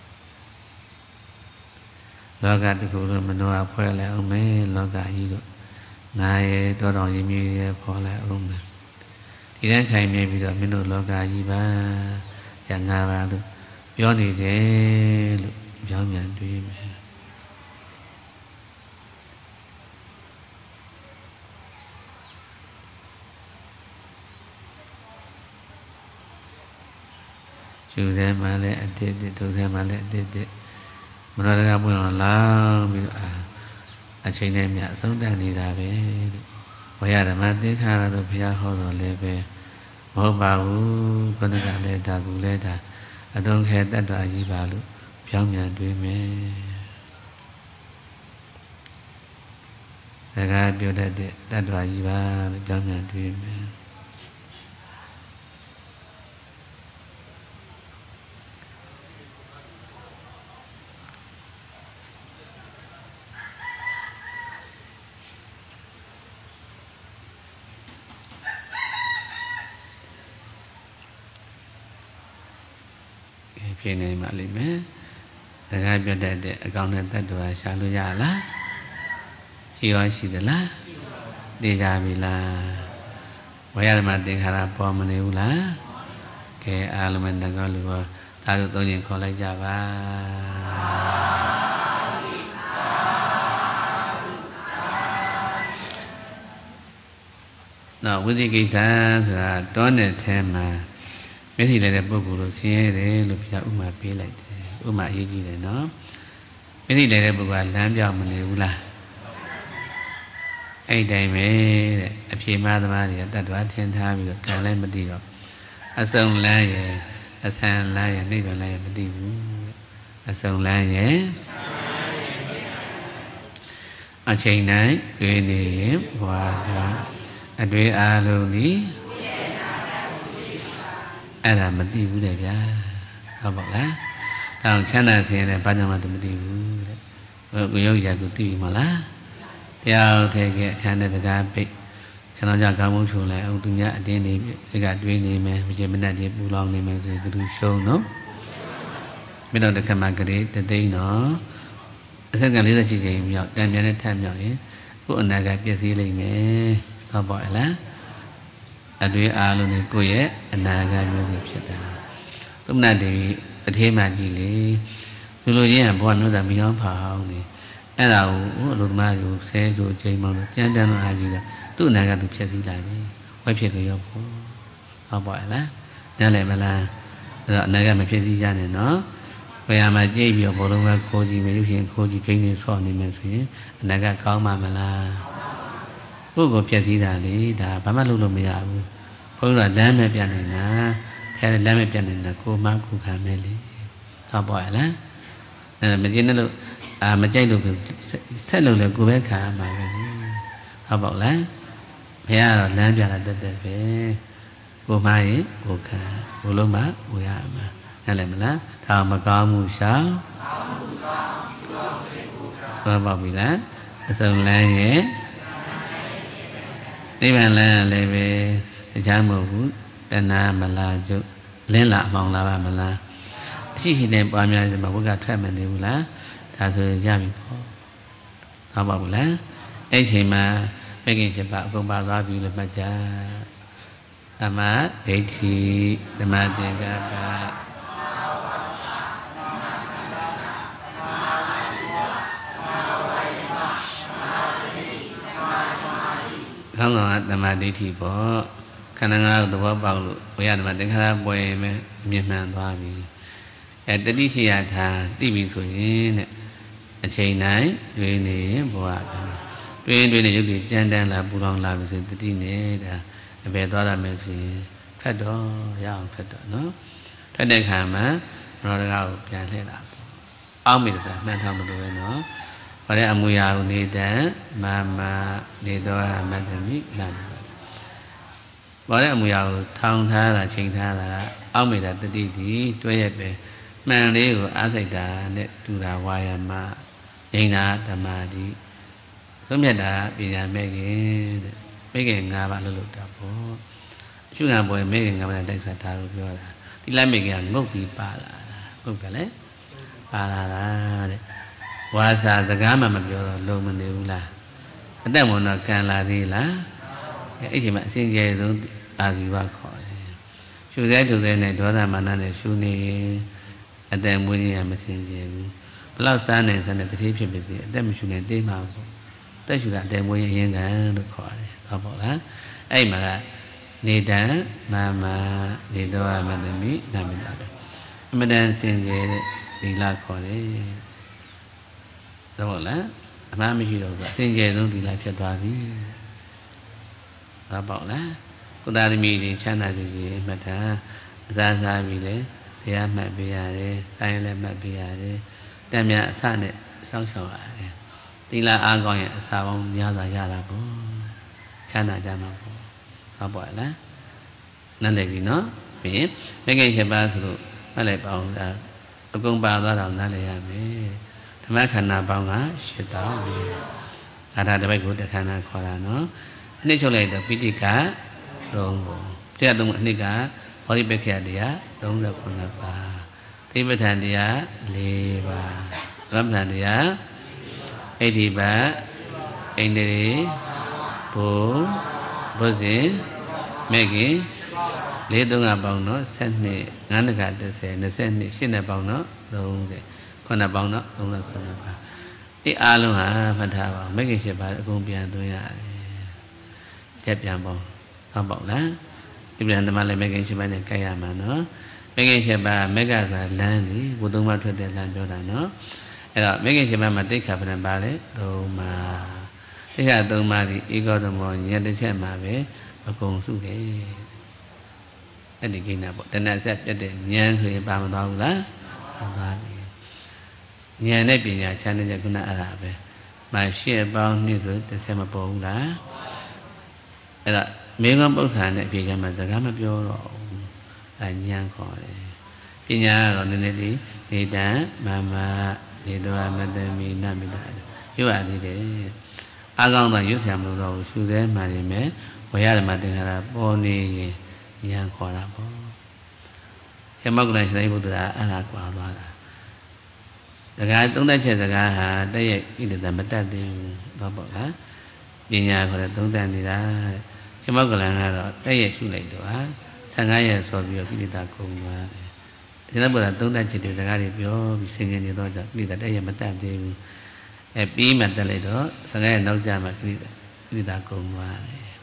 လောကတခုလုံးမနောအဖွဲလိုက်အောင်မယ်လောကကြီးတို့ငါရဲ့တောတော်ရင်းမြစ်ရဲ့ပေါ်လိုက်အောင်မယ်ဒီတိုင်းခိုင်မြဲပြီးတော့မင်းတို့လောကကြီးပါရငါပါလို့ပြောနေတယ်လို့ပြောင်းပြန်တွေးမယ်ကျူစဲမှလည်းအတိတ်ဒုစဲမှလည်းအတိတ်မနောတကပွင့်အောင်လောင်းပြီးတော့အချိန်နဲ့မြအဆုံးတန်နေတာပဲတဲ့ဝေယဓမ္မသင်္ခါရတို့ဘုရားဟောတော်လည်းပဲမဟုတ်ပါဘူးခொနကလည်းဒါကူလည်းဒါအတုံးခဲတတ်တော်ကြီးပါလို့ပြောင်းပြန်တွေးမယ်စကားပြောတတ်တဲ့တတ်တော်ကြီးပါလို့ပြောင်းပြန်တွေးမယ်ဖြစ်နေမှလိမ့်မယ်။စကားပြောတတ်တဲ့အကောင့်နဲ့တတ်တော်ရှာလို့ရလား။ရှိရောရှိသလား။သိကြပြီလား။ဝေယဓမ္မသင်္ခါရပေါ်မနေဘူးလား။ကဲအားလုံးနဲ့တကောလူရောဒါတို့သုံးရင်ခေါ်လိုက်ကြပါ။နောက်ဝိသိကိစ္စဆိုတာတောနဲ့ထဲမှာမျက်စိလည်းတဲ့ပုဂ္ဂိုလ်လို့ဆင်းရဲတယ်လို့ဘုရားဥမာပေးလိုက်တယ်ဥမာအရေးကြီးတယ်နော်မျက်စိလည်းတဲ့ပုဂ္ဂိုလ်ကလမ်းပြောင်းမနေဘူးလားအဲ့တိုင်းပဲတဲ့အဖြေမသမားတွေကတတ်တော်ထင်ထားပြီးတော့ကံလည်းမသိတော့အစုံလမ်းရဲ့အဆန်လမ်းရဲ့နိဗ္ဗာန်လမ်းရဲ့မသိဘူးအစုံလမ်းရဲ့အချိန်တိုင်းတွေ့နေရင်ဘွာကအတွေ့အားလုံးဒီအဲ့ဒါမသိဘူးတဲ့ဗျာဟုတ်ပါလားတောင်ချမ်းသာခြင်းနဲ့ဘာကြောင့်မှမသိဘူးတဲ့ကိုယောဂီကကိုသိပြီမလားတရားထဲကအခန်းနဲ့တကားပိတ်ခဏကြာကောင်းမှုချုံလိုက်အောင်သူများအတင်းနေစိတ်ကတွေးနေမယ်မကျေမနက်ကြီးပူလောင်နေမယ်ဆိုသူရှုံးနော်မင်းတို့တစ်ခါမှကလေးတသိန်းနော်အစက်က48ချိန်မြောက်တန်ပြန်နဲ့ထပ်မြောက်ရင်ကိုယ်အနာကပြည့်စည်လိမ့်မယ်ဟုတ်ပါလားအတွေ့အားလုံးကိုယ့်ရဲ့အနာဂတ်မျိုးဖြစ်တာသုမနာဒေဝီအထေးမှကြီးလေလူလူချင်းကဘဝမျိုးသားမီးအောင်ဖာအောင်နေအဲ့ဒါကိုအလိုသမားကိုဆဲဆိုချိန်မောင်းလို့ကြမ်းတမ်းလို့အားကြီးတော့သူ့အနာဂတ်သူဖြည့်စည်းလာတယ်ဝဲဖြစ်ကြရောပေါ့ဟုတ်ပါလားနားလည်မလားအဲ့တော့အနာဂတ်မဖြည့်စည်းကြနဲ့နော်ဘယ်မှာကြိတ်ပြီးတော့ဘောလုံးကခိုးကြည့်မယ်ရုပ်ရှင်ခိုးကြည့်ခိန်းနေဆော့နေမယ်ဆိုရင်အနာဂတ်ကောင်းမှာမလားကိုယ့်ကိုဖြည့်စည်းတာလေဒါဘာမှလုပ်လို့မရဘူးဘုရားလမ်းမဲ့ပြနေတာခဲလမ်းမဲ့ပြနေတာကိုမကူခံမဲ့လေသောက်ပေါ်ရလားမကျင်းလို့မကြိုက်လို့ဆက်လို့လေကိုပဲခံရမှာပဲဟုတ်ပါလားဘုရားကတော့လမ်းပြတာတက်တက်ပဲကိုမရင်ကိုခံဘုလုံးမကိုရမှာနားလည်မလားဒါမကောင်းမှုရှောင်ဟုတ်ပါပြီလားအစုံလမ်းရဲ့နိဗ္ဗာန်လမ်းလည်းပဲတရားမဟုတ်ဘူးတဏှာမလားကျုပ်လင်းလာအမောင်လာပါမလားအရှိရှိနဲ့ပွားများစမှာဘုရားထွက်မနေဘူးလားဒါဆိုရပြီပေါ့ဟုတ်ပါဘူးလားအဲ့ချိန်မှာမဂ္ဂင်7ပါးအကုန်ပါသွားပြီလို့မှတ်ကြအမဒိဋ္ဌိဓမ္မသင်္ကပ္ပခေါင်းဆောင်ကသမာဓိဋ္ဌိပေါ့ခန္ဓာငါးသဘောပေါက်လို့ဝေယဓမ္မသင်္ခါရပွဲမယ်မြင်မှန်သွားပြီတတိရှိရထားသိပြီဆိုရင်တဲ့အချိန်တိုင်းတွေးနေရင်ဘဝပြန်တွေးနေရုပ်ကြီးကြမ်းတမ်းလာပူလောင်လာပြီဆိုတတိနေတာအပေသွားရမယ်ဆိုရင်ဖတ်တော့ရအောင်ဖတ်တော့နော်ဖတ်တဲ့ခါမှာရောတကားကိုပြန်လှည့်လာပေါ့အောက်မိတာမှန်ထားမလို့ပဲနော်ဘာလဲအမူအရာကိုနေတဲ့မမနေတော့မတ္တမိလာတယ်ဘာလဲအမူအရာကိုထောင်ထားတာချိန်ထားတာအောက်မိတာတတိတိတွဲရက်ပဲမှန်လေးကိုအားစိတ်တာနဲ့တူတာဝါယမငြိမ်းတာဓမ္မာတိသုံးမြတ်တာပညာမဲ့ခင်တဲ့မဲ့ခင်၅ပါးလို့တာပေါ့အရှုခံပွဲမဲ့ခင်၅ပါးနဲ့တိုက်ခတ်တာကိုပြောတာဒီလိုက်မဲ့ခင်ကငုတ်ပြီးပါလာတာဟုတ်ကဲ့လေပါလာတာတဲ့ Wasa the gamma mabio low manula. And then one can la di la. It's my single as you are called. Should I do the net other man shooting and then winning a messenger? Plus, sun and the teacher with them should have them out. They should have them way young and call it. Hey, my Nida, Mamma, Nidoa, Madame, Namida. Madame Singer, the la call it. The whole lot. Mamma, you know, Singer don't be like your baby. About that. Without meeting, China is matter. Zaza Ville, the might be at it, silent might be at it. Damn, son, so so. Tila are going at Savon Yada Yada. China Jama. How about that? None of you know. Me, making a bath through Malay bound. A gung bow around Nalay. The Macana Banga, shit down. I had a very good Cana Corano. Naturally, the Pitica, don't go. They are the Nika, Polybecadia, don't look on the bar. Tibetandia, Leva, Ramlandia, Ediba, Endere, Po, Bozi, Maggie, Ledunga Bono, sent me, Nanaga to say, and sent me, Sinabono, don't they? Conabono, don't look on the bar. The Aluma, Fatava, making ship by the Gumbian doing. Jambon. How about that? If you understand making Shiba and Kayama, no? Making Shiba, Mega Landy, would do what to the land builder, no? And making Shiba, my take up in a ballet, Doma. They had Doma, the ego the more, yet the Chamabe, a Gong Suke. And the king about the next step, the Yan to a Bamada, Yan Nepia, China Jacuna Arabe. My share bound news the same Bola. Mega both and a pijama, the gamma bureau, and young call it. Pina on the lady, Nida, Mamma, Nidoa, Madame, Namida. You are the day. I don't know you, Samuel, Susan, Marime, we had a Madame, Bonnie, young call up. Hemoglan is able to Alaqua. The guy don't let the guy had they eat the Matadi, Baba. Pina for the don't stand. Chimogalan, they should like to her. Sangaya saw you Pilita Kuma. The number that don't let you the Garibio, be singing your daughter, Lita Matadi. A beam at the later, Sangaya no jam at Pilita Kuma.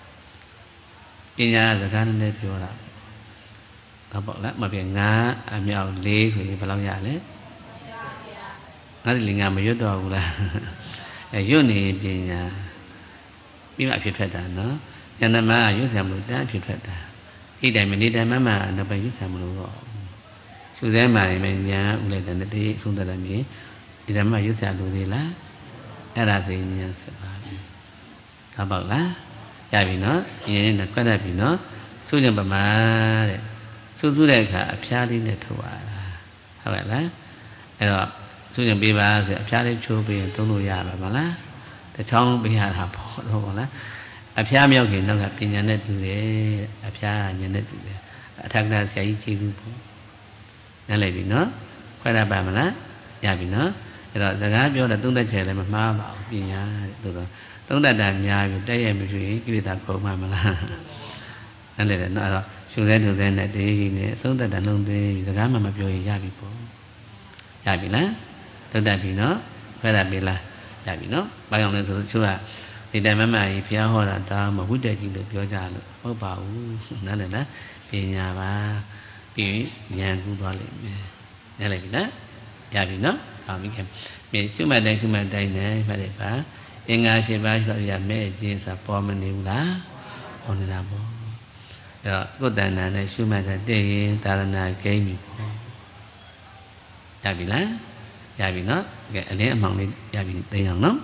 Pina the garden left you up. About that, my Nga, I'm your late with Palayale. Nothing I'm your dog. A uni being be my future, no? Yanama, use them with that future. He died Mamma, and the use them. Susan Marimania, late than the day, soon that I mean, is a my use them to the la. And I say, about that, Yavino, in the Quadapino, Susan Bama, Suzuleka, a child in the Toa. However, Susan Biba, a child chubby and Toluya Bamala. The tongue behind her pot. A pia milk in no opinion to the a pia and net attack that say, Nalabino, quite a bamala, Yabino, the guy beyond the Dunda Chele, Mamma, Pina, don't let them yab, they am between, give it a cold mamala. And let it not, should then to send that day, so that I don't be the gamma of your Yabipo. Yabina, don't that be no, where I be la, Yabino, by on the sure. The Damama, if you are a dam, a wood taking the Pioja, oh, Bow, Nana, Pinyava, Pi, Yangu Dolly, Nelevina, Yavina, Amicam. May Suma de Suma Dine, Madepa, Inga Shivash, Yame, James, a poor manula, on the labo. Good than Suma that day, Tarana gave me. Yavina, Yavina, get a name among the Yavin, the young no.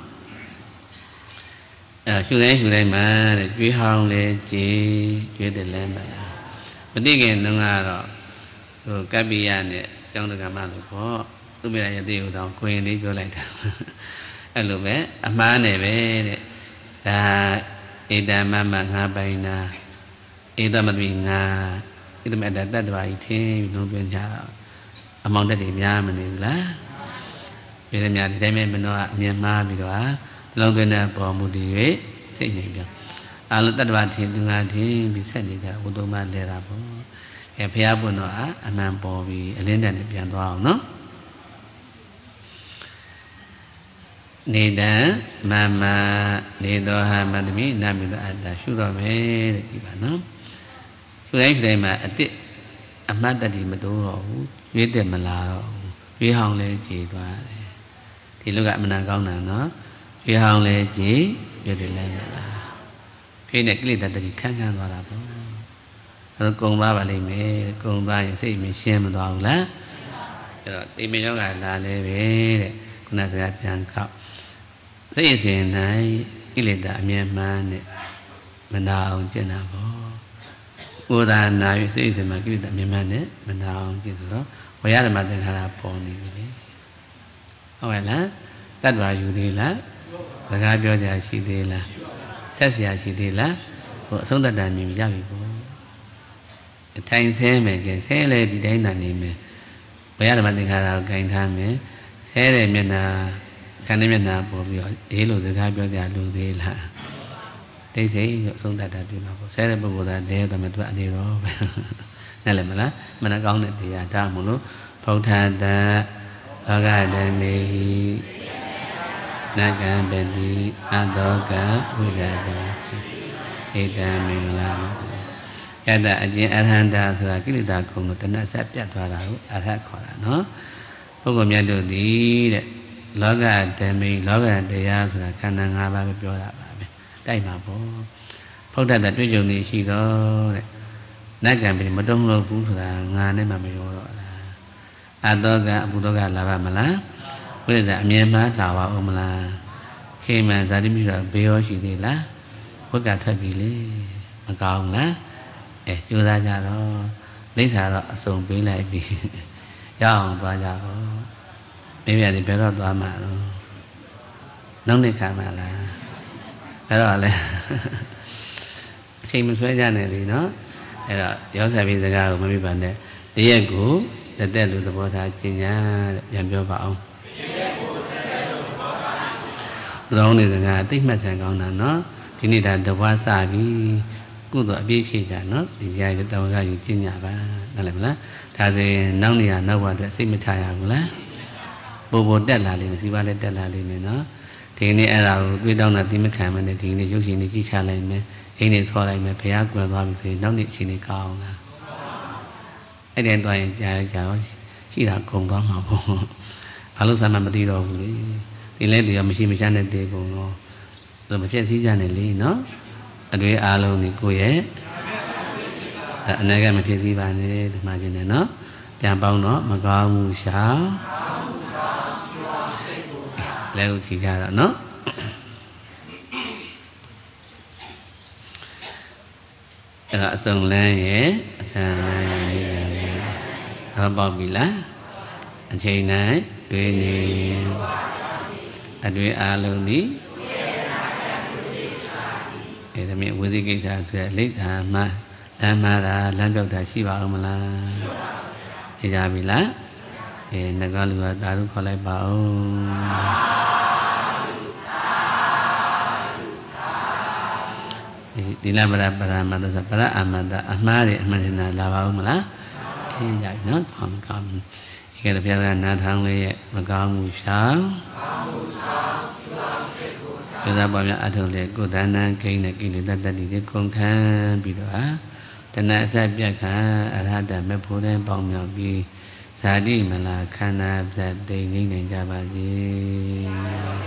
Chú đấy mà quý hong để chỉ quyết định lên mà vấn đề cái nó là rồi cái bây giờ này trong được làm được có tôi bây giờ điều đó quên đi cho lại thôi anh lúc bé mà này bé là Ida mama ngã bay na Ida mà mình ngã Ida mà đã vài thế nó bên nhà mong đã điểm nhà mình là ပြည်သူများဒီတိုင်းမဲ့မနောအမြင်မှားပြီးတော့လုံးသွင်းတဲ့ပေါ်မူတည်၍စိတ်ငြိမ်ပြောအာလတ္တဝထင်သူငါထင်ပြီးဆက်နေကြဝတ္တမလဲတာပေါ့ဘုရားပွင့်တော့အမှန်ပေါ်ပြီးအလင်းတန်နဲ့ပြန်သွားအောင်နော်နေတံမမနေတော်ဟာမတမိနာမိတော်အတ္တရှုတော့မယ်တဲ့ဒီပါနော်ရှုတိုင်းမှာအတစ်အမှတ်တတိမတိုးတော့ဘူးရွေးတယ်မလာတော့ဘူးရွေးဟောင်းလဲကြည်သွားတယ်ဒီလူကအမှန်ကောင်းတာနော်ရွေးဟောင်းလဲကြည်ရွေးတယ်လဲမလားဖိနဲ့ကိလေသာတတိခန်းခန်းသွားတာပေါ့အဲတော့ကုံသွားပါလိမ့်မယ်ကုံသွားရင်စိတ်မရှင်းမသွားဘူးလားအဲ့တော့တိမေယောဂလာလဲပဲတဲ့ခုနစကားပြန်ခောက်စိတ်စဉ်၌ကိလေသာအမြဲမှန်းနဲ့မနာအောင်ကျင့်တာပေါ့ဘုရားနာ၍စိတ်စဉ်မှာကိလေသာအမြဲမှန်းနဲ့မနာအောင်ကျင့်ဆိုတော့ဝေယဓမ္မသင်္ခါရပေါ်နေပြီလေဟုတ်ရဲ့လားတတ္တဝါယူသေးလားစကားပြောကြရှိသေးလားဆက်เสียရှိသေးလားဟိုအဆုံးတတန်မြင်ရပြီပေါ့အထိုင်ဆဲမယ်ကဲဆဲလေဒီတိုင်းနာနေမယ်ဝေယဓမ္မသင်္ခါရကိုဂိုင်းထားမယ်ဆဲတဲ့မျက်နှာခန္ဓာမျက်နှာပေါ်ပြီးတော့အေးလို့စကားပြောကြလို့သေးလားတိတ်ဆိတ်အဆုံးတတပြုမှာပေါ့ဆဲတဲ့ပုဂ္ဂိုလ်ကတဲတယ်မတွေ့အနေတော့ပဲနဲ့လည်းမလားမနှကောင်းတဲ့တရားဒါမို့လို့ဗုဒ္ဓတလောကဓမ္မေဟိနဂံပတိအတောကဝိရဇာဧတံမင်္ဂလာယတအကျဉ်အရဟန္တာဆိုတာကိလေသာခုံလို့တဏှတ်ဆက်ပြတ်သွားတာကိုအရဟတ်ခေါ်တာနော်ပုဂ္ဂိုလ်မြတ်တို့သည်တဲ့လောကဓမ္မေလောကတရားဆိုတာခန္ဓာ၅ပါးပဲပြောတာပါပဲတိုက်မှာပေါ့ဗုဒ္ဓတတွေ့ကြုံနေရှိတော့တဲ့နတ်ကံပြီမတုံ့လို့ဘူးဆိုတာငါနဲ့မှမရောတော့လားအတောကအပုတောကလာပါမလားဘုရားအမြဲမှလာပါဦးမလားခေမန်ဇာတိမိတော့ဘေးရောရှိသေးလားဝတ်ကထွက်ပြီလေမကောင်းလားကြိုးစားကြတော့လိမ့်စာတော့အစုံပေးလိုက်ပြီရအောင်သွားကြတော့မိမိတွေဘယ်တော့သွားမှာတော့နောက်နေ့ခါမှလားအဲ့တော့လေအချိန်မဆွဲကြနဲ့လေနော်အဲ့တော့ရောဆက်ပြီးစကားကိုမမိပါနဲ့တရက်ကိုတက်တက်လူသဘောထားကျင်ညာတဲ့ပြန်ပြောပါအောင်တရက်ကိုတက်တက်လူသဘောထားတော်နေစကားသိမှတ်ဆန်ကောင်းတာနော်ဒီနေ့ဒါတဘွားစပြီးကုသိုလ်အပြည့်ဖြည့်ကြနော်ဒီကြရတောင်းကယူကျင်ညာပါနားလည်မလားဒါဆိုရင်နောက်နေရနောက်ဘဝအတွက်စိတ်မချရဘူးလားပို့တက်လာလိမ့်မယ်စီပါလည်းတက်လာလိမ့်မယ်နော်ဒီနေ့အဲ့ဒါကိုတွေးတောင်းတာတိမခံမနဲ့ဒီနေ့ရုပ်ရှင်တွေကြည့်ချလိုက်မယ်အိမ်တွေဆောလိုက်မယ်ဘုရားကွယ်သွားပြီဆိုရင်နောက်နေ့အချိန်တွေကောင်းလားအဲ့ဒီတော့ရင်ကြားကြတော့ရှိတာကုန်သွားမှာပေါ့ဘာလို့စမ်းမမသိတော့ဘူးလေဒီလဲဒီရောမရှိမချတဲ့တေကုန်တော့ဆိုမဖြစ်စည်းကြနဲ့လေနော်အတွေ့အားလုံးဒီကိုရဲ့အနာကမဖြစ်စည်းပါနဲ့ဒီမှာခြင်းနဲ့နော်ပြန်ပေါင်းတော့မကောင်းမှုရှောင်လဲကိုကြည့်ကြတော့နော်အဲ့ဒါအစုံလန်းရဲ့အစံလန်းရဲ့နေရာလေးဟောပေါက်ပြီလားအချိန်တိုင်းတွေ့နေအတွေ့အားလုံးဒီအဲ့ဒါမြင်ဝိသိကိစ္စဆိုရလိဋ္ဌာမှာလမ်းမှားတာလမ်းပြောက်တာရှိပါဦးမလားသိကြပြီလားငကလူကသာဓုခေါ်လိုက်ပါဦးဒီလပရပရမတ္တပရအမတ္တအမှားတွေအမှန်တရားလာပါဦးမလားသိကြပြီနော်ကောင်းကောင်းဒီကတပြားကနားထောင်လေးရဲ့မကောင်းမှုရှောင်ကျသာပေါ်များအထုံးလေကိုယ်တဏ္ဍကိန်းနဲ့ကိလေသာတတိတွေကုန်ခန်းပြီးတော့တဏှအစပြတ်ခံအရဟတမေဖို့တဲ့ပေါင်းမြောက်ပြီးဇာတိမလာခန္ဓာပြတ်သိနေကြပါစေ